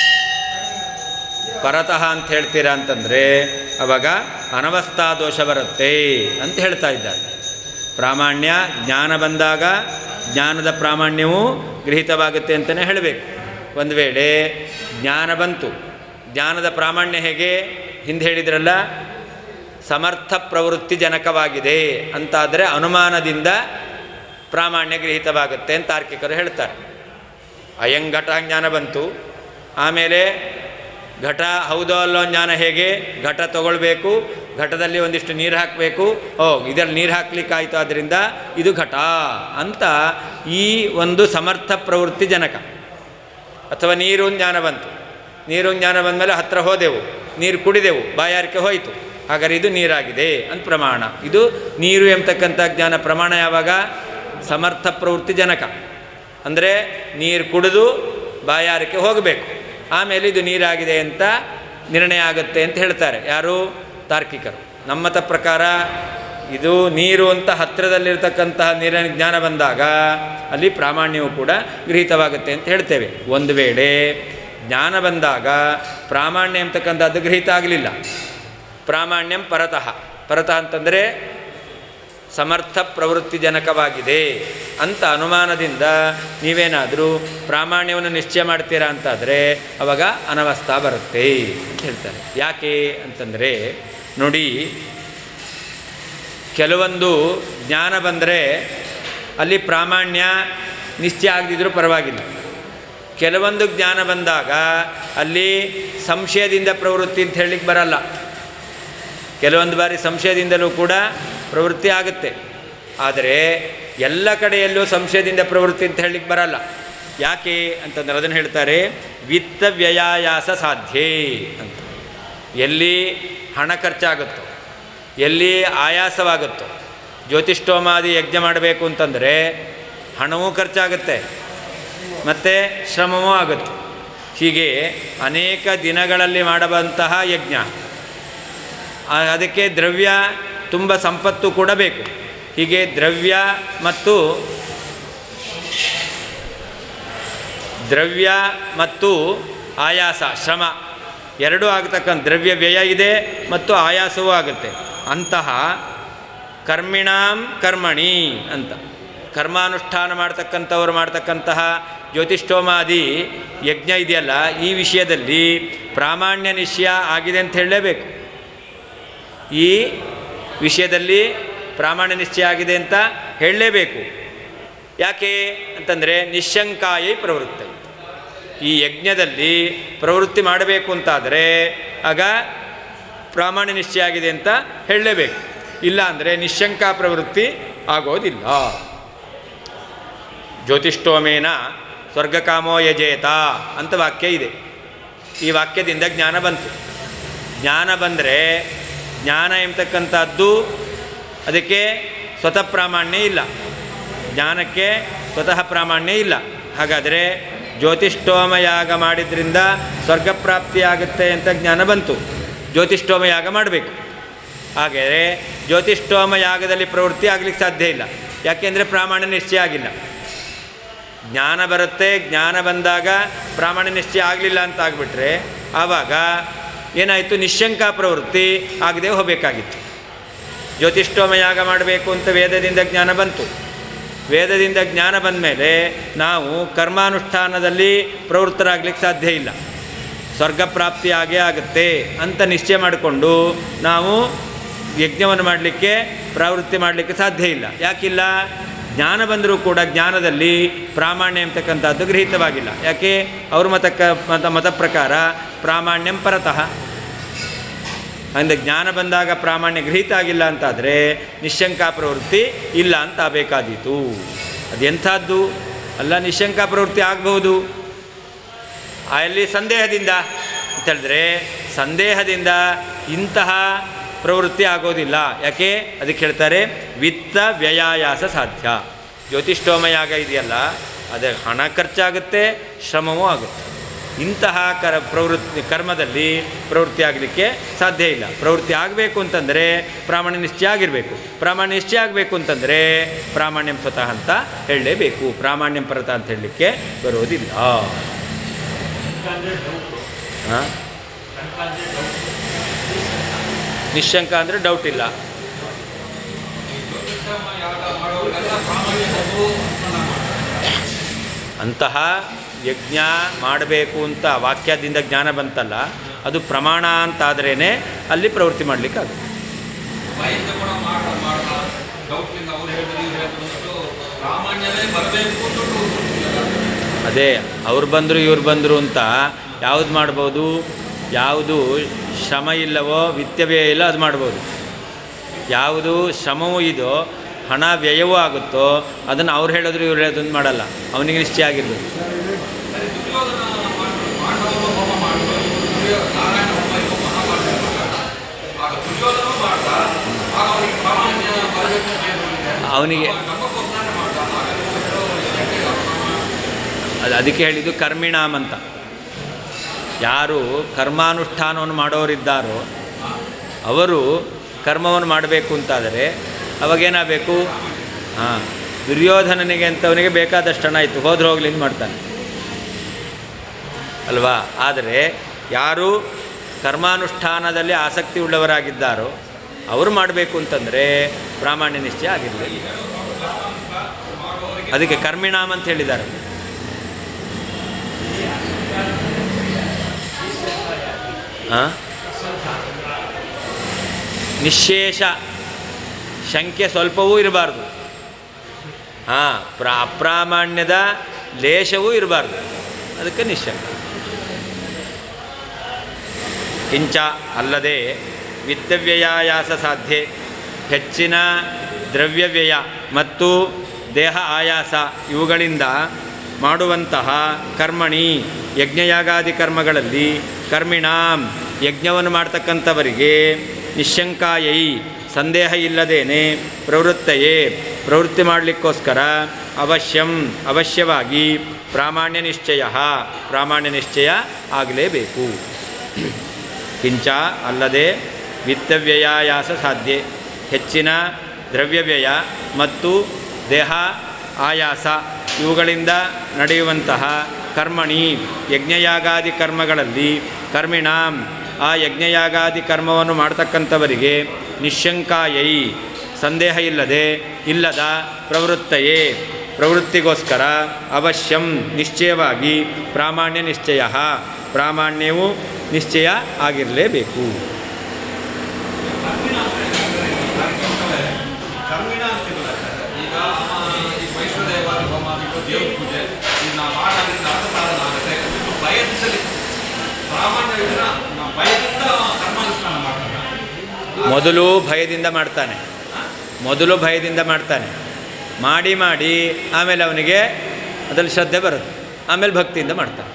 ಪರತಃ ಅಂತ ಹೇಳ್ತೀರಾ ಅಂತಂದರೆ ಅವಾಗ ಅನವಸ್ಥಾ ದೋಷ ಬರುತ್ತೆ ಅಂತ ಹೇಳ್ತಾ ಇದ್ದಾರೆ. ಪ್ರಾಮಾಣ್ಯ ಜ್ಞಾನ ಬಂದಾಗ ಜ್ಞಾನದ ಪ್ರಾಮಾಣ್ಯವೂ ಗೃಹೀತವಾಗುತ್ತೆ ಅಂತಲೇ ಹೇಳಬೇಕು. ಒಂದು ವೇಳೆ ಜ್ಞಾನ ಬಂತು, ಜ್ಞಾನದ ಪ್ರಾಮಾಣ್ಯ ಹೇಗೆ ಹಿಂದೆ ಹೇಳಿದ್ರಲ್ಲ, ಸಮರ್ಥ ಪ್ರವೃತ್ತಿ ಜನಕವಾಗಿದೆ ಅಂತಾದರೆ ಅನುಮಾನದಿಂದ ಪ್ರಾಮಾಣ್ಯ ಗೃಹೀತವಾಗುತ್ತೆ ಅಂತ ತಾರ್ಕಿಕರು ಹೇಳ್ತಾರೆ. ಅಯಂಘಟ ಜ್ಞಾನ ಬಂತು, ಆಮೇಲೆ ಘಟ ಹೌದೋ ಅಲ್ಲೋ ಜ್ಞಾನ ಹೇಗೆ, ಘಟ ತಗೊಳ್ಬೇಕು, ಘಟದಲ್ಲಿ ಒಂದಿಷ್ಟು ನೀರು ಹಾಕಬೇಕು, ಓ ಇದರಲ್ಲಿ ನೀರು ಹಾಕ್ಲಿಕ್ಕಾಯಿತು, ಆದ್ದರಿಂದ ಇದು ಘಟ ಅಂತ ಈ ಒಂದು ಸಮರ್ಥ ಪ್ರವೃತ್ತಿ ಜನಕ. ಅಥವಾ ನೀರು ಜ್ಞಾನ ಬಂತು, ನೀರು ಜ್ಞಾನ ಬಂದ ಮೇಲೆ ಹತ್ತಿರ ಹೋದೆವು, ನೀರು ಕುಡಿದೆವು, ಬಾಯಾರಿಕೆ ಹೋಯಿತು, ಹಾಗಾದರೆ ಇದು ನೀರಾಗಿದೆ ಅಂತ ಪ್ರಮಾಣ. ಇದು ನೀರು ಎಂಬತಕ್ಕಂಥ ಜ್ಞಾನ ಪ್ರಮಾಣ ಯಾವಾಗ? ಸಮರ್ಥ ಪ್ರವೃತ್ತಿ ಜನಕ, ಅಂದರೆ ನೀರು ಕುಡಿದು ಬಾಯಾರಿಕೆ ಹೋಗಬೇಕು, ಆಮೇಲೆ ಇದು ನೀರಾಗಿದೆ ಅಂತ ನಿರ್ಣಯ ಆಗುತ್ತೆ ಅಂತ ಹೇಳ್ತಾರೆ ಯಾರು? ತಾರ್ಕಿಕರು. ನಮ್ಮತ ಪ್ರಕಾರ ಇದು ನೀರು ಅಂತ ಹತ್ತಿರದಲ್ಲಿರ್ತಕ್ಕಂತಹ ನೀರಿನ ಜ್ಞಾನ ಬಂದಾಗ ಅಲ್ಲಿ ಪ್ರಾಮಾಣ್ಯವು ಕೂಡ ಗೃಹೀತವಾಗುತ್ತೆ ಅಂತ ಹೇಳ್ತೇವೆ. ಒಂದು ವೇಳೆ ಜ್ಞಾನ ಬಂದಾಗ ಪ್ರಾಮಾಣ್ಯ ಎಂಬತಕ್ಕಂಥದ್ದು ಗೃಹೀತ ಆಗಲಿಲ್ಲ, ಪ್ರಾಮಾಣ್ಯಂ ಪರತಃ, ಪರತಃ ಅಂತಂದರೆ ಸಮರ್ಥ ಪ್ರವೃತ್ತಿ ಜನಕವಾಗಿದೆ ಅಂತ ಅನುಮಾನದಿಂದ ನೀವೇನಾದರೂ ಪ್ರಾಮಾಣ್ಯವನ್ನು ನಿಶ್ಚಯ ಮಾಡ್ತೀರಾ ಅಂತಾದರೆ ಆವಾಗ ಅನವಸ್ಥಾ ಬರುತ್ತೆ ಅಂತ ಹೇಳ್ತಾರೆ. ಯಾಕೆ ಅಂತಂದರೆ ನೋಡಿ, ಕೆಲವೊಂದು ಜ್ಞಾನ ಬಂದರೆ ಅಲ್ಲಿ ಪ್ರಾಮಾಣ್ಯ ನಿಶ್ಚಯ ಆಗದಿದ್ದರೂ ಪರವಾಗಿಲ್ಲ. ಕೆಲವೊಂದು ಜ್ಞಾನ ಬಂದಾಗ ಅಲ್ಲಿ ಸಂಶಯದಿಂದ ಪ್ರವೃತ್ತಿ ಅಂತ ಹೇಳಲಿಕ್ಕೆ ಬರಲ್ಲ. ಕೆಲವೊಂದು ಬಾರಿ ಸಂಶಯದಿಂದಲೂ ಕೂಡ ಪ್ರವೃತ್ತಿ ಆಗುತ್ತೆ, ಆದರೆ ಎಲ್ಲ ಕಡೆಯಲ್ಲೂ ಸಂಶಯದಿಂದ ಪ್ರವೃತ್ತಿ ಅಂತ ಹೇಳಲಿಕ್ಕೆ ಬರಲ್ಲ. ಯಾಕೆ ಅಂತಂದರೆ ಅದನ್ನು ಹೇಳ್ತಾರೆ ವಿತ್ತ ವ್ಯಯಾಯಾಸ ಸಾಧ್ಯೇ ಅಂತ. ಎಲ್ಲಿ ಹಣ ಖರ್ಚಾಗುತ್ತೋ, ಎಲ್ಲಿ ಆಯಾಸವಾಗುತ್ತೋ, ಜ್ಯೋತಿಷ್ಠೋಮಾದಿ ಯಜ್ಞ ಮಾಡಬೇಕು ಅಂತಂದರೆ ಹಣವೂ ಖರ್ಚಾಗುತ್ತೆ ಮತ್ತು ಶ್ರಮವೂ ಆಗುತ್ತೆ. ಹೀಗೆ ಅನೇಕ ದಿನಗಳಲ್ಲಿ ಮಾಡಬಂತಹ ಯಜ್ಞ, ಅದಕ್ಕೆ ದ್ರವ್ಯ ತುಂಬ ಸಂಪತ್ತು ಕೂಡ ಬೇಕು. ಹೀಗೆ ದ್ರವ್ಯ ಮತ್ತು ದ್ರವ್ಯ ಮತ್ತು ಆಯಾಸ ಶ್ರಮ ಎರಡೂ ಆಗತಕ್ಕಂಥ ದ್ರವ್ಯ ವ್ಯಯ ಇದೆ ಮತ್ತು ಆಯಾಸವೂ ಆಗುತ್ತೆ. ಅಂತಹ ಕರ್ಮಿಣಾಂ ಕರ್ಮಣಿ ಅಂತ ಕರ್ಮಾನುಷ್ಠಾನ ಮಾಡ್ತಕ್ಕಂಥವ್ರು ಮಾಡ್ತಕ್ಕಂತಹ ಜ್ಯೋತಿಷ್ಠೋಮಾದಿ ಯಜ್ಞ ಇದೆಯಲ್ಲ, ಈ ವಿಷಯದಲ್ಲಿ ಪ್ರಾಮಾಣ್ಯ ನಿಶ್ಚಯ ಆಗಿದೆ ಅಂತ ಹೇಳಲೇಬೇಕು. ಈ ವಿಷಯದಲ್ಲಿ ಪ್ರಾಮಾಣ್ಯ ನಿಶ್ಚಯ ಆಗಿದೆ ಅಂತ ಹೇಳಲೇಬೇಕು. ಯಾಕೆ ಅಂತಂದರೆ ನಿಶಂಕಾಯೈ ಪ್ರವೃತ್ತಿ. ಈ ಯಜ್ಞದಲ್ಲಿ ಪ್ರವೃತ್ತಿ ಮಾಡಬೇಕು ಅಂತಾದರೆ ಆಗ ಪ್ರಾಮಾಣ್ಯ ನಿಶ್ಚಯ ಆಗಿದೆ ಅಂತ ಹೇಳಲೇಬೇಕು. ಇಲ್ಲ ಅಂದರೆ ನಿಶಂಕಾ ಪ್ರವೃತ್ತಿ ಆಗೋದಿಲ್ಲ. ಜ್ಯೋತಿಷ್ಠೋಮೇನ ಸ್ವರ್ಗಕಾಮೋ ಯಜೇತ ಅಂತ ವಾಕ್ಯ ಇದೆ. ಈ ವಾಕ್ಯದಿಂದ ಜ್ಞಾನ ಬಂತು. ಜ್ಞಾನ ಬಂದರೆ ಜ್ಞಾನ ಎಂಬತಕ್ಕಂಥದ್ದು ಅದಕ್ಕೆ ಸ್ವತಃ ಪ್ರಾಮಾಣ್ಯ ಇಲ್ಲ. ಜ್ಞಾನಕ್ಕೆ ಸ್ವತಃ ಪ್ರಾಮಾಣ್ಯ ಇಲ್ಲ. ಹಾಗಾದರೆ ಜ್ಯೋತಿಷ್ಠೋಮಯಾಗ ಮಾಡಿದ್ರಿಂದ ಸ್ವರ್ಗ ಪ್ರಾಪ್ತಿಯಾಗುತ್ತೆ ಅಂತ ಜ್ಞಾನ ಬಂತು. ಜ್ಯೋತಿಷ್ಠೋಮಯಾಗ ಮಾಡಬೇಕು. ಹಾಗಾದರೆ ಜ್ಯೋತಿಷ್ಠೋಮಯಾಗದಲ್ಲಿ ಪ್ರವೃತ್ತಿ ಆಗಲಿಕ್ಕೆ ಸಾಧ್ಯ ಇಲ್ಲ. ಯಾಕೆಂದರೆ ಪ್ರಾಮಾಣ್ಯ ನಿಶ್ಚಯ ಆಗಿಲ್ಲ. ಜ್ಞಾನ ಬರುತ್ತೆ, ಜ್ಞಾನ ಬಂದಾಗ ಪ್ರಾಮಾಣ್ಯ ನಿಶ್ಚಯ ಆಗಲಿಲ್ಲ ಅಂತ ಆಗಿಬಿಟ್ರೆ ಆವಾಗ ಏನಾಯಿತು, ನಿಶಂಕ ಪ್ರವೃತ್ತಿ ಆಗದೆ ಹೋಗಬೇಕಾಗಿತ್ತು. ಜ್ಯೋತಿಷ್ಠೋಮಯಾಗ ಮಾಡಬೇಕು ಅಂತ ವೇದದಿಂದ ಜ್ಞಾನ ಬಂತು. ವೇದದಿಂದ ಜ್ಞಾನ ಬಂದ ಮೇಲೆ ನಾವು ಕರ್ಮಾನುಷ್ಠಾನದಲ್ಲಿ ಪ್ರವೃತ್ತರಾಗಲಿಕ್ಕೆ ಸಾಧ್ಯ ಇಲ್ಲ. ಸ್ವರ್ಗ ಪ್ರಾಪ್ತಿ ಆಗೇ ಆಗುತ್ತೆ ಅಂತ ನಿಶ್ಚಯ ಮಾಡಿಕೊಂಡು ನಾವು ಯಜ್ಞವನ್ನು ಮಾಡಲಿಕ್ಕೆ ಪ್ರವೃತ್ತಿ ಮಾಡಲಿಕ್ಕೆ ಸಾಧ್ಯ ಇಲ್ಲ. ಯಾಕಿಲ್ಲ? ಜ್ಞಾನ ಬಂದರೂ ಕೂಡ ಜ್ಞಾನದಲ್ಲಿ ಪ್ರಾಮಾಣ್ಯ ಎಂಬತಕ್ಕಂಥದ್ದು ಗೃಹೀತವಾಗಿಲ್ಲ. ಯಾಕೆ? ಅವ್ರ ಮತಕ್ಕ ಮತ ಮತ ಪ್ರಕಾರ ಪ್ರಾಮಾಣ್ಯಂ ಪರತಃ. ಅಂದರೆ ಜ್ಞಾನ ಬಂದಾಗ ಪ್ರಾಮಾಣ್ಯ ಗೃಹೀತ ಆಗಿಲ್ಲ ಅಂತಾದರೆ ನಿಶಂಕಾ ಪ್ರವೃತ್ತಿ ಇಲ್ಲ ಅಂತ ಆಗಬೇಕಾದೀತು. ಅದೆಂಥದ್ದು ಅಲ್ಲ, ನಿಶಂಕಾ ಪ್ರವೃತ್ತಿ ಆಗಬಹುದು ಅಲ್ಲಿ ಸಂದೇಹದಿಂದ ಅಂತೇಳಿದ್ರೆ ಸಂದೇಹದಿಂದ ಇಂತಹ ಪ್ರವೃತ್ತಿ ಆಗೋದಿಲ್ಲ. ಯಾಕೆ? ಅದಕ್ಕೆ ಹೇಳ್ತಾರೆ ವಿತ್ತ ವ್ಯಯಾಯಾಸ ಸಾಧ್ಯ. ಜ್ಯೋತಿಷ್ಠೋಮಯಾಗ ಇದೆಯಲ್ಲ, ಅದೇ ಹಣ ಖರ್ಚಾಗುತ್ತೆ, ಶ್ರಮವೂ ಆಗುತ್ತೆ. ಇಂತಹ ಕರ ಪ್ರವೃತ್ತಿ ಕರ್ಮದಲ್ಲಿ ಪ್ರವೃತ್ತಿ ಆಗಲಿಕ್ಕೆ ಸಾಧ್ಯ ಇಲ್ಲ. ಪ್ರವೃತ್ತಿ ಆಗಬೇಕು ಅಂತಂದರೆ ಪ್ರಾಮಾಣ್ಯ ನಿಶ್ಚಯ ಆಗಿರಬೇಕು. ಪ್ರಾಮಾಣ್ಯ ನಿಶ್ಚಯ ಆಗಬೇಕು ಅಂತಂದರೆ ಪ್ರಾಮಾಣ್ಯಂ ಸ್ವತಃ ಅಂತ ಹೇಳಲೇಬೇಕು. ಪ್ರಾಮಾಣ್ಯಂ ಪರತ ಅಂತ ಹೇಳಲಿಕ್ಕೆ ಬರೋದಿಲ್ಲ. ಹಾಂ, ನಿಶಂಕ ಅಂದರೆ ಡೌಟ್ ಇಲ್ಲ. ಅಂತಹ ಯಜ್ಞ ಮಾಡಬೇಕು ಅಂತ ವಾಕ್ಯದಿಂದ ಜ್ಞಾನ ಬಂತಲ್ಲ, ಅದು ಪ್ರಮಾಣ ಅಂತಾದ್ರೇ ಅಲ್ಲಿ ಪ್ರವೃತ್ತಿ ಮಾಡಲಿಕ್ಕಾಗುತ್ತೆ. ಅದೇ ಅವ್ರು ಬಂದರು ಇವ್ರು ಬಂದರು ಅಂತ ಯಾವುದು ಮಾಡ್ಬೋದು, ಯಾವುದು ಶ್ರಮ ಇಲ್ಲವೋ ವಿತ್ಯವ್ಯಯ ಇಲ್ಲ ಅದು ಮಾಡ್ಬೋದು. ಯಾವುದು ಶ್ರಮವೂ ಇದೋ ಹಣ ವ್ಯಯವೂ ಆಗುತ್ತೋ ಅದನ್ನು ಅವ್ರು ಹೇಳಿದ್ರು ಇವ್ರು ಹೇಳೋದನ್ನು ಮಾಡಲ್ಲ. ಅವನಿಗೆ ನಿಶ್ಚಯ ಆಗಿರ್ಬೋದು. ಅವನಿಗೆ ಅದು ಅದಕ್ಕೆ ಹೇಳಿದ್ದು ಕರ್ಮಿಣಾಮ್ ಅಂತ. ಯಾರು ಕರ್ಮಾನುಷ್ಠಾನವನ್ನು ಮಾಡೋರಿದ್ದಾರೋ ಅವರು ಕರ್ಮವನ್ನು ಮಾಡಬೇಕು ಅಂತಾದರೆ ಅವಾಗೇನಾಗಬೇಕು? ಹಾಂ, ದುರ್ಯೋಧನನಿಗೆ ಅಂತವನಿಗೆ ಬೇಕಾದಷ್ಟು ಹಣ ಇತ್ತು, ಹೋದ್ರೆ ಹೋಗ್ಲಿ ಅಂತ ಮಾಡ್ತಾನೆ ಅಲ್ವಾ. ಆದರೆ ಯಾರು ಕರ್ಮಾನುಷ್ಠಾನದಲ್ಲಿ ಆಸಕ್ತಿ ಉಳ್ಳವರಾಗಿದ್ದಾರೋ ಅವರು ಮಾಡಬೇಕು ಅಂತಂದರೆ ಪ್ರಾಮಾಣ್ಯ ನಿಶ್ಚಯ ಆಗಿರಲಿಲ್ಲ. ಅದಕ್ಕೆ ಕರ್ಮಿಣಾಮ್ ಅಂತ ಹೇಳಿದ್ದಾರೆ. ಹಾಂ, ನಿಶೇಷ ಶಂಕೆ ಸ್ವಲ್ಪವೂ ಇರಬಾರ್ದು. ಹಾಂ, ಪ್ರಾ ಅಪ್ರಾಮಾಣ್ಯದ ಲೇಷವೂ ಇರಬಾರ್ದು. ಅದಕ್ಕೆ ನಿಶಂಕ. ಕಿಂಚ ಅಲ್ಲದೆ ವಿತ್ತವ್ಯಯಾಯಾಸ ಸಾಧ್ಯ, ಹೆಚ್ಚಿನ ದ್ರವ್ಯವ್ಯಯ ಮತ್ತು ದೇಹ ಆಯಾಸ ಇವುಗಳಿಂದ ಮಾಡುವಂತಹ ಕರ್ಮಣಿ ಯಜ್ಞಯಾಗಾದಿ ಕರ್ಮಗಳಲ್ಲಿ ಕರ್ಮಿಣಾಂ ಯಜ್ಞವನ್ನು ಮಾಡ್ತಕ್ಕಂಥವರಿಗೆ ನಿಶಂಕಾಯೈ ಸಂದೇಹ ಇಲ್ಲದೇನೆ ಪ್ರವೃತ್ತಯೇ ಪ್ರವೃತ್ತಿ ಮಾಡಲಿಕ್ಕೋಸ್ಕರ ಅವಶ್ಯಂ ಅವಶ್ಯವಾಗಿ ಪ್ರಾಮಾಣ್ಯ ನಿಶ್ಚಯ ಪ್ರಾಮಾಣ್ಯ ನಿಶ್ಚಯ ಆಗಲೇಬೇಕು. ಕಿಂಚ ಅಲ್ಲದೆ ವಿತ್ತವ್ಯಯಾಯಾಸ ಸಾಧ್ಯ, ಹೆಚ್ಚಿನ ದ್ರವ್ಯವ್ಯಯ ಮತ್ತು ದೇಹ ಆಯಾಸ ಇವುಗಳಿಂದ ನಡೆಯುವಂತಹ ಕರ್ಮಣಿ ಯಜ್ಞಯಾಗಾದಿ ಕರ್ಮಗಳಲ್ಲಿ ಕರ್ಮಿಣಾಂ ಆ ಯಜ್ಞಯಾಗಾದಿ ಕರ್ಮವನ್ನು ಮಾಡ್ತಕ್ಕಂಥವರಿಗೆ ನಿಶ್ಶಂಕಾಯೈ ಸಂದೇಹ ಇಲ್ಲದೆ ಇಲ್ಲದ ಪ್ರವೃತ್ತಯೇ ಪ್ರವೃತ್ತಿಗೋಸ್ಕರ ಅವಶ್ಯಂ ನಿಶ್ಚಯವಾಗಿ ಪ್ರಾಮಾಣ್ಯ ನಿಶ್ಚಯ ಪ್ರಾಮಾಣ್ಯವು ನಿಶ್ಚಯ ಆಗಿರಲೇಬೇಕು. ಮೊದಲು ಭಯದಿಂದ ಮಾಡ್ತಾನೆ ಮೊದಲು ಭಯದಿಂದ ಮಾಡ್ತಾನೆ ಮಾಡಿ ಮಾಡಿ ಆಮೇಲೆ ಅವನಿಗೆ ಅದರಲ್ಲಿ ಶ್ರದ್ಧೆ ಬರುತ್ತೆ, ಆಮೇಲೆ ಭಕ್ತಿಯಿಂದ ಮಾಡ್ತಾನೆ.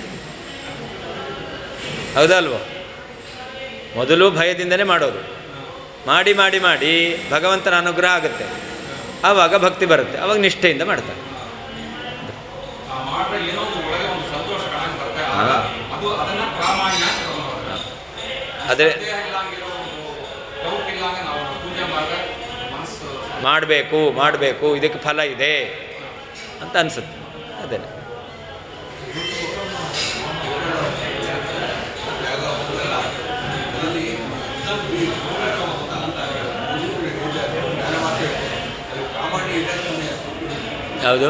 ಹೌದಲ್ವ? ಮೊದಲು ಭಯದಿಂದನೇ ಮಾಡೋದು, ಮಾಡಿ ಮಾಡಿ ಮಾಡಿ ಭಗವಂತನ ಅನುಗ್ರಹ ಆಗುತ್ತೆ, ಆವಾಗ ಭಕ್ತಿ ಬರುತ್ತೆ, ಆವಾಗ ನಿಷ್ಠೆಯಿಂದ ಮಾಡ್ತಾನೆ. ಅದೇ ಮಾಡಬೇಕು ಮಾಡಬೇಕು ಇದಕ್ಕೆ ಫಲ ಇದೆ ಅಂತ ಅನಿಸುತ್ತೆ. ಅದೇ ಯಾವುದು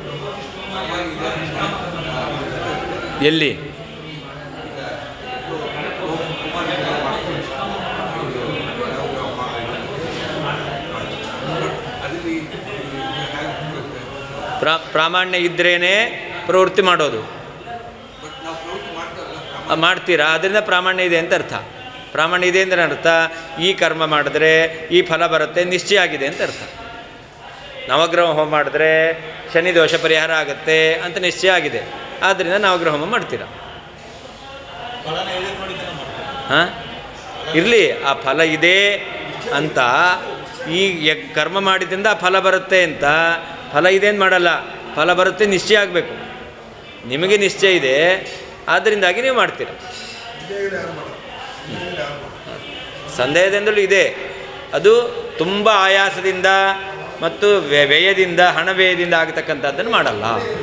ಎಲ್ಲಿ ಪ್ರಾ ಪ್ರಾಮಾಣ್ಯ ಇದ್ರೇ ಪ್ರವೃತ್ತಿ ಮಾಡೋದು. ಮಾಡ್ತೀರಾ, ಅದರಿಂದ ಪ್ರಾಮಾಣ್ಯ ಇದೆ ಅಂತ ಅರ್ಥ. ಪ್ರಾಮಾಣ್ಯ ಇದೆ ಅಂದರೆ ಅರ್ಥ ಈ ಕರ್ಮ ಮಾಡಿದ್ರೆ ಈ ಫಲ ಬರುತ್ತೆ ನಿಶ್ಚಯ ಆಗಿದೆ ಅಂತ ಅರ್ಥ. ನವಗ್ರಹ ಹೋಮ ಮಾಡಿದ್ರೆ ಶನಿ ದೋಷ ಪರಿಹಾರ ಆಗುತ್ತೆ ಅಂತ ನಿಶ್ಚಯ ಆಗಿದೆ, ಆದ್ದರಿಂದ ನವಗ್ರಹ ಹೋಮ ಮಾಡ್ತೀರಾ. ಹಾಂ ಇರಲಿ, ಆ ಫಲ ಇದೆ ಅಂತ ಈ ಕರ್ಮ ಮಾಡಿದ್ರಿಂದ ಆ ಫಲ ಬರುತ್ತೆ ಅಂತ ಫಲ ಇದೆ ಅಂತ ಮಾಡಲ್ಲ, ಫಲ ಬರುತ್ತೆ ನಿಶ್ಚಯ ಆಗಬೇಕು. ನಿಮಗೆ ನಿಶ್ಚಯ ಇದೆ, ಆದ್ದರಿಂದಾಗಿ ನೀವು ಮಾಡ್ತೀರ. ಸಂದೇಹದಿಂದಲೂ ಇದೆ, ಅದು ತುಂಬ ಆಯಾಸದಿಂದ ಮತ್ತು ವ್ಯಯದಿಂದ ಹಣ ವ್ಯಯದಿಂದ ಆಗತಕ್ಕಂಥದ್ದನ್ನು ಮಾಡಲ್ಲ.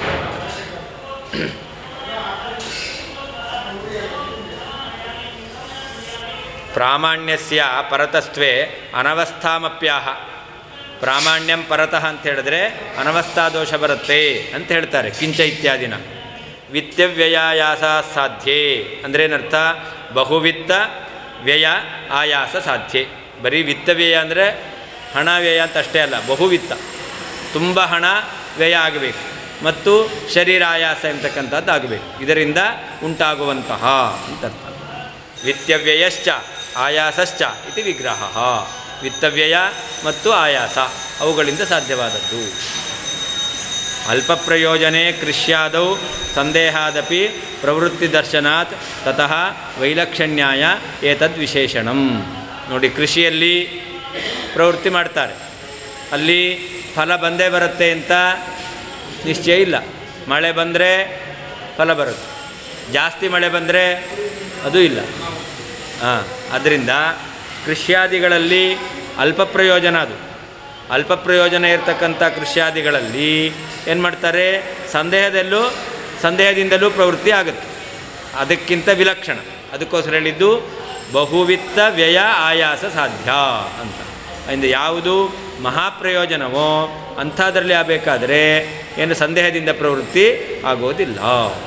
ಪ್ರಾಮಾಣ್ಯಸ್ಯ ಪರತಸ್ತ್ವೇ ಅನವಸ್ಥಾಮಪ್ಯಾಹ. ಪ್ರಾಮಾಣ್ಯಂ ಪರತಃ ಅಂತ ಹೇಳಿದ್ರೆ ಅನವಸ್ಥಾ ದೋಷ ಬರುತ್ತೆ ಅಂತ ಹೇಳ್ತಾರೆ. ಕಿಂಚ ಇತ್ಯಾದಿನ ವಿತ್ತವ್ಯಯಾಯಾಸ ಸಾಧ್ಯೆ ಅಂದರೆ ಏನರ್ಥ? ಬಹುವಿತ್ತ ವ್ಯಯ ಆಯಾಸ ಸಾಧ್ಯೆ. ಬರೀ ವಿತ್ತವ್ಯಯ ಅಂದರೆ ಹಣ ವ್ಯಯ ಅಂತ ಅಷ್ಟೇ ಅಲ್ಲ, ಬಹುವಿತ್ತ ತುಂಬ ಹಣ ವ್ಯಯ ಆಗಬೇಕು ಮತ್ತು ಶರೀರ ಆಯಾಸ ಎಂತಕ್ಕಂಥದ್ದು ಆಗಬೇಕು. ಇದರಿಂದ ಉಂಟಾಗುವಂತಹ ಅಂತ ಅರ್ಥ. ವಿತ್ತವ್ಯಯಶ್ಚ ಆಯಾಸಶ್ಚ ಇತಿ ವಿಗ್ರಹ. ವಿತ್ತವ್ಯಯ ಮತ್ತು ಆಯಾಸ ಅವುಗಳಿಂದ ಸಾಧ್ಯವಾದದ್ದು. ಅಲ್ಪ ಪ್ರಯೋಜನೆ ಕೃಷ್ಯಾದೌ ಸಂದೇಹಾದಪಿ ಪ್ರವೃತ್ತಿ ದರ್ಶನಾತ್ ತತಃ ವೈಲಕ್ಷಣ್ಯಾಯ ಏತದ್ ವಿಶೇಷಣಂ. ನೋಡಿ, ಕೃಷಿಯಲ್ಲಿ ಪ್ರವೃತ್ತಿ ಮಾಡ್ತಾರೆ, ಅಲ್ಲಿ ಫಲ ಬಂದೇ ಬರುತ್ತೆ ಅಂತ ನಿಶ್ಚಯ ಇಲ್ಲ. ಮಳೆ ಬಂದರೆ ಫಲ ಬರುತ್ತೆ, ಜಾಸ್ತಿ ಮಳೆ ಬಂದರೆ ಅದು ಇಲ್ಲ. ಹಾಂ ಅದರಿಂದ ಕೃಷ್ಯಾದಿಗಳಲ್ಲಿ ಅಲ್ಪ ಪ್ರಯೋಜನ, ಅದು ಅಲ್ಪ ಪ್ರಯೋಜನ ಇರತಕ್ಕಂಥ ಕೃಷ್ಯಾದಿಗಳಲ್ಲಿ ಏನು ಮಾಡ್ತಾರೆ? ಸಂದೇಹದಲ್ಲೂ ಸಂದೇಹದಿಂದಲೂ ಪ್ರವೃತ್ತಿ ಆಗುತ್ತೆ, ಅದಕ್ಕಿಂತ ವಿಲಕ್ಷಣ. ಅದಕ್ಕೋಸ್ಕರ ಹೇಳಿದ್ದು ಬಹುವಿತ್ತ ವ್ಯಯ ಆಯಾಸ ಸಾಧ್ಯ ಅಂತ. ಇಂದು ಯಾವುದು ಮಹಾಪ್ರಯೋಜನವೋ ಅಂಥದ್ರಲ್ಲಿ ಆಗಬೇಕಾದ್ರೆ ಏನು ಸಂದೇಹದಿಂದ ಪ್ರವೃತ್ತಿ ಆಗೋದಿಲ್ಲ.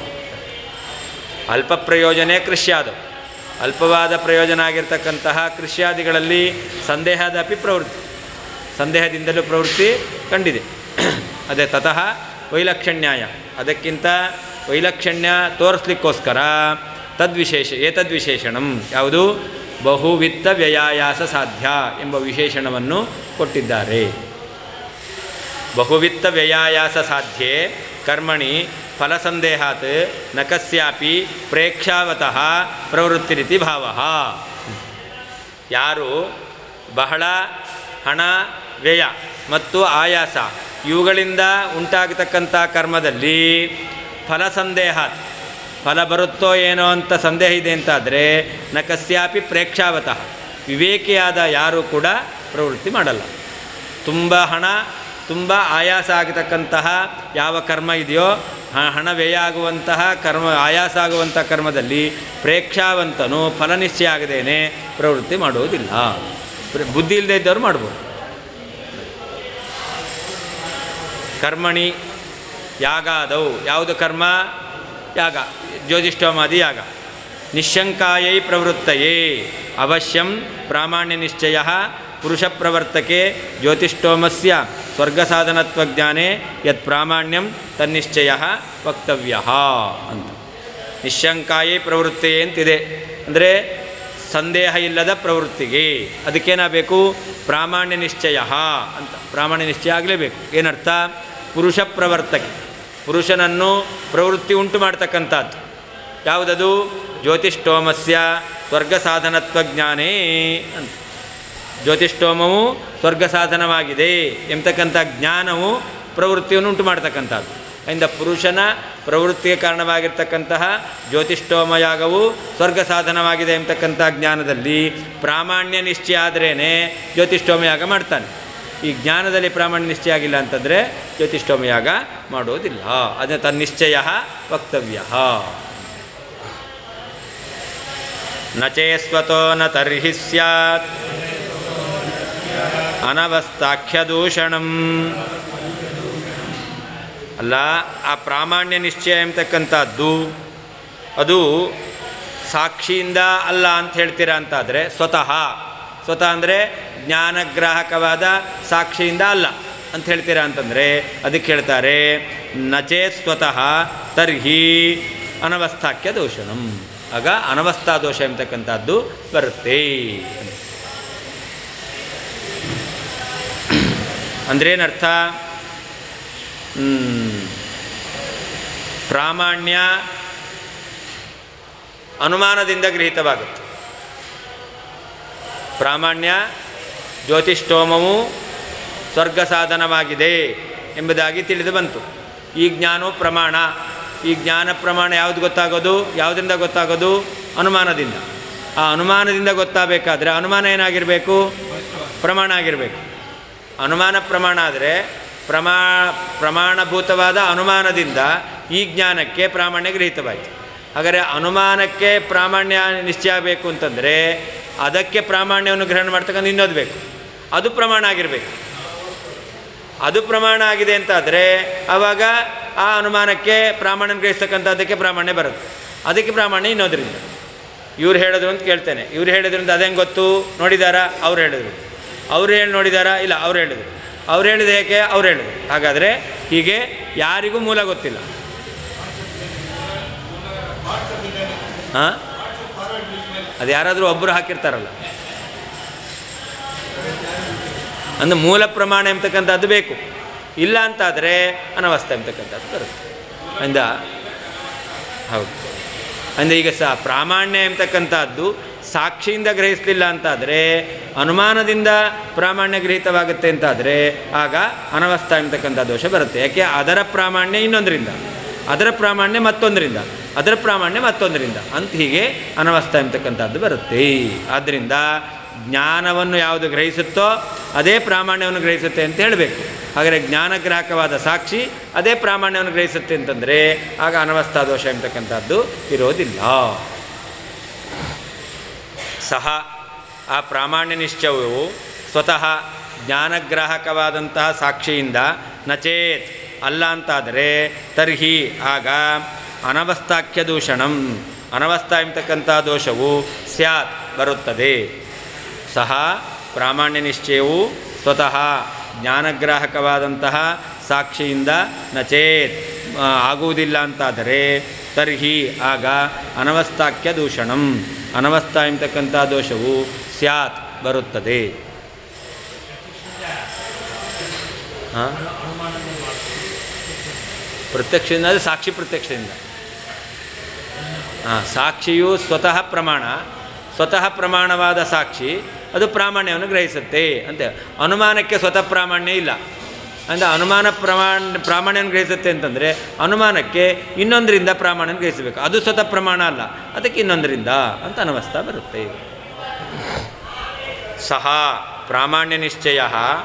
ಅಲ್ಪ ಪ್ರಯೋಜನೆ ಕೃಷ್ಯಾದ, ಅಲ್ಪವಾದ ಪ್ರಯೋಜನ ಆಗಿರ್ತಕ್ಕಂತಹ ಕೃಷ್ಯಾದಿಗಳಲ್ಲಿ ಸಂದೇಹದ ಅಪಿ ಪ್ರವೃತ್ತಿ, ಸಂದೇಹದಿಂದಲೂ ಪ್ರವೃತ್ತಿ ಕಂಡಿದೆ. ಅದೇ ತತಃ ವೈಲಕ್ಷಣ್ಯಾಯ, ಅದಕ್ಕಿಂತ ವೈಲಕ್ಷಣ್ಯ ತೋರಿಸ್ಲಿಕ್ಕೋಸ್ಕರ ತದ್ವಿಶೇಷ ಏತದ್ವಿಶೇಷಣಂ ಯಾವುದು? ಬಹುವಿತ್ತ ವ್ಯಯಾಯಾಸ ಸಾಧ್ಯ ಎಂಬ ವಿಶೇಷಣವನ್ನು ಕೊಟ್ಟಿದ್ದಾರೆ. ಬಹುವಿತ್ತ ವ್ಯಯಾಯಾಸ ಸಾಧ್ಯೆ ಕರ್ಮಣಿ ಫಲಸಂದೇಹಾತ್ ನ ಕಸ್ಯಾಪಿ ಪ್ರೇಕ್ಷಾವತಃ ಪ್ರವೃತ್ತಿರಿತಿ ಭಾವ. ಯಾರು ಬಹಳ ಹಣ ವ್ಯಯ ಮತ್ತು ಆಯಾಸ ಇವುಗಳಿಂದ ಉಂಟಾಗತಕ್ಕಂಥ ಕರ್ಮದಲ್ಲಿ ಫಲಸಂದೇಹಾತ್, ಫಲ ಬರುತ್ತೋ ಏನೋ ಅಂತ ಸಂದೇಹ ಇದೆ ಅಂತಾದರೆ ನ ಕಸ್ಯಾಪಿ ಪ್ರೇಕ್ಷಾವತಃ, ವಿವೇಕಿಯಾದ ಯಾರೂ ಕೂಡ ಪ್ರವೃತ್ತಿ ಮಾಡಲ್ಲ. ತುಂಬ ಹಣ ತುಂಬ ಆಯಾಸ ಆಗತಕ್ಕಂತಹ ಯಾವ ಕರ್ಮ ಇದೆಯೋ ಹಣ ವ್ಯಯ ಆಗುವಂತಹ ಕರ್ಮ ಆಯಾಸ ಆಗುವಂಥ ಕರ್ಮದಲ್ಲಿ ಪ್ರೇಕ್ಷಾವಂತನು ಫಲನಿಶ್ಚಯ ಆಗದೇನೆ ಪ್ರವೃತ್ತಿ ಮಾಡುವುದಿಲ್ಲ. ಬುದ್ಧಿ ಇಲ್ಲದೆ ಇದ್ದವರು ಮಾಡ್ಬೋದು. ಕರ್ಮಣಿ ಯಾಗಾದವು, ಯಾವುದು ಕರ್ಮ? ಯಾಗ, ಜ್ಯೋತಿಷ್ಠೋಮಾದಿ ಯಾಗ. ನಿಶಂಕಾಯೈ ಪ್ರವೃತ್ತಯೇ ಅವಶ್ಯಂ ಪ್ರಾಮಾಣ್ಯ ನಿಶ್ಚಯ ಪುರುಷ ಪ್ರವರ್ತಕೆ ಜ್ಯೋತಿಷ್ಠೋಮಸ್ಯ ಸ್ವರ್ಗಸಾಧನತ್ವಜ್ಞಾನೇ ಯತ್ ಪ್ರಾಮಾಣ್ಯಂ ತನ್ನಿಶ್ಚಯ ವಕ್ತವ್ಯ ಅಂತ. ನಿಶಂಕಾಯೇ ಪ್ರವೃತ್ತೆಯೇ ಅಂತಿದೆ. ಅಂದರೆ ಸಂದೇಹ ಇಲ್ಲದ ಪ್ರವೃತ್ತಿಗೆ ಅದಕ್ಕೇನಾಗಬೇಕು? ಪ್ರಾಮಾಣ್ಯ ನಿಶ್ಚಯ ಅಂತ. ಪ್ರಾಮಾಣ್ಯ ನಿಶ್ಚಯ ಆಗಲೇಬೇಕು. ಏನರ್ಥ? ಪುರುಷ ಪ್ರವರ್ತಕೆ, ಪುರುಷನನ್ನು ಪ್ರವೃತ್ತಿ ಉಂಟು ಮಾಡ್ತಕ್ಕಂಥದ್ದು ಯಾವುದದು? ಜ್ಯೋತಿಷ್ಠೋಮಸ್ಯ ಸ್ವರ್ಗಸಾಧನತ್ವಜ್ಞಾನೇ ಅಂತ. ಜ್ಯೋತಿಷ್ಠೋಮವು ಸ್ವರ್ಗ ಸಾಧನವಾಗಿದೆ ಎಂಬತಕ್ಕಂಥ ಜ್ಞಾನವು ಪ್ರವೃತ್ತಿಯನ್ನು ಉಂಟು ಮಾಡ್ತಕ್ಕಂಥದ್ದು. ಇಂದ ಪುರುಷನ ಪ್ರವೃತ್ತಿಗೆ ಕಾರಣವಾಗಿರ್ತಕ್ಕಂತಹ ಜ್ಯೋತಿಷ್ಠೋಮಯಾಗವು ಸ್ವರ್ಗ ಸಾಧನವಾಗಿದೆ ಎಂಬತಕ್ಕಂಥ ಜ್ಞಾನದಲ್ಲಿ ಪ್ರಾಮಾಣ್ಯ ನಿಶ್ಚಯ ಆದ್ರೇ ಜ್ಯೋತಿಷ್ಠೋಮಯಾಗ ಮಾಡ್ತಾನೆ. ಈ ಜ್ಞಾನದಲ್ಲಿ ಪ್ರಾಮಾಣ್ಯ ನಿಶ್ಚಯ ಆಗಿಲ್ಲ ಅಂತಂದರೆ ಜ್ಯೋತಿಷ್ಠೋಮಯಾಗ ಮಾಡೋದಿಲ್ಲ. ಅದನ್ನ ತನ್ನಿಶ್ಚಯ ವಕ್ತವ್ಯ. ನ ಚೇಸ್ವತೋ ನ ತರ್ಹಿ ಸ್ಯಾತ್ ಅನವಸ್ಥಾಖ್ಯದೂಷಣಂ. ಅಲ್ಲ, ಆ ಪ್ರಾಮಾಣ್ಯ ನಿಶ್ಚಯ ಎಂಬತಕ್ಕಂಥದ್ದು ಅದು ಸಾಕ್ಷಿಯಿಂದ ಅಲ್ಲ ಅಂತ ಹೇಳ್ತೀರಾ ಅಂತಾದರೆ, ಸ್ವತಃ ಸ್ವತಃ ಅಂದರೆ ಜ್ಞಾನಗ್ರಾಹಕವಾದ ಸಾಕ್ಷಿಯಿಂದ ಅಲ್ಲ ಅಂತ ಹೇಳ್ತೀರಾ ಅಂತಂದರೆ ಅದಕ್ಕೆ ಹೇಳ್ತಾರೆ ನಚೇ ಸ್ವತಃ ತರ್ಹಿ ಅನವಸ್ಥಾಖ್ಯ ದೋಷಣಂ. ಆಗ ಅನವಸ್ಥಾ ದೋಷ ಎಂಬತಕ್ಕಂಥದ್ದು ಬರುತ್ತೆ. ಅಂದ್ರೇನರ್ಥ? ಪ್ರಾಮಾಣ್ಯ ಅನುಮಾನದಿಂದ ಗೃಹೀತವಾಗುತ್ತೆ. ಪ್ರಾಮಾಣ್ಯ ಜ್ಯೋತಿಷ್ಠೋಮವು ಸ್ವರ್ಗ ಸಾಧನವಾಗಿದೆ ಎಂಬುದಾಗಿ ತಿಳಿದು ಬಂತು. ಈ ಜ್ಞಾನವು ಪ್ರಮಾಣ. ಈ ಜ್ಞಾನ ಪ್ರಮಾಣ ಯಾವುದು ಗೊತ್ತಾಗೋದು? ಯಾವುದರಿಂದ ಗೊತ್ತಾಗೋದು? ಅನುಮಾನದಿಂದ. ಆ ಅನುಮಾನದಿಂದ ಗೊತ್ತಾಗಬೇಕಾದ್ರೆ ಅನುಮಾನ ಏನಾಗಿರಬೇಕು? ಪ್ರಮಾಣ ಆಗಿರಬೇಕು. ಅನುಮಾನ ಪ್ರಮಾಣ ಆದರೆ ಪ್ರಮಾ ಪ್ರಮಾಣಭೂತವಾದ ಅನುಮಾನದಿಂದ ಈ ಜ್ಞಾನಕ್ಕೆ ಪ್ರಾಮಾಣ್ಯ ಗೃಹೀತವಾಯಿತು. ಹಾಗಾದರೆ ಅನುಮಾನಕ್ಕೆ ಪ್ರಾಮಾಣ್ಯ ನಿಶ್ಚಯ ಆಗಬೇಕು ಅಂತಂದರೆ ಅದಕ್ಕೆ ಪ್ರಾಮಾಣ್ಯವನ್ನು ಗ್ರಹಣ ಮಾಡ್ತಕ್ಕಂಥ ಇನ್ನೊಂದು ಬೇಕು, ಅದು ಪ್ರಮಾಣ ಆಗಿರಬೇಕು. ಅದು ಪ್ರಮಾಣ ಆಗಿದೆ ಅಂತಾದರೆ ಆವಾಗ ಆ ಅನುಮಾನಕ್ಕೆ ಪ್ರಾಮಾಣ್ಯ ಗ್ರಹಿಸ್ತಕ್ಕಂಥದ್ದಕ್ಕೆ ಪ್ರಾಮಾಣ್ಯ ಬರುತ್ತೆ. ಅದಕ್ಕೆ ಪ್ರಾಮಾಣ್ಯ ಇನ್ನೋದ್ರಿಂದ. ಇವ್ರು ಹೇಳಿದ್ರು ಅಂತ ಕೇಳ್ತೇನೆ, ಇವ್ರು ಹೇಳಿದ್ರಿಂದ ಅದೇನು ಗೊತ್ತು? ನೋಡಿದಾರಾ? ಅವ್ರು ಹೇಳಿದ್ರು. ಅವ್ರು ಹೇಳಿ ನೋಡಿದಾರಾ? ಇಲ್ಲ, ಅವ್ರು ಹೇಳಿದ್ರು. ಅವ್ರು ಹೇಳಿದ ಏಕೆ? ಅವ್ರು ಹೇಳಿದ್ರು. ಹಾಗಾದರೆ ಹೀಗೆ ಯಾರಿಗೂ ಮೂಲ ಗೊತ್ತಿಲ್ಲ. ಹಾಂ, ಅದು ಯಾರಾದರೂ ಒಬ್ಬರು ಹಾಕಿರ್ತಾರಲ್ಲ, ಅಂದರೆ ಮೂಲ ಪ್ರಮಾಣ ಎಂಬತಕ್ಕಂಥದ್ದು ಬೇಕು. ಇಲ್ಲ ಅಂತಾದರೆ ಅನವಸ್ಥೆ ಎಂಬತಕ್ಕಂಥದ್ದು ಬರುತ್ತೆ. ಅಂದ ಹೌದು. ಅಂದರೆ ಈಗ ಸಹ ಪ್ರಾಮಾಣ್ಯ ಎಂಬತಕ್ಕಂಥದ್ದು ಸಾಕ್ಷಿಯಿಂದ ಗ್ರಹಿಸಲಿಲ್ಲ ಅಂತಾದರೆ, ಅನುಮಾನದಿಂದ ಪ್ರಾಮಾಣ್ಯ ಗೃಹೀತವಾಗುತ್ತೆ ಅಂತಾದರೆ ಆಗ ಅನವಸ್ಥಾ ಎಂಬತಕ್ಕಂಥ ದೋಷ ಬರುತ್ತೆ. ಯಾಕೆ? ಅದರ ಪ್ರಾಮಾಣ್ಯ ಇನ್ನೊಂದರಿಂದ, ಅದರ ಪ್ರಾಮಾಣ್ಯ ಮತ್ತೊಂದರಿಂದ, ಅದರ ಪ್ರಾಮಾಣ್ಯ ಮತ್ತೊಂದರಿಂದ ಅಂತ ಹೀಗೆ ಅನವಸ್ಥಾ ಎಂಬತಕ್ಕಂಥದ್ದು ಬರುತ್ತೆ. ಆದ್ದರಿಂದ ಜ್ಞಾನವನ್ನು ಯಾವುದು ಗ್ರಹಿಸುತ್ತೋ ಅದೇ ಪ್ರಾಮಾಣ್ಯವನ್ನು ಗ್ರಹಿಸುತ್ತೆ ಅಂತ ಹೇಳಬೇಕು. ಹಾಗಾದರೆ ಜ್ಞಾನಗ್ರಾಹಕವಾದ ಸಾಕ್ಷಿ ಅದೇ ಪ್ರಾಮಾಣ್ಯವನ್ನು ಗ್ರಹಿಸುತ್ತೆ ಅಂತಂದರೆ ಆಗ ಅನವಸ್ಥಾ ದೋಷ ಎಂಬತಕ್ಕಂಥದ್ದು ಇರೋದಿಲ್ಲ. ಸಹ ಆ ಪ್ರಾಮಾಣ್ಯ ನಿಶ್ಚಯವು ಸ್ವತಃ ಜ್ಞಾನಗ್ರಾಹಕವಾದಂತಹ ಸಾಕ್ಷಿಯಿಂದ ನಚೇತ್ ಅಲ್ಲ ಅಂತಾದರೆ ತರ್ಹಿ ಆಗ ಅನವಸ್ಥಾಖ್ಯ ದೂಷಣಂ, ಅನವಸ್ಥಾ ಎಂಬತಕ್ಕಂಥ ದೋಷವು ಸ್ಯಾತ್ ಬರುತ್ತದೆ. ಸಹ ಪ್ರಾಮಾಣ್ಯ ನಿಶ್ಚಯವು ಸ್ವತಃ ಜ್ಞಾನಗ್ರಾಹಕವಾದಂತಹ ಸಾಕ್ಷಿಯಿಂದ ನಚೇತ್ ಆಗುವುದಿಲ್ಲ ಅಂತಾದರೆ ತರ್ಹಿ ಆಗ ಅನವಸ್ಥಾಖ್ಯ ದೂಷಣಂ, ಅನವಸ್ಥಾ ಎಂಬತಕ್ಕಂಥ ದೋಷವು ಸ್ಯಾತ್ ಬರುತ್ತದೆ. ಹಾಂ, ಪ್ರತ್ಯಕ್ಷದಿಂದ ಅದು ಸಾಕ್ಷಿ ಪ್ರತ್ಯಕ್ಷದಿಂದ. ಹಾಂ, ಸಾಕ್ಷಿಯು ಸ್ವತಃ ಪ್ರಮಾಣ, ಸ್ವತಃ ಪ್ರಮಾಣವಾದ ಸಾಕ್ಷಿ ಅದು ಪ್ರಾಮಾಣ್ಯವನ್ನು ಗ್ರಹಿಸುತ್ತೆ ಅಂತ. ಅನುಮಾನಕ್ಕೆ ಸ್ವತಃ ಪ್ರಾಮಾಣ್ಯ ಇಲ್ಲ ಅಂದರೆ ಅನುಮಾನ ಪ್ರಮಾಣ ಪ್ರಾಮಾಣ್ಯವನ್ನು ಗ್ರಹಿಸುತ್ತೆ ಅಂತಂದರೆ ಅನುಮಾನಕ್ಕೆ ಇನ್ನೊಂದರಿಂದ ಪ್ರಾಮಾಣ್ಯ ಗ್ರಹಿಸಬೇಕು. ಅದು ಸ್ವತಃ ಪ್ರಮಾಣ ಅಲ್ಲ, ಅದಕ್ಕೆ ಇನ್ನೊಂದರಿಂದ ಅಂತ ಅನವಸ್ಥಾ ಬರುತ್ತೆ. ಸಹ ಪ್ರಾಮಾಣ್ಯ ನಿಶ್ಚಯ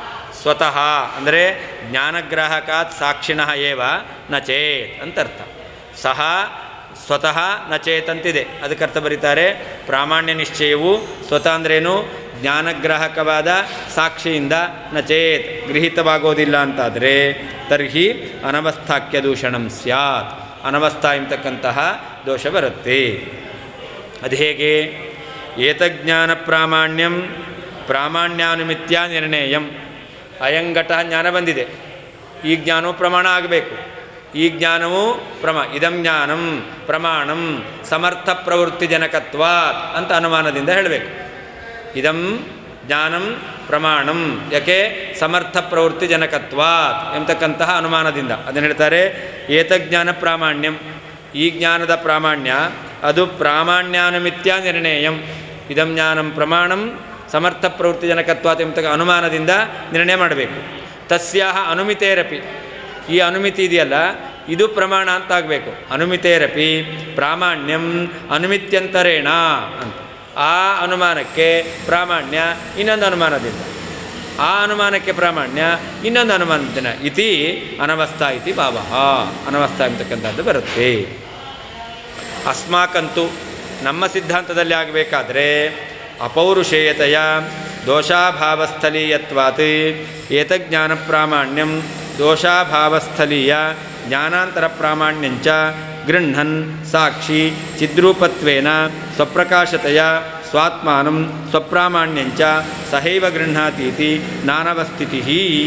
ಸ್ವತಃ ಅಂದರೆ ಜ್ಞಾನಗ್ರಾಹಕಾತ್ ಸಾಕ್ಷಿಣಃ ಏವ ನ ಚೇತ್ ಅಂತರ್ಥ. ಸಹ ಸ್ವತಃ ನ ಚೇತ್ ಅಂತಿದೆ. ಅದಕ್ಕರ್ಥ ಬರೀತಾರೆ ಪ್ರಾಮಾಣ್ಯ ನಿಶ್ಚಯವು ಸ್ವತಃ ಅಂದ್ರೇನು ಜ್ಞಾನಗ್ರಾಹಕವಾದ ಸಾಕ್ಷಿಯಿಂದ ನ ಚೇತ್ ಗೃಹೀತವಾಗೋದಿಲ್ಲ ಅಂತಾದರೆ ತರ್ಹಿ ಅನವಸ್ಥಾಕ್ಯ ದೂಷಣಂ ಸ್ಯಾತ್, ಅನವಸ್ಥಾ ಎಂಬತಕ್ಕಂತಹ ದೋಷ ಬರುತ್ತೆ. ಅದು ಹೇಗೆ? ಏತಜ್ಞಾನ ಪ್ರಾಮಾಣ್ಯಂ ಪ್ರಾಮಾಣ್ಯಾನುಮಿತ್ಯ ನಿರ್ಣಯಂ. ಅಯಂಘಟ ಜ್ಞಾನ ಬಂದಿದೆ, ಈ ಜ್ಞಾನವು ಪ್ರಮಾಣ ಆಗಬೇಕು. ಈ ಜ್ಞಾನವು ಪ್ರಮಾ ಇದಂ ಜ್ಞಾನಂ ಪ್ರಮಾಣಂ ಸಮರ್ಥ ಪ್ರವೃತ್ತಿ ಜನಕತ್ವಾತ್ ಅಂತ ಅನುಮಾನದಿಂದ ಹೇಳಬೇಕು. ಇದಂ ಜ್ಞಾನಂ ಪ್ರಮಾಣಂ ಯಾಕೆ? ಸಮರ್ಥ ಪ್ರವೃತ್ತಿ ಜನಕತ್ವಾತ್ ಎಂಬತಕ್ಕಂತಹ ಅನುಮಾನದಿಂದ ಅದನ್ನು ಹೇಳ್ತಾರೆ. ಏತಜ್ಞಾನ ಪ್ರಾಮಾಣ್ಯಂ, ಈ ಜ್ಞಾನದ ಪ್ರಾಮಾಣ್ಯ ಅದು ಪ್ರಾಮಾಣ್ಯಾನುಮಿತ್ಯ ನಿರ್ಣಯಂ. ಇದಂ ಜ್ಞಾನಂ ಪ್ರಮಾಣಂ ಸಮರ್ಥ ಪ್ರವೃತ್ತಿ ಜನಕತ್ವಾತ್ ಎಂಬತಕ್ಕ ಅನುಮಾನದಿಂದ ನಿರ್ಣಯ ಮಾಡಬೇಕು. ತಸ್ಯಾಹ ಅನುಮಿತೇರಪಿ, ಈ ಅನುಮಿತಿ ಇದೆಯಲ್ಲ ಇದು ಪ್ರಮಾಣ ಅಂತ ಆಗಬೇಕು. ಅನುಮಿತೇರಪಿ ಪ್ರಾಮಾಣ್ಯಂ ಅನುಮಿತ್ಯಂತರೇಣ ಅಂತ. ಆ ಅನುಮಾನಕ್ಕೆ ಪ್ರಾಮಾಣ್ಯ ಇನ್ನೊಂದು ಅನುಮಾನದಿಂದ, ಆ ಅನುಮಾನಕ್ಕೆ ಪ್ರಾಮಾಣ್ಯ ಇನ್ನೊಂದು ಅನುಮಾನದಿಂದ ಇತಿ ಅನವಸ್ಥಾ ಇತಿ ಭಾವ. ಅನವಸ್ಥಾ ಎಂಬತಕ್ಕಂಥದ್ದು ಬರುತ್ತೆ. ಅಸ್ಮಾಕಂತೂ ನಮ್ಮ ಸಿದ್ಧಾಂತದಲ್ಲಿ ಆಗಬೇಕಾದ್ರೆ ಅಪೌರುಷೇಯತೆಯ ದೋಷಾಭಾವಸ್ಥಲೀಯತ್ವಾತ್ ಏತಜ್ಞಾನ ಪ್ರಾಮಾಣ್ಯಂ ದೋಷಾಭಾವಸ್ಥಲೀಯ ಜ್ಞಾನಾಂತರ ಪ್ರಾಮಾಣ್ಯಂಚ ಗೃಹ್ಣನ್ ಸಾಕ್ಷಿ ಚಿದ್ರೂಪತ್ವೇನ ಸ್ವಪ್ರಕಾಶತೆಯ ಸ್ವಾತ್ಮಾನಂ ಸ್ವಪ್ರಾಮಾಣ್ಯಂಚ ಸಹೈವ ಗೃಹ್ಣಾತೀತಿ ನಾನವಸ್ಥಿತಿ.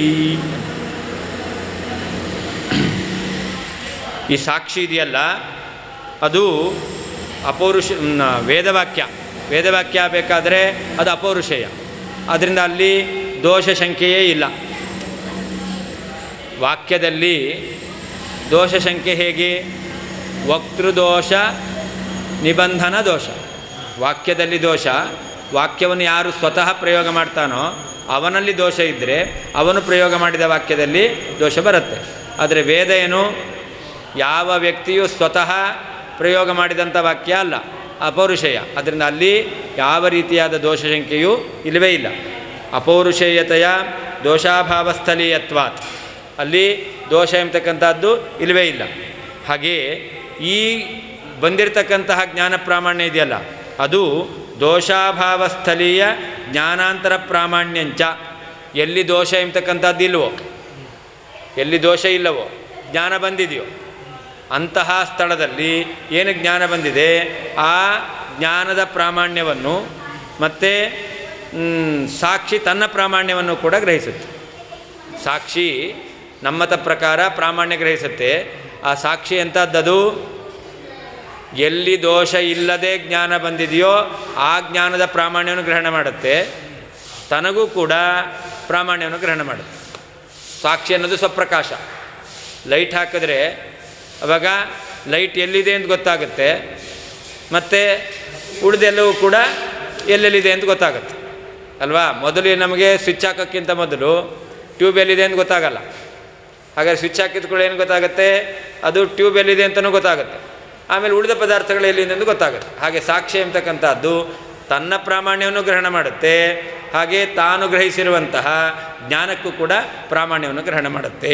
ಈ ಸಾಕ್ಷಿ ಇದೆಯಲ್ಲ ಅದು ಅಪೌರುಷ ವೇದವಾಕ್ಯ. ವೇದವಾಕ್ಯ ಬೇಕಾದರೆ ಅದು ಅಪೌರುಷೇಯ, ಆದ್ದರಿಂದ ಅಲ್ಲಿ ದೋಷ ಸಂಖ್ಯೆಯೇ ಇಲ್ಲ. ವಾಕ್ಯದಲ್ಲಿ ದೋಷ ಸಂಖ್ಯೆ ಹೇಗೆ? ವಕ್ತೃದೋಷ ನಿಬಂಧನ ದೋಷ. ವಾಕ್ಯದಲ್ಲಿ ದೋಷ, ವಾಕ್ಯವನ್ನು ಯಾರು ಸ್ವತಃ ಪ್ರಯೋಗ ಮಾಡ್ತಾನೋ ಅವನಲ್ಲಿ ದೋಷ ಇದ್ದರೆ ಅವನು ಪ್ರಯೋಗ ಮಾಡಿದ ವಾಕ್ಯದಲ್ಲಿ ದೋಷ ಬರುತ್ತೆ. ಆದರೆ ವೇದ ಏನು? ಯಾವ ವ್ಯಕ್ತಿಯು ಸ್ವತಃ ಪ್ರಯೋಗ ಮಾಡಿದಂಥ ವಾಕ್ಯ ಅಲ್ಲ, ಅಪೌರುಷೇಯ. ಅದರಿಂದ ಅಲ್ಲಿ ಯಾವ ರೀತಿಯಾದ ದೋಷ ಸಂಖ್ಯೆಯೂ ಇಲ್ಲವೇ ಇಲ್ಲ. ಅಪೌರುಷೇಯತೆಯ ದೋಷಾಭಾವಸ್ಥಲೀಯತ್ವಾತ್, ಅಲ್ಲಿ ದೋಷ ಎಂಬತಕ್ಕಂಥದ್ದು ಇಲ್ಲವೇ ಇಲ್ಲ. ಹಾಗೆಯೇ ಈ ಬಂದಿರತಕ್ಕಂತಹ ಜ್ಞಾನ ಪ್ರಾಮಾಣ್ಯ ಇದೆಯಲ್ಲ ಅದು ದೋಷಾಭಾವಸ್ಥಲೀಯ ಜ್ಞಾನಾಂತರ ಪ್ರಾಮಾಣ್ಯಂಚ. ಎಲ್ಲಿ ದೋಷ ಎಂಬತಕ್ಕಂಥದ್ದು ಇಲ್ವೋ, ಎಲ್ಲಿ ದೋಷ ಇಲ್ಲವೋ, ಜ್ಞಾನ ಬಂದಿದೆಯೋ ಅಂತಹ ಸ್ಥಳದಲ್ಲಿ ಏನು ಜ್ಞಾನ ಬಂದಿದೆ ಆ ಜ್ಞಾನದ ಪ್ರಾಮಾಣ್ಯವನ್ನು ಮತ್ತು ಸಾಕ್ಷಿ ತನ್ನ ಪ್ರಾಮಾಣ್ಯವನ್ನು ಕೂಡ ಗ್ರಹಿಸುತ್ತೆ. ಸಾಕ್ಷಿ ನಮ್ಮತ ಪ್ರಕಾರ ಪ್ರಾಮಾಣ್ಯ ಗ್ರಹಿಸುತ್ತೆ. ಆ ಸಾಕ್ಷಿ ಎಂಥದ್ದದು? ಎಲ್ಲಿ ದೋಷ ಇಲ್ಲದೆ ಜ್ಞಾನ ಬಂದಿದೆಯೋ ಆ ಜ್ಞಾನದ ಪ್ರಾಮಾಣ್ಯವನ್ನು ಗ್ರಹಣ ಮಾಡುತ್ತೆ, ತನಗೂ ಕೂಡ ಪ್ರಾಮಾಣ್ಯವನ್ನು ಗ್ರಹಣ ಮಾಡುತ್ತೆ. ಸಾಕ್ಷಿ ಅನ್ನೋದು ಸ್ವಪ್ರಕಾಶ. ಲೈಟ್ ಹಾಕಿದ್ರೆ ಅವಾಗ ಲೈಟ್ ಎಲ್ಲಿದೆ ಅಂತ ಗೊತ್ತಾಗುತ್ತೆ, ಮತ್ತು ಉಳಿದೆಲ್ಲವೂ ಕೂಡ ಎಲ್ಲೆಲ್ಲಿದೆ ಅಂತ ಗೊತ್ತಾಗುತ್ತೆ ಅಲ್ವಾ? ಮೊದಲು ನಮಗೆ ಸ್ವಿಚ್ ಹಾಕೋಕ್ಕಿಂತ ಮೊದಲು ಟ್ಯೂಬ್ ಎಲ್ಲಿದೆ ಅಂತ ಗೊತ್ತಾಗಲ್ಲ. ಹಾಗಾದ್ರೆ ಸ್ವಿಚ್ ಹಾಕಿದ ಕೂಡ ಏನು ಗೊತ್ತಾಗುತ್ತೆ? ಅದು ಟ್ಯೂಬ್ ಎಲ್ಲಿದೆ ಅಂತಲೂ ಗೊತ್ತಾಗುತ್ತೆ. ಆಮೇಲೆ ಉಳಿದ ಪದಾರ್ಥಗಳು ಎಲ್ಲಿದೆ ಅಂತ ಗೊತ್ತಾಗುತ್ತೆ. ಹಾಗೆ ಸಾಕ್ಷಿ ಎಂಬತಕ್ಕಂಥದ್ದು ತನ್ನ ಪ್ರಾಮಾಣ್ಯವನ್ನು ಗ್ರಹಣ ಮಾಡುತ್ತೆ, ಹಾಗೆ ತಾನು ಗ್ರಹಿಸಿರುವಂತಹ ಜ್ಞಾನಕ್ಕೂ ಕೂಡ ಪ್ರಾಮಾಣ್ಯವನ್ನು ಗ್ರಹಣ ಮಾಡುತ್ತೆ.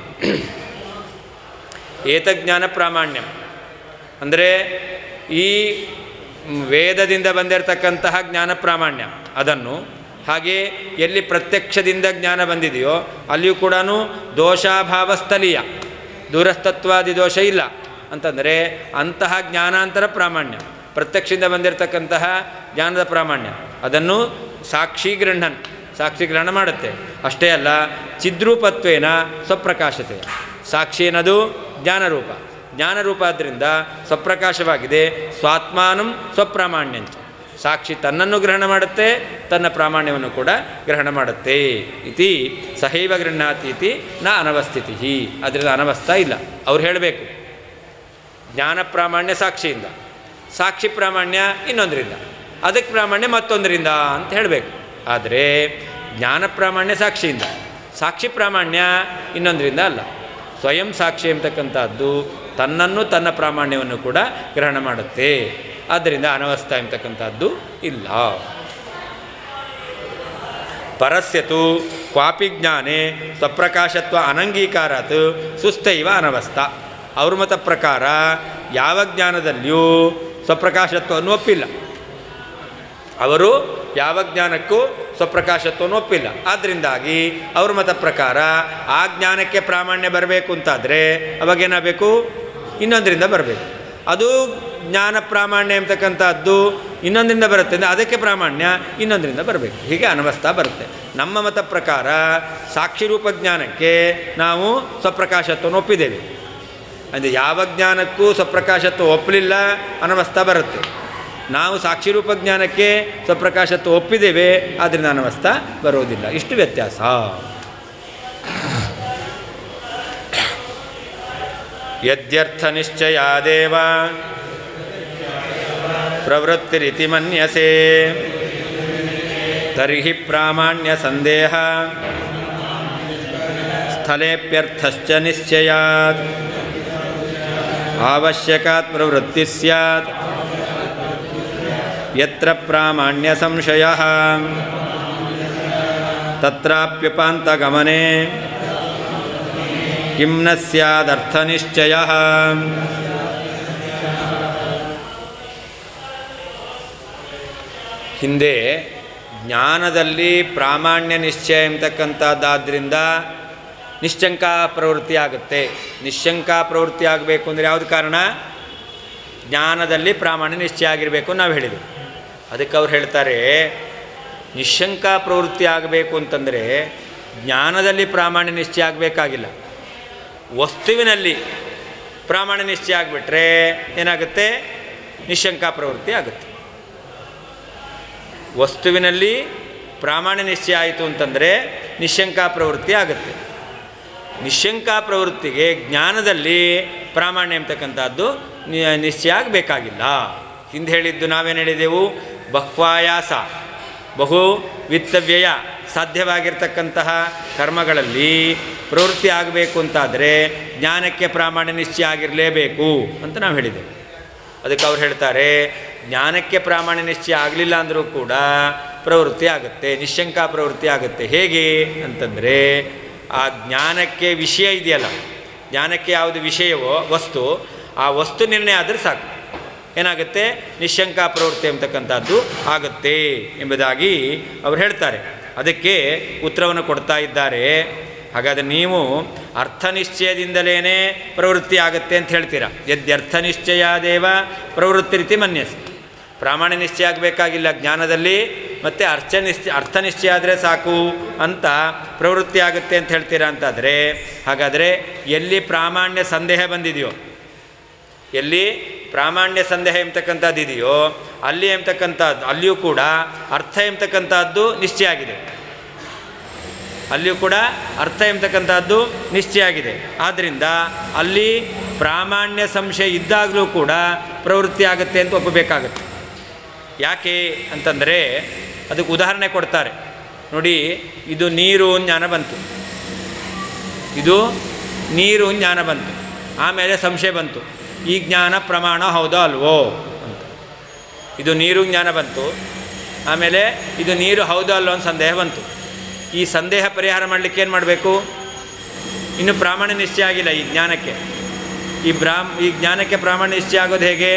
ಏತಜ್ಞಾನ ಪ್ರಾಮಾಣ್ಯ ಅಂದರೆ ಈ ವೇದದಿಂದ ಬಂದಿರತಕ್ಕಂತಹ ಜ್ಞಾನ ಪ್ರಾಮಾಣ್ಯ ಅದನ್ನು, ಹಾಗೆ ಎಲ್ಲಿ ಪ್ರತ್ಯಕ್ಷದಿಂದ ಜ್ಞಾನ ಬಂದಿದೆಯೋ ಅಲ್ಲಿಯೂ ಕೂಡ ದೋಷಾಭಾವಸ್ಥಲೀಯ, ದೂರಸ್ತತ್ವಾದಿ ದೋಷ ಇಲ್ಲ ಅಂತಂದರೆ ಅಂತಹ ಜ್ಞಾನಾಂತರ ಪ್ರಾಮಾಣ್ಯ, ಪ್ರತ್ಯಕ್ಷದಿಂದ ಬಂದಿರತಕ್ಕಂತಹ ಜ್ಞಾನದ ಪ್ರಾಮಾಣ್ಯ ಅದನ್ನು ಸಾಕ್ಷಿ ಗೃಹಣನ್, ಸಾಕ್ಷಿ ಗ್ರಹಣ ಮಾಡುತ್ತೆ. ಅಷ್ಟೇ ಅಲ್ಲ, ಚಿದ್ರೂಪತ್ವೇನ ಸ್ವಪ್ರಕಾಶತೆ. ಸಾಕ್ಷಿ ಏನದು? ಜ್ಞಾನರೂಪ. ಜ್ಞಾನರೂಪ ಆದ್ದರಿಂದ ಸ್ವಪ್ರಕಾಶವಾಗಿದೆ. ಸ್ವಾತ್ಮಾನಂ ಸ್ವಪ್ರಾಮಾಣ್ಯಂಚ, ಸಾಕ್ಷಿ ತನ್ನನ್ನು ಗ್ರಹಣ ಮಾಡುತ್ತೆ, ತನ್ನ ಪ್ರಾಮಾಣ್ಯವನ್ನು ಕೂಡ ಗ್ರಹಣ ಮಾಡುತ್ತೆ. ಇತಿ ಸಹೈವ ಗೃಹ್ಣಾತಿ ಇತಿ ನ ಅನವಸ್ಥಿತಿ. ಅದರಿಂದ ಅನವಸ್ಥಾ ಇಲ್ಲ. ಅವ್ರು ಹೇಳಬೇಕು ಜ್ಞಾನ ಪ್ರಾಮಾಣ್ಯ ಸಾಕ್ಷಿಯಿಂದ, ಸಾಕ್ಷಿ ಪ್ರಾಮಾಣ್ಯ ಇನ್ನೊಂದರಿಂದ, ಅದಕ್ಕೆ ಪ್ರಾಮಾಣ್ಯ ಮತ್ತೊಂದರಿಂದ ಅಂತ ಹೇಳಬೇಕು. ಆದರೆ ಜ್ಞಾನ ಪ್ರಾಮಾಣ್ಯ ಸಾಕ್ಷಿಯಿಂದ, ಸಾಕ್ಷಿ ಪ್ರಾಮಾಣ್ಯ ಇನ್ನೊಂದರಿಂದ ಅಲ್ಲ. ಸ್ವಯಂ ಸಾಕ್ಷಿ ಎಂಬತಕ್ಕಂಥದ್ದು ತನ್ನನ್ನು ತನ್ನ ಪ್ರಾಮಾಣ್ಯವನ್ನು ಕೂಡ ಗ್ರಹಣ ಮಾಡುತ್ತೆ. ಆದ್ದರಿಂದ ಅನವಸ್ಥಾ ಎಂಬತಕ್ಕಂಥದ್ದು ಇಲ್ಲ. ಪರಸ್ಯತು ಕ್ವಾಪಿ ಜ್ಞಾನೇ ಸ್ವಪ್ರಕಾಶತ್ವ ಅನಂಗೀಕಾರಾತ್ ಸುಸ್ಥೈವ ಅನವಸ್ಥ. ಅವ್ರ ಮತ ಪ್ರಕಾರ ಯಾವ ಜ್ಞಾನದಲ್ಲಿಯೂ ಸ್ವಪ್ರಕಾಶತ್ವವನ್ನು ಒಪ್ಪಿಲ್ಲ. ಅವರು ಯಾವ ಜ್ಞಾನಕ್ಕೂ ಸ್ವಪ್ರಕಾಶತ್ವವನ್ನು ಒಪ್ಪಿಲ್ಲ. ಆದ್ದರಿಂದಾಗಿ ಅವ್ರ ಮತ ಪ್ರಕಾರ ಆ ಜ್ಞಾನಕ್ಕೆ ಪ್ರಾಮಾಣ್ಯ ಬರಬೇಕು ಅಂತಾದರೆ ಅವಾಗೇನಾಗಬೇಕು? ಇನ್ನೊಂದರಿಂದ ಬರಬೇಕು. ಅದು ಜ್ಞಾನ ಪ್ರಾಮಾಣ್ಯ ಎಂಬತಕ್ಕಂಥದ್ದು ಇನ್ನೊಂದರಿಂದ ಬರುತ್ತೆ ಅಂದರೆ ಅದಕ್ಕೆ ಪ್ರಾಮಾಣ್ಯ ಇನ್ನೊಂದರಿಂದ ಬರಬೇಕು. ಹೀಗೆ ಅನವಸ್ಥಾ ಬರುತ್ತೆ. ನಮ್ಮ ಮತ ಪ್ರಕಾರ ಸಾಕ್ಷಿರೂಪ ಜ್ಞಾನಕ್ಕೆ ನಾವು ಸ್ವಪ್ರಕಾಶತ್ವವನ್ನು ಒಪ್ಪಿದ್ದೇವೆ. ಅಂದರೆ ಯಾವ ಜ್ಞಾನಕ್ಕೂ ಸ್ವಪ್ರಕಾಶತ್ವ ಒಪ್ಪಲಿಲ್ಲ, ಅನವಸ್ಥಾ ಬರುತ್ತೆ. ನಾವು ಸಾಕ್ಷಿರೂಪ ಜ್ಞಾನಕ್ಕೆ ಸ್ವಪ್ರಕಾಶತ್ವ ಒಪ್ಪಿದ್ದೇವೆ, ಆದ್ದರಿಂದ ಅನವಸ್ಥಾ ಬರೋದಿಲ್ಲ. ಇಷ್ಟು ವ್ಯತ್ಯಾಸ. ಯದ್ಯರ್ಥ ನಿಶ್ಚಯಾದೇವ ಪ್ರವೃತ್ತಿರಿತಿ ಮನ್ಯಸೆ ತರ್ಹಿ ಪ್ರಾಮಾಣ್ಯ ಸಂದೇಹ ಸ್ಥಳೇಪ್ಯರ್ಥಶ್ಚ ನಿಶ್ಚಯಾತ್ ಅವಶ್ಯಕಾತ್ ಪ್ರವೃತ್ತಿ ಸ್ಯಾತ್ ಯತ್ರ ಪ್ರಾಮಾಣ್ಯ ಸಂಶಯಃ ತತ್ರಾಪ್ಯುಪಾಂತಗಮನೆ ಕಿಂ ನ ಸ್ಯಾದರ್ಥ ನಿಶ್ಚಯಃ. ಹಿಂದೆ ಜ್ಞಾನದಲ್ಲಿ ಪ್ರಾಮಾಣ್ಯ ನಿಶ್ಚಯ ಎಂಬತಕ್ಕಂಥದ್ದಾದ್ದರಿಂದ ನಿಶ್ಚಂಕ ಪ್ರವೃತ್ತಿ ಆಗುತ್ತೆ. ನಿಶ್ಚಂಕ ಪ್ರವೃತ್ತಿ ಆಗಬೇಕು ಅಂದರೆ ಯಾವುದು ಕಾರಣ? ಜ್ಞಾನದಲ್ಲಿ ಪ್ರಾಮಾಣ್ಯ ನಿಶ್ಚಯ ಆಗಿರಬೇಕು ನಾವು ಹೇಳಿದ್ವಿ. ಅದಕ್ಕೆ ಅವ್ರು ಹೇಳ್ತಾರೆ ನಿಶ್ಶಂಕ ಪ್ರವೃತ್ತಿ ಆಗಬೇಕು ಅಂತಂದರೆ ಜ್ಞಾನದಲ್ಲಿ ಪ್ರಾಮಾಣ್ಯ ನಿಶ್ಚಯ ಆಗಬೇಕಾಗಿಲ್ಲ, ವಸ್ತುವಿನಲ್ಲಿ ಪ್ರಾಮಾಣ್ಯ ನಿಶ್ಚಯ ಆಗಿಬಿಟ್ರೆ ಏನಾಗುತ್ತೆ? ನಿಶ್ಶಂಕ ಪ್ರವೃತ್ತಿ ಆಗುತ್ತೆ. ವಸ್ತುವಿನಲ್ಲಿ ಪ್ರಾಮಾಣ್ಯ ನಿಶ್ಚಯ ಆಯಿತು ಅಂತಂದರೆ ನಿಶ್ಶಂಕ ಪ್ರವೃತ್ತಿ ಆಗುತ್ತೆ. ನಿಶ್ಶಂಕ ಪ್ರವೃತ್ತಿಗೆ ಜ್ಞಾನದಲ್ಲಿ ಪ್ರಾಮಾಣ್ಯ ಎಂಬತಕ್ಕಂಥದ್ದು ನಿಶ್ಚಯ ಆಗಬೇಕಾಗಿಲ್ಲ. ಹಿಂದೆ ಹೇಳಿದ್ದು ನಾವೇನು ಹೇಳಿದೆವು? ಬಹ್ವಾಯಾಸ, ಬಹು ವಿತ್ತವ್ಯಯ ಸಾಧ್ಯವಾಗಿರ್ತಕ್ಕಂತಹ ಕರ್ಮಗಳಲ್ಲಿ ಪ್ರವೃತ್ತಿ ಆಗಬೇಕು ಅಂತಾದರೆ ಜ್ಞಾನಕ್ಕೆ ಪ್ರಾಮಾಣ್ಯ ನಿಶ್ಚಯ ಆಗಿರಲೇಬೇಕು ಅಂತ ನಾವು ಹೇಳಿದೆವು. ಅದಕ್ಕೆ ಅವ್ರು ಹೇಳ್ತಾರೆ ಜ್ಞಾನಕ್ಕೆ ಪ್ರಾಮಾಣ್ಯ ನಿಶ್ಚಯ ಆಗಲಿಲ್ಲ ಅಂದರೂ ಕೂಡ ಪ್ರವೃತ್ತಿ ಆಗುತ್ತೆ, ನಿಶ್ಶಂಕ ಪ್ರವೃತ್ತಿ ಆಗುತ್ತೆ. ಹೇಗೆ ಅಂತಂದರೆ ಆ ಜ್ಞಾನಕ್ಕೆ ವಿಷಯ ಇದೆಯಲ್ಲ, ಜ್ಞಾನಕ್ಕೆ ಯಾವುದು ವಿಷಯವೋ ವಸ್ತು, ಆ ವಸ್ತು ನಿರ್ಣಯ ಆದರೆ ಸಾಕು, ಏನಾಗುತ್ತೆ? ನಿಶ್ಶಂಕ ಪ್ರವೃತ್ತಿ ಎಂಬತಕ್ಕಂಥದ್ದು ಆಗುತ್ತೆ ಎಂಬುದಾಗಿ ಅವರು ಹೇಳ್ತಾರೆ. ಅದಕ್ಕೆ ಉತ್ತರವನ್ನು ಕೊಡ್ತಾ ಇದ್ದಾರೆ. ಹಾಗಾದರೆ ನೀವು ಅರ್ಥನಿಶ್ಚಯದಿಂದಲೇ ಪ್ರವೃತ್ತಿ ಆಗುತ್ತೆ ಅಂತ ಹೇಳ್ತೀರಾ. ಯದ್ಯರ್ಥ ನಿಶ್ಚಯಾದೇವ ಪ್ರವೃತ್ತಿ ರೀತಿ ಮನ್ಯಸಿ. ಪ್ರಾಮಾಣ್ಯ ನಿಶ್ಚಯ ಆಗಬೇಕಾಗಿಲ್ಲ ಜ್ಞಾನದಲ್ಲಿ, ಮತ್ತು ಅರ್ಥ ನಿಶ್ಚಯ ಅರ್ಥ ನಿಶ್ಚಯ ಆದರೆ ಸಾಕು ಅಂತ ಪ್ರವೃತ್ತಿ ಆಗುತ್ತೆ ಅಂತ ಹೇಳ್ತೀರಾ ಅಂತಾದರೆ, ಹಾಗಾದರೆ ಎಲ್ಲಿ ಪ್ರಾಮಾಣ್ಯ ಸಂದೇಹ ಬಂದಿದೆಯೋ, ಎಲ್ಲಿ ಪ್ರಾಮಾಣ್ಯ ಸಂದೇಹ ಎಂಬತಕ್ಕಂಥದ್ದು ಇದೆಯೋ ಅಲ್ಲಿ ಎಂಬತಕ್ಕಂಥದ್ದು ಅಲ್ಲಿಯೂ ಕೂಡ ಅರ್ಥ ಎಂಬತಕ್ಕಂಥದ್ದು ನಿಶ್ಚಯ ಆಗಿದೆ. ಅಲ್ಲಿಯೂ ಕೂಡ ಅರ್ಥ ಎಂಬತಕ್ಕಂಥದ್ದು ನಿಶ್ಚಯ ಆಗಿದೆ. ಆದ್ದರಿಂದ ಅಲ್ಲಿ ಪ್ರಾಮಾಣ್ಯ ಸಂಶಯ ಇದ್ದಾಗಲೂ ಕೂಡ ಪ್ರವೃತ್ತಿ ಆಗುತ್ತೆ ಅಂತ ಒಪ್ಪಬೇಕಾಗತ್ತೆ. ಯಾಕೆ ಅಂತಂದರೆ ಅದಕ್ಕೆ ಉದಾಹರಣೆ ಕೊಡ್ತಾರೆ ನೋಡಿ. ಇದು ನೀರು ಜ್ಞಾನ ಬಂತು, ಇದು ನೀರು ಜ್ಞಾನ ಬಂತು, ಆಮೇಲೆ ಸಂಶಯ ಬಂತು, ಈ ಜ್ಞಾನ ಪ್ರಮಾಣ ಹೌದೋ ಅಲ್ವೋ ಅಂತ. ಇದು ನೀರು ಜ್ಞಾನ ಬಂತು, ಆಮೇಲೆ ಇದು ನೀರು ಹೌದೋ ಅಲ್ವೋ ಅಂತ ಸಂದೇಹ ಬಂತು. ಈ ಸಂದೇಹ ಪರಿಹಾರ ಮಾಡಲಿಕ್ಕೆ ಏನು ಮಾಡಬೇಕು? ಇನ್ನು ಪ್ರಾಮಾಣ್ಯ ನಿಶ್ಚಯ ಆಗಿಲ್ಲ ಈ ಜ್ಞಾನಕ್ಕೆ. ಈ ಬ್ರಾಹ್ಮ ಈ ಜ್ಞಾನಕ್ಕೆ ಪ್ರಾಮಾಣ್ಯ ನಿಶ್ಚಯ ಆಗೋದು ಹೇಗೆ?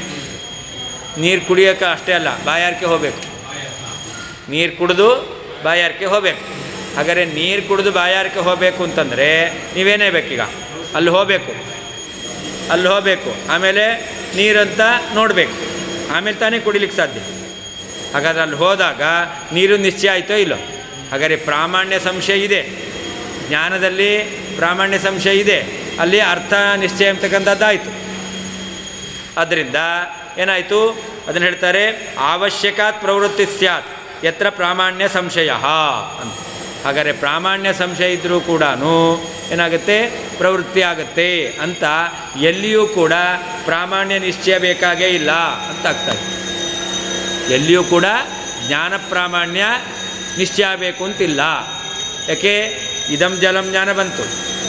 ನೀರು ಕುಡಿಯೋಕೆ ಅಷ್ಟೇ ಅಲ್ಲ, ಬಾಯಾರಿಕೆ ಹೋಗಬೇಕು. ನೀರು ಕುಡಿದು ಬಾಯಾರಿಕೆ ಹೋಗಬೇಕು. ಹಾಗಾದರೆ ನೀರು ಕುಡಿದು ಬಾಯಾರಿಕೆ ಹೋಗಬೇಕು ಅಂತಂದರೆ ನೀವೇನೇ ಬೇಕೀಗ? ಅಲ್ಲಿ ಹೋಗಬೇಕು, ಅಲ್ಲಿ ಹೋಗಬೇಕು, ಆಮೇಲೆ ನೀರಂತ ನೋಡಬೇಕು, ಆಮೇಲೆ ತಾನೇ ಕುಡಿಲಿಕ್ಕೆ ಸಾಧ್ಯ. ಹಾಗಾದರೆ ಅಲ್ಲಿ ಹೋದಾಗ ನೀರು ನಿಶ್ಚಯ ಆಯಿತೋ ಇಲ್ಲೋ? ಹಾಗಾದರೆ ಪ್ರಾಮಾಣ್ಯ ಸಂಶಯ ಇದೆ, ಜ್ಞಾನದಲ್ಲಿ ಪ್ರಾಮಾಣ್ಯ ಸಂಶಯ ಇದೆ, ಅಲ್ಲಿ ಅರ್ಥ ನಿಶ್ಚಯ ಅಂತಕ್ಕಂಥದ್ದಾಯಿತು. ಆದ್ದರಿಂದ ಏನಾಯಿತು? ಅದನ್ನು ಹೇಳ್ತಾರೆ ಅವಶ್ಯಕಾತ್ ಪ್ರವೃತ್ತಿ ಸ್ಯಾತ್ ಯತ್ರ ಪ್ರಾಮಾಣ್ಯ ಸಂಶಯ ಅಂತ. ಹಾಗಾದರೆ ಪ್ರಾಮಾಣ್ಯ ಸಂಶಯ ಇದ್ದರೂ ಕೂಡ ಏನಾಗುತ್ತೆ? ಪ್ರವೃತ್ತಿ ಆಗುತ್ತೆ ಅಂತ. ಎಲ್ಲಿಯೂ ಕೂಡ ಪ್ರಾಮಾಣ್ಯ ನಿಶ್ಚಯ ಬೇಕಾಗೇ ಇಲ್ಲ ಅಂತ ಆಗ್ತಾಯಿತ್ತು. ಎಲ್ಲಿಯೂ ಕೂಡ ಜ್ಞಾನ ಪ್ರಾಮಾಣ್ಯ ನಿಶ್ಚಯ ಬೇಕು ಅಂತಿಲ್ಲ. ಯಾಕೆ? ಇದಂ ಜಲಂ ಜ್ಞಾನ ಬಂತು,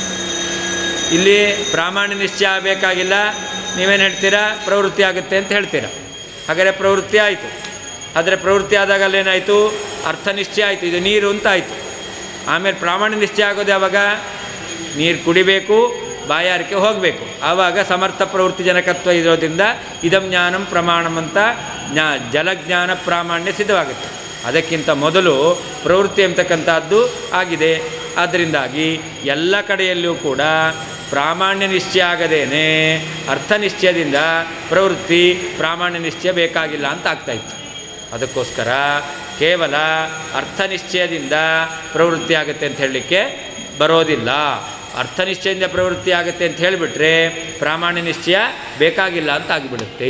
ಇಲ್ಲಿ ಪ್ರಾಮಾಣ್ಯ ನಿಶ್ಚಯ ಬೇಕಾಗಿಲ್ಲ. ನೀವೇನು ಹೇಳ್ತೀರಾ? ಪ್ರವೃತ್ತಿ ಆಗುತ್ತೆ ಅಂತ ಹೇಳ್ತೀರಾ. ಹಾಗಾದರೆ ಪ್ರವೃತ್ತಿ ಆಯಿತು. ಆದರೆ ಪ್ರವೃತ್ತಿ ಆದಾಗ ಅಲ್ಲೇನಾಯಿತು, ಅರ್ಥ ನಿಶ್ಚಯ ಆಯಿತು, ಇದು ನೀರು ಅಂತ ಆಯಿತು. ಆಮೇಲೆ ಪ್ರಾಮಾಣ್ಯ ನಿಶ್ಚಯ ಆಗೋದು ಯಾವಾಗ, ನೀರು ಕುಡಿಬೇಕು, ಬಾಯಾರಿಕೆ ಹೋಗಬೇಕು, ಆವಾಗ ಸಮರ್ಥ ಪ್ರವೃತ್ತಿ ಜನಕತ್ವ ಇರೋದ್ರಿಂದ ಇದಂ ಜ್ಞಾನಂ ಪ್ರಮಾಣಂ ಅಂತ ಜ್ಞಾ ಜಲಜ್ಞಾನ ಪ್ರಾಮಾಣ್ಯ ಸಿದ್ಧವಾಗುತ್ತೆ. ಅದಕ್ಕಿಂತ ಮೊದಲು ಪ್ರವೃತ್ತಿ ಅಂತಕ್ಕಂಥದ್ದು ಆಗಿದೆ. ಆದ್ದರಿಂದಾಗಿ ಎಲ್ಲ ಕಡೆಯಲ್ಲಿಯೂ ಕೂಡ ಪ್ರಾಮಾಣ್ಯ ನಿಶ್ಚಯ ಆಗದೇನೆ ಅರ್ಥ ನಿಶ್ಚಯದಿಂದ ಪ್ರವೃತ್ತಿ ಪ್ರಾಮಾಣ್ಯ ನಿಶ್ಚಯ ಬೇಕಾಗಿಲ್ಲ ಅಂತ ಆಗ್ತಾಯಿತ್ತು. ಅದಕ್ಕೋಸ್ಕರ ಕೇವಲ ಅರ್ಥ ನಿಶ್ಚಯದಿಂದ ಪ್ರವೃತ್ತಿ ಆಗುತ್ತೆ ಅಂತ ಹೇಳಲಿಕ್ಕೆ ಬರೋದಿಲ್ಲ. ಅರ್ಥ ನಿಶ್ಚಯದಿಂದ ಪ್ರವೃತ್ತಿ ಆಗುತ್ತೆ ಅಂತ ಹೇಳಿಬಿಟ್ರೆ ಪ್ರಾಮಾಣ್ಯ ನಿಶ್ಚಯ ಬೇಕಾಗಿಲ್ಲ ಅಂತ ಆಗಿಬಿಡುತ್ತೆ.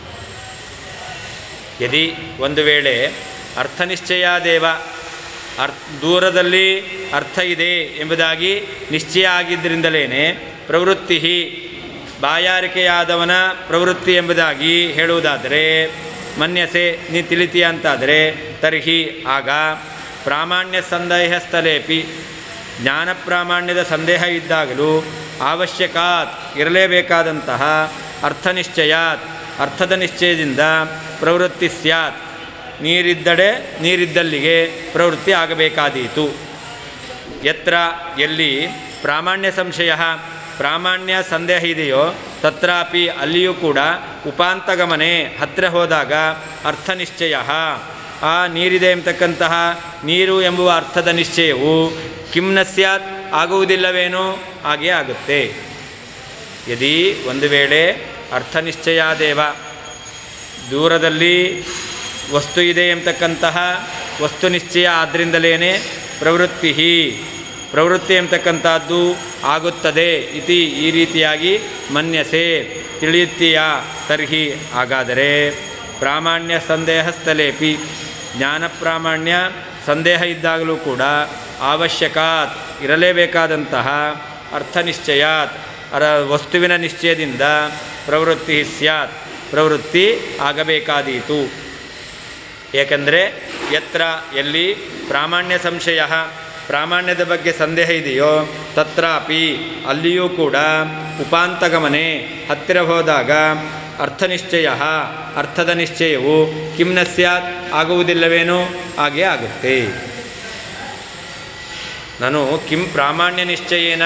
ಯದಿ ಒಂದು ವೇಳೆ ಅರ್ಥ ನಿಶ್ಚಯಾದೇವ ಅರ್ಥ ದೂರದಲ್ಲಿ ಅರ್ಥ ಇದೆ ಎಂಬುದಾಗಿ ನಿಶ್ಚಯ ಆಗಿದ್ದರಿಂದಲೇ ಪ್ರವೃತ್ತಿ ಬಾಯಾರಿಕೆಯಾದವನ ಪ್ರವೃತ್ತಿ ಎಂಬುದಾಗಿ ಹೇಳುವುದಾದರೆ ಮನ್ಯಸೆ ನೀ ತಿಳಿತೀಯ ಅಂತಾದರೆ ತರ್ಹಿ ಆಗ ಪ್ರಾಮಾಣ್ಯ ಸಂದೇಹ ಸ್ಥಳೇಪಿ ಜ್ಞಾನ ಪ್ರಾಮಾಣ್ಯದ ಸಂದೇಹ ಇದ್ದಾಗಲೂ ಅವಶ್ಯಕಾತ್ ಇರಲೇಬೇಕಾದಂತಹ ಅರ್ಥನಿಶ್ಚಯಾತ್ ಅರ್ಥದ ನಿಶ್ಚಯದಿಂದ ಪ್ರವೃತ್ತಿ ಸ್ಯಾತ್ ನೀರಿದ್ದಡೆ ನೀರಿದ್ದಲ್ಲಿಗೆ ಪ್ರವೃತ್ತಿ ಆಗಬೇಕಾದೀತು. ಯತ್ರ ಎಲ್ಲಿ ಪ್ರಾಮಾಣ್ಯ ಸಂಶಯ ಪ್ರಾಮಾಣ್ಯ ಸಂದೇಹ ಇದೆಯೋ ತತ್ರಾಪಿ ಅಲ್ಲಿಯೂ ಕೂಡ ಉಪಾಂತಗಮನೆ ಹತ್ತಿರ ಹೋದಾಗ ಅರ್ಥನಿಶ್ಚಯ ಆ ನೀರಿದೆ ಎಂಬತಕ್ಕಂತಹ ನೀರು ಎಂಬುವ ಅರ್ಥದ ನಿಶ್ಚಯವು ಕಿಮ್ನ ಸ್ಯಾತ್ ಆಗುವುದಿಲ್ಲವೇನೋ ಹಾಗೇ ಆಗುತ್ತೆ. ಯದಿ ಒಂದು ವೇಳೆ ಅರ್ಥನಿಶ್ಚಯಾದೇವ ದೂರದಲ್ಲಿ ವಸ್ತು ಇದೆ ಎಂಬತಕ್ಕಂತಹ ವಸ್ತು ನಿಶ್ಚಯ ಆದ್ದರಿಂದಲೇ ಪ್ರವೃತ್ತಿ ಪ್ರವೃತ್ತಿ ಎಂಬತಕ್ಕಂಥದ್ದು ಆಗುತ್ತದೆ ಇತಿ ಈ ರೀತಿಯಾಗಿ ಮನ್ಯಸೆ ತಿಳಿಯುತ್ತೀಯ ತರ್ಹಿ ಹಾಗಾದರೆ ಪ್ರಾಮಾಣ್ಯ ಸಂದೇಹ ಸ್ಥಳೇಪಿ ಜ್ಞಾನ ಪ್ರಾಮಾಣ್ಯ ಸಂದೇಹ ಇದ್ದಾಗಲೂ ಕೂಡ ಅವಶ್ಯಕಾತ್ ಇರಲೇಬೇಕಾದಂತಹ ಅರ್ಥನಿಶ್ಚಯಾತ್ ಅರ ವಸ್ತುವಿನ ನಿಶ್ಚಯದಿಂದ ಪ್ರವೃತ್ತಿ ಸ್ಯಾತ್ ಪ್ರವೃತ್ತಿ ಆಗಬೇಕಾದೀತು. ಏಕೆಂದರೆ ಯತ್ರ ಎಲ್ಲಿ ಪ್ರಾಮಾಣ್ಯ ಸಂಶಯ ಪ್ರಾಮಾಣ್ಯದ ಬಗ್ಗೆ ಸಂದೇಹ ಇದೆಯೋ ತತ್ರಾಪಿ ಅಲ್ಲಿಯೂ ಕೂಡ ಉಪಾಂತಗಮನೆ ಹತ್ತಿರ ಹೋದಾಗ ಅರ್ಥನಿಶ್ಚಯ ಅರ್ಥದ ನಿಶ್ಚಯವು ಕಿಮ್ನ ಸ್ಯಾತ್ ಆಗುವುದಿಲ್ಲವೇನೋ ಹಾಗೇ ಆಗುತ್ತೆ. ನಾನು ಕಿಂ ಪ್ರಾಮಾಣ್ಯ ನಿಶ್ಚಯೇನ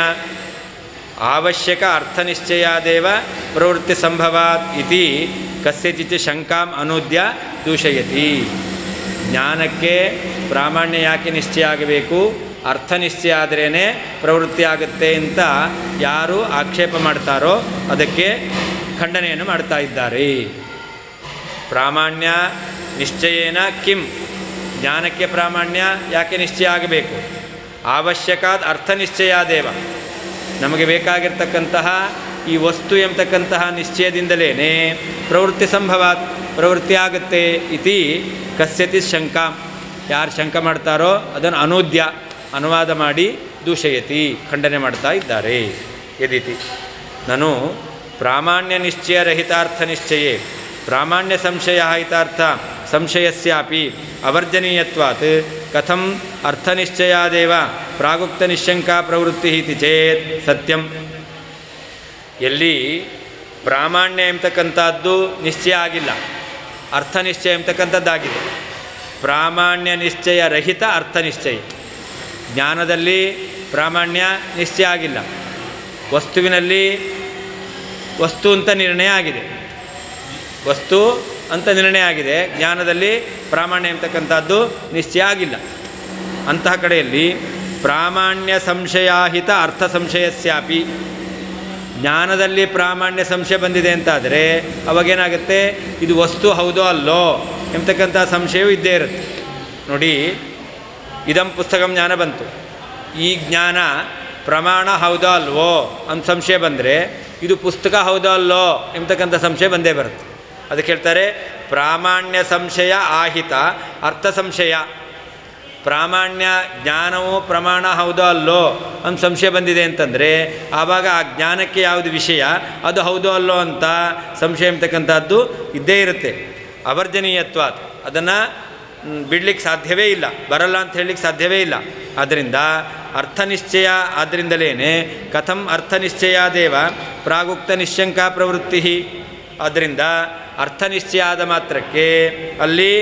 ಅವಶ್ಯಕ ಅರ್ಥನಿಶ್ಚಯಾದೇವ ಪ್ರವೃತ್ತಿ ಸಂಭವಾತ್ ಇತಿ ಕಸ್ಯಚಿತ್ ಶಂಕಾಂ ಅನೂದ್ಯ ದೂಷಯತಿ. ಜ್ಞಾನಕ್ಕೆ ಪ್ರಾಮಾಣ್ಯ ಯಾಕೆ ನಿಶ್ಚಯ ಆಗಬೇಕು, ಅರ್ಥ ನಿಶ್ಚಯ ಆದ್ರೇ ಪ್ರವೃತ್ತಿ ಆಗುತ್ತೆ ಅಂತ ಯಾರು ಆಕ್ಷೇಪ ಮಾಡ್ತಾರೋ ಅದಕ್ಕೆ ಖಂಡನೆಯನ್ನು ಮಾಡ್ತಾ ಇದ್ದಾರೆ. ಪ್ರಾಮಾಣ್ಯ ನಿಶ್ಚಯೇನ ಕಿಂ ಜ್ಞಾನಕ್ಕೆ ಪ್ರಾಮಾಣ್ಯ ಯಾಕೆ ನಿಶ್ಚಯ ಆಗಬೇಕು, ಅವಶ್ಯಕಾದ ಅರ್ಥ ನಿಶ್ಚಯಾದೇವ ನಮಗೆ ಬೇಕಾಗಿರ್ತಕ್ಕಂತಹ ಈ ವಸ್ತು ಎಂಬತಕ್ಕಂತಹ ನಿಶ್ಚಯದಿಂದಲೇ ಪ್ರವೃತ್ತಿ ಸಂಭವಾತ್ ಪ್ರವೃತ್ತಿ ಆಗುತ್ತೆ ಇತಿ ಕಸ್ಯತಿ ಶಂಕಾಂ ಯಾರು ಶಂಕ ಮಾಡ್ತಾರೋ ಅದನ್ನು ಅನೂದ್ಯ ಅನುವಾದ ಮಾಡಿ ದೂಷಯತಿ ಖಂಡನೆ ಮಾಡ್ತಾ ಇದ್ದಾರೆ. ಯದಿತಿ ನಾನು ಪ್ರಾಮಾಣ್ಯ ನಿಶ್ಚಯ ರಹಿತಾರ್ಥ ನಿಶ್ಚಯೇ ಪ್ರಾಮಾಣ್ಯ ಸಂಶಯ ಹಿತಾರ್ಥ ಸಂಶಯಸ್ಯಾಪಿ ಅವರ್ಜನೀಯತ್ವಾತ್ ಕಥಂ ಅರ್ಥನಿಶ್ಚಯಾದೇವ ಪ್ರಾಗುಕ್ತ ನಿಶಂಕಾ ಪ್ರವೃತ್ತಿ ಇತಿ ಚೇತ್ ಸತ್ಯಂ. ಎಲ್ಲಿ ಪ್ರಾಮಾಣ್ಯ ಎಂಬತಕ್ಕಂಥದ್ದು ನಿಶ್ಚಯ ಆಗಿಲ್ಲ, ಅರ್ಥ ನಿಶ್ಚಯ ಎಂಬತಕ್ಕಂಥದ್ದಾಗಿದೆ. ಪ್ರಾಮಾಣ್ಯ ನಿಶ್ಚಯ ರಹಿತ ಅರ್ಥ ನಿಶ್ಚಯ. ಜ್ಞಾನದಲ್ಲಿ ಪ್ರಾಮಾಣ್ಯ ನಿಶ್ಚಯ ಆಗಿಲ್ಲ, ವಸ್ತುವಿನಲ್ಲಿ ವಸ್ತು ಅಂತ ನಿರ್ಣಯ ಆಗಿದೆ, ವಸ್ತು ಅಂತ ನಿರ್ಣಯ ಆಗಿದೆ. ಜ್ಞಾನದಲ್ಲಿ ಪ್ರಾಮಾಣ್ಯ ಎಂಬತಕ್ಕಂಥದ್ದು ನಿಶ್ಚಯ ಆಗಿಲ್ಲ. ಅಂತಹ ಕಡೆಯಲ್ಲಿ ಪ್ರಾಮಾಣ್ಯ ಸಂಶಯಾಹಿತ ಅರ್ಥ ಸಂಶಯಸ್ಯಾಪಿ ಜ್ಞಾನದಲ್ಲಿ ಪ್ರಾಮಾಣ್ಯ ಸಂಶಯ ಬಂದಿದೆ ಅಂತಾದರೆ ಅವಾಗೇನಾಗುತ್ತೆ, ಇದು ವಸ್ತು ಹೌದೋ ಅಲ್ಲೋ ಎಂಬತಕ್ಕಂಥ ಸಂಶಯವೂ ಇದ್ದೇ ಇರುತ್ತೆ. ನೋಡಿ, ಇದಂ ಪುಸ್ತಕಂ ಜ್ಞಾನ ಬಂತು, ಈ ಜ್ಞಾನ ಪ್ರಮಾಣ ಹೌದೋ ಅಲ್ವೋ ಅಂತ ಸಂಶಯ ಬಂದರೆ ಇದು ಪುಸ್ತಕ ಹೌದೋ ಅಲ್ಲೋ ಎಂಬತಕ್ಕಂಥ ಸಂಶಯ ಬಂದೇ ಬರುತ್ತೆ. ಅದಕ್ಕೆ ಹೇಳ್ತಾರೆ ಪ್ರಾಮಾಣ್ಯ ಸಂಶಯ ಆಹಿತ ಅರ್ಥ ಸಂಶಯ. ಪ್ರಾಮಾಣ್ಯ ಜ್ಞಾನವು ಪ್ರಮಾಣ ಹೌದೋ ಅಲ್ಲೋ ಅಂತ ಸಂಶಯ ಬಂದಿದೆ ಅಂತಂದರೆ ಆವಾಗ ಆ ಜ್ಞಾನಕ್ಕೆ ಯಾವುದು ವಿಷಯ ಅದು ಹೌದೋ ಅಲ್ಲೋ ಅಂತ ಸಂಶಯ ಎಂಬತಕ್ಕಂಥದ್ದು ಇದ್ದೇ ಇರುತ್ತೆ. ಅವರ್ಜನೀಯತ್ವಾತ್ ಅದನ್ನು ಬಿಡಲಿಕ್ಕೆ ಸಾಧ್ಯವೇ ಇಲ್ಲ, ಬರಲ್ಲ ಅಂತ ಹೇಳಲಿಕ್ಕೆ ಸಾಧ್ಯವೇ ಇಲ್ಲ. ಆದ್ದರಿಂದ ಅರ್ಥನಿಶ್ಚಯ ಆದ್ದರಿಂದಲೇ ಕಥಂ ಅರ್ಥನಿಶ್ಚಯಾದೇವ ಪ್ರಾಗುಕ್ತ ನಿಶಂಕಾ ಪ್ರವೃತ್ತಿ. ಆದ್ದರಿಂದ ಅರ್ಥನಿಶ್ಚಯ ಆದ ಮಾತ್ರಕ್ಕೆ ಅಲ್ಲಿ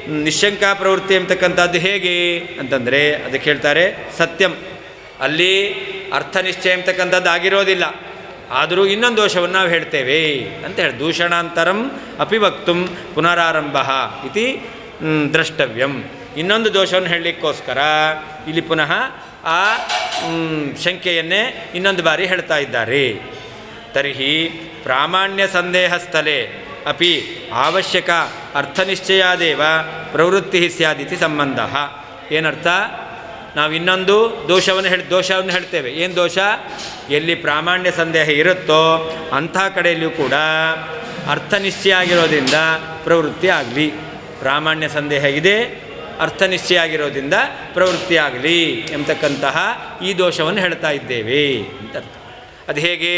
ನಿಶ್ಶಂಕ ಪ್ರವೃತ್ತಿ ಅಂತಕ್ಕಂಥದ್ದು ಹೇಗೆ ಅಂತಂದರೆ ಅದಕ್ಕೆ ಹೇಳ್ತಾರೆ ಸತ್ಯಂ. ಅಲ್ಲಿ ಅರ್ಥನಿಶ್ಚಯ ಅಂತಕ್ಕಂಥದ್ದು ಆಗಿರೋದಿಲ್ಲ, ಆದರೂ ಇನ್ನೊಂದು ದೋಷವನ್ನು ನಾವು ಹೇಳ್ತೇವೆ ಅಂತ ಹೇಳಿ ದೂಷಣಾಂತರಂ ಅಪಿ ವಕ್ತುಂ ಪುನರಾರಂಭ ಇತಿ ದ್ರಷ್ಟವ್ಯಂ. ಇನ್ನೊಂದು ದೋಷವನ್ನು ಹೇಳಲಿಕ್ಕೋಸ್ಕರ ಇಲ್ಲಿ ಪುನಃ ಆ ಶಂಕೆಯನ್ನೇ ಇನ್ನೊಂದು ಬಾರಿ ಹೇಳ್ತಾ ಇದ್ದಾರೆ. ತರ್ಹಿ ಪ್ರಾಮಾಣ್ಯ ಸಂದೇಹ ಸ್ಥಳೇ ಅಪಿ ಅವಶ್ಯಕ ಅರ್ಥನಿಶ್ಚಯಾದೇವ ಪ್ರವೃತ್ತಿ ಸ್ಯಾದಿತಿ ಸಂಬಂಧ. ಏನರ್ಥ? ನಾವು ಇನ್ನೊಂದು ದೋಷವನ್ನು ಹೇಳಿ ದೋಷವನ್ನು ಹೇಳ್ತೇವೆ. ಏನು ದೋಷ? ಎಲ್ಲಿ ಪ್ರಾಮಾಣ್ಯ ಸಂದೇಹ ಇರುತ್ತೋ ಅಂಥ ಕಡೆಯಲ್ಲಿಯೂ ಕೂಡ ಅರ್ಥನಿಶ್ಚಯ ಆಗಿರೋದ್ರಿಂದ ಪ್ರವೃತ್ತಿ ಆಗಲಿ. ಪ್ರಾಮಾಣ್ಯ ಸಂದೇಹ ಇದೆ, ಅರ್ಥನಿಶ್ಚಯ ಆಗಿರೋದ್ರಿಂದ ಪ್ರವೃತ್ತಿ ಆಗಲಿ ಎಂಬತಕ್ಕಂತಹ ಈ ದೋಷವನ್ನು ಹೇಳ್ತಾ ಇದ್ದೇವೆ ಅಂತ ಅರ್ಥ. ಅದು ಹೇಗೆ?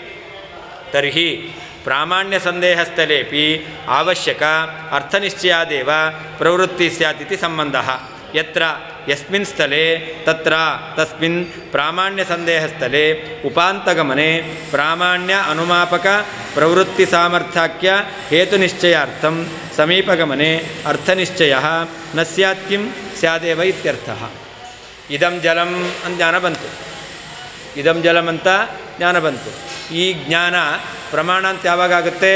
ತರ್ಹಿ ಪ್ರಾಮಾಣ್ಯ ಸಂದೇಹ ಸ್ಥಳೇಪಿ ಅವಶ್ಯಕ ಅರ್ಥನಿಶ್ಚಯಾದೇವ ಪ್ರವೃತ್ತಿ ಸ್ಯಾದಿತಿ ಸಂಬಂಧ. ಯತ್ರ ಯಸ್ಮಿನ್ ಸ್ಥಳೇ ತತ್ರ ತಸ್ಮಿನ್ ಪ್ರಾಮಾಣ್ಯ ಸಂದೇಹ ಸ್ಥಳೇ ಉಪಾಂತಗಮನೆ ಪ್ರಾಮಾಣ್ಯ ಅನುಮಾಪಕ ಪ್ರವೃತ್ತಿ ಸಾಮರ್ಥ್ಯಾಖ್ಯ ಹೇತುನಿಶ್ಚಯಾರ್ಥಂ ಸಮೀಪಗಮನೆ ಅರ್ಥನಿಶ್ಚಯ ನ ಸ್ಯಾತ್ ಕಿಂ ಸ್ಯಾದೇವ ಇತ್ಯರ್ಥಃ. ಇದಂ ಜಲಂ ಅಂತ ಜ್ಞಾನ ಬಂತು, ಇದಂ ಜಲಂ ಅಂತ ಜ್ಞಾನ ಬಂತು. ಈ ಜ್ಞಾನ ಪ್ರಮಾಣ ಅಂತ ಯಾವಾಗ ಆಗುತ್ತೆ?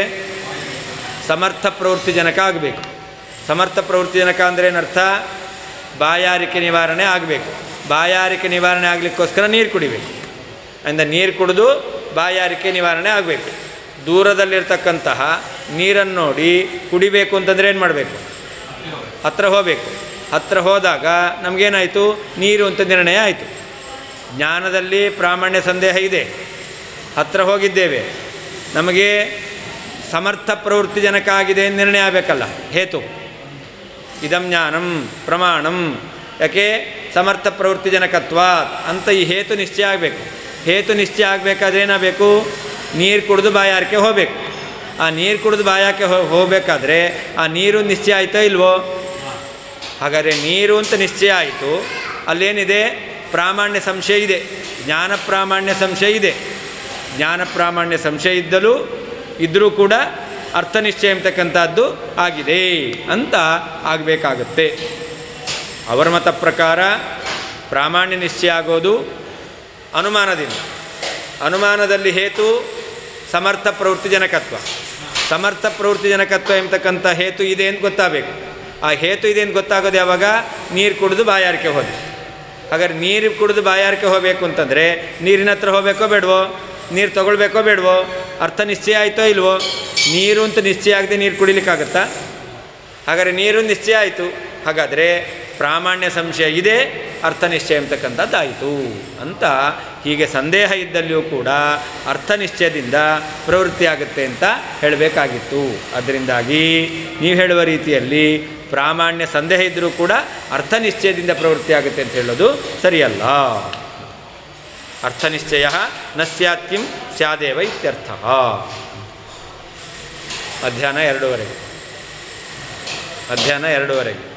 ಸಮರ್ಥ ಪ್ರವೃತ್ತಿ ಜನಕ ಆಗಬೇಕು. ಸಮರ್ಥ ಪ್ರವೃತ್ತಿ ಜನಕ ಅಂದರೆ ಏನರ್ಥ? ಬಾಯಾರಿಕೆ ನಿವಾರಣೆ ಆಗಬೇಕು. ಬಾಯಾರಿಕೆ ನಿವಾರಣೆ ಆಗಲಿಕ್ಕೋಸ್ಕರ ನೀರು ಕುಡಿಬೇಕು. ಅಂದರೆ ನೀರು ಕುಡಿದು ಬಾಯಾರಿಕೆ ನಿವಾರಣೆ ಆಗಬೇಕು. ದೂರದಲ್ಲಿರ್ತಕ್ಕಂತಹ ನೀರನ್ನು ನೋಡಿ ಕುಡಿಬೇಕು ಅಂತಂದರೆ ಏನು ಮಾಡಬೇಕು? ಹತ್ತಿರ ಹೋಗಬೇಕು. ಹತ್ತಿರ ಹೋದಾಗ ನಮಗೇನಾಯಿತು? ನೀರು ಅಂತ ನಿರ್ಣಯ ಆಯಿತು. ಜ್ಞಾನದಲ್ಲಿ ಪ್ರಾಮಾಣ್ಯ ಸಂದೇಹ ಇದೆ, ಹತ್ತಿರ ಹೋಗಿದ್ದೇವೆ, ನಮಗೆ ಸಮರ್ಥ ಪ್ರವೃತ್ತಿ ಜನಕ ಆಗಿದೆ ಅಂತ ನಿರ್ಣಯ ಆಗಬೇಕಲ್ಲ, ಹೇತು. ಇದಂ ಜ್ಞಾನಂ ಪ್ರಮಾಣಂ, ಯಾಕೆ? ಸಮರ್ಥ ಪ್ರವೃತ್ತಿ ಜನಕತ್ವ ಅಂತ ಈ ಹೇತು ನಿಶ್ಚಯ ಆಗಬೇಕು. ಹೇತು ನಿಶ್ಚಯ ಆಗಬೇಕಾದ್ರೆ ಏನಾಗಬೇಕು? ನೀರು ಕುಡಿದು ಬಾಯಾರಿಕೆ ಹೋಗಬೇಕು. ಆ ನೀರು ಕುಡಿದು ಬಾಯಾರಿಕೆ ಹೋಗಬೇಕಾದ್ರೆ ಆ ನೀರು ನಿಶ್ಚಯ ಆಯಿತೋ ಇಲ್ವೋ? ಹಾಗಾದರೆ ನೀರು ಅಂತ ನಿಶ್ಚಯ ಆಯಿತು, ಅಲ್ಲೇನಿದೆ? ಪ್ರಾಮಾಣ್ಯ ಸಂಶಯ ಇದೆ, ಜ್ಞಾನ ಪ್ರಾಮಾಣ್ಯ ಸಂಶಯ ಇದೆ. ಜ್ಞಾನ ಪ್ರಾಮಾಣ್ಯ ಸಂಶಯ ಇದ್ದಲೂ ಇದ್ದರೂ ಕೂಡ ಅರ್ಥನಿಶ್ಚಯ ಎಂಬತಕ್ಕಂಥದ್ದು ಆಗಿದೆ ಅಂತ ಆಗಬೇಕಾಗತ್ತೆ. ಅವರ ಮತ ಪ್ರಕಾರ ಪ್ರಾಮಾಣ್ಯ ನಿಶ್ಚಯ ಆಗೋದು ಅನುಮಾನದಿಂದ. ಅನುಮಾನದಲ್ಲಿ ಹೇತು ಸಮರ್ಥ ಪ್ರವೃತ್ತಿ ಜನಕತ್ವ. ಸಮರ್ಥ ಪ್ರವೃತ್ತಿ ಜನಕತ್ವ ಎಂಬತಕ್ಕಂಥ ಹೇತು ಇದೆ ಅಂತ ಗೊತ್ತಾಗಬೇಕು. ಆ ಹೇತು ಇದೆ ಅಂತ ಗೊತ್ತಾಗೋದು ಯಾವಾಗ? ನೀರು ಕುಡಿದು ಬಾಯಾರಿಕೆ ಹೋದೆ. ಹಾಗಾದ್ರೆ ನೀರು ಕುಡಿದು ಬಾಯಾರಿಕೆ ಹೋಗಬೇಕು ಅಂತಂದರೆ ನೀರಿನ ಹತ್ರ ಹೋಗಬೇಕೋ ಬೇಡವೋ? ನೀರು ತೊಗೊಳ್ಬೇಕೋ ಬೇಡವೋ? ಅರ್ಥ ನಿಶ್ಚಯ ಆಯಿತೋ ಇಲ್ವೋ? ನೀರು ಅಂತ ನಿಶ್ಚಯ ಆಗದೆ ನೀರು ಕುಡಿಲಿಕ್ಕಾಗತ್ತಾ? ಹಾಗಾದರೆ ನೀರು ನಿಶ್ಚಯ ಆಯಿತು, ಹಾಗಾದರೆ ಪ್ರಾಮಾಣ್ಯ ಸಂಶಯ ಇದೆ, ಅರ್ಥ ನಿಶ್ಚಯ ಎಂಬತಕ್ಕಂಥದ್ದಾಯಿತು ಅಂತ. ಹೀಗೆ ಸಂದೇಹ ಇದ್ದಲ್ಲಿಯೂ ಕೂಡ ಅರ್ಥ ನಿಶ್ಚಯದಿಂದ ಪ್ರವೃತ್ತಿ ಆಗುತ್ತೆ ಅಂತ ಹೇಳಬೇಕಾಗಿತ್ತು. ಅದರಿಂದಾಗಿ ನೀವು ಹೇಳುವ ರೀತಿಯಲ್ಲಿ ಪ್ರಾಮಾಣ್ಯ ಸಂದೇಹ ಇದ್ದರೂ ಕೂಡ ಅರ್ಥ ನಿಶ್ಚಯದಿಂದ ಪ್ರವೃತ್ತಿ ಆಗುತ್ತೆ ಅಂತ ಹೇಳೋದು ಸರಿಯಲ್ಲ. ಅರ್ಥನಿಶ್ಚಯ ನ ಸ್ಯಾತ್ ಕಿಂ ಸ್ಯಾದೇವ ಇತ್ಯರ್ಥಃ. ಮಧ್ಯಾಹ್ನ ಎರಡೂವರೆಗೆ ಮಧ್ಯಾಹ್ನ ಎರಡೂವರೆಗೆ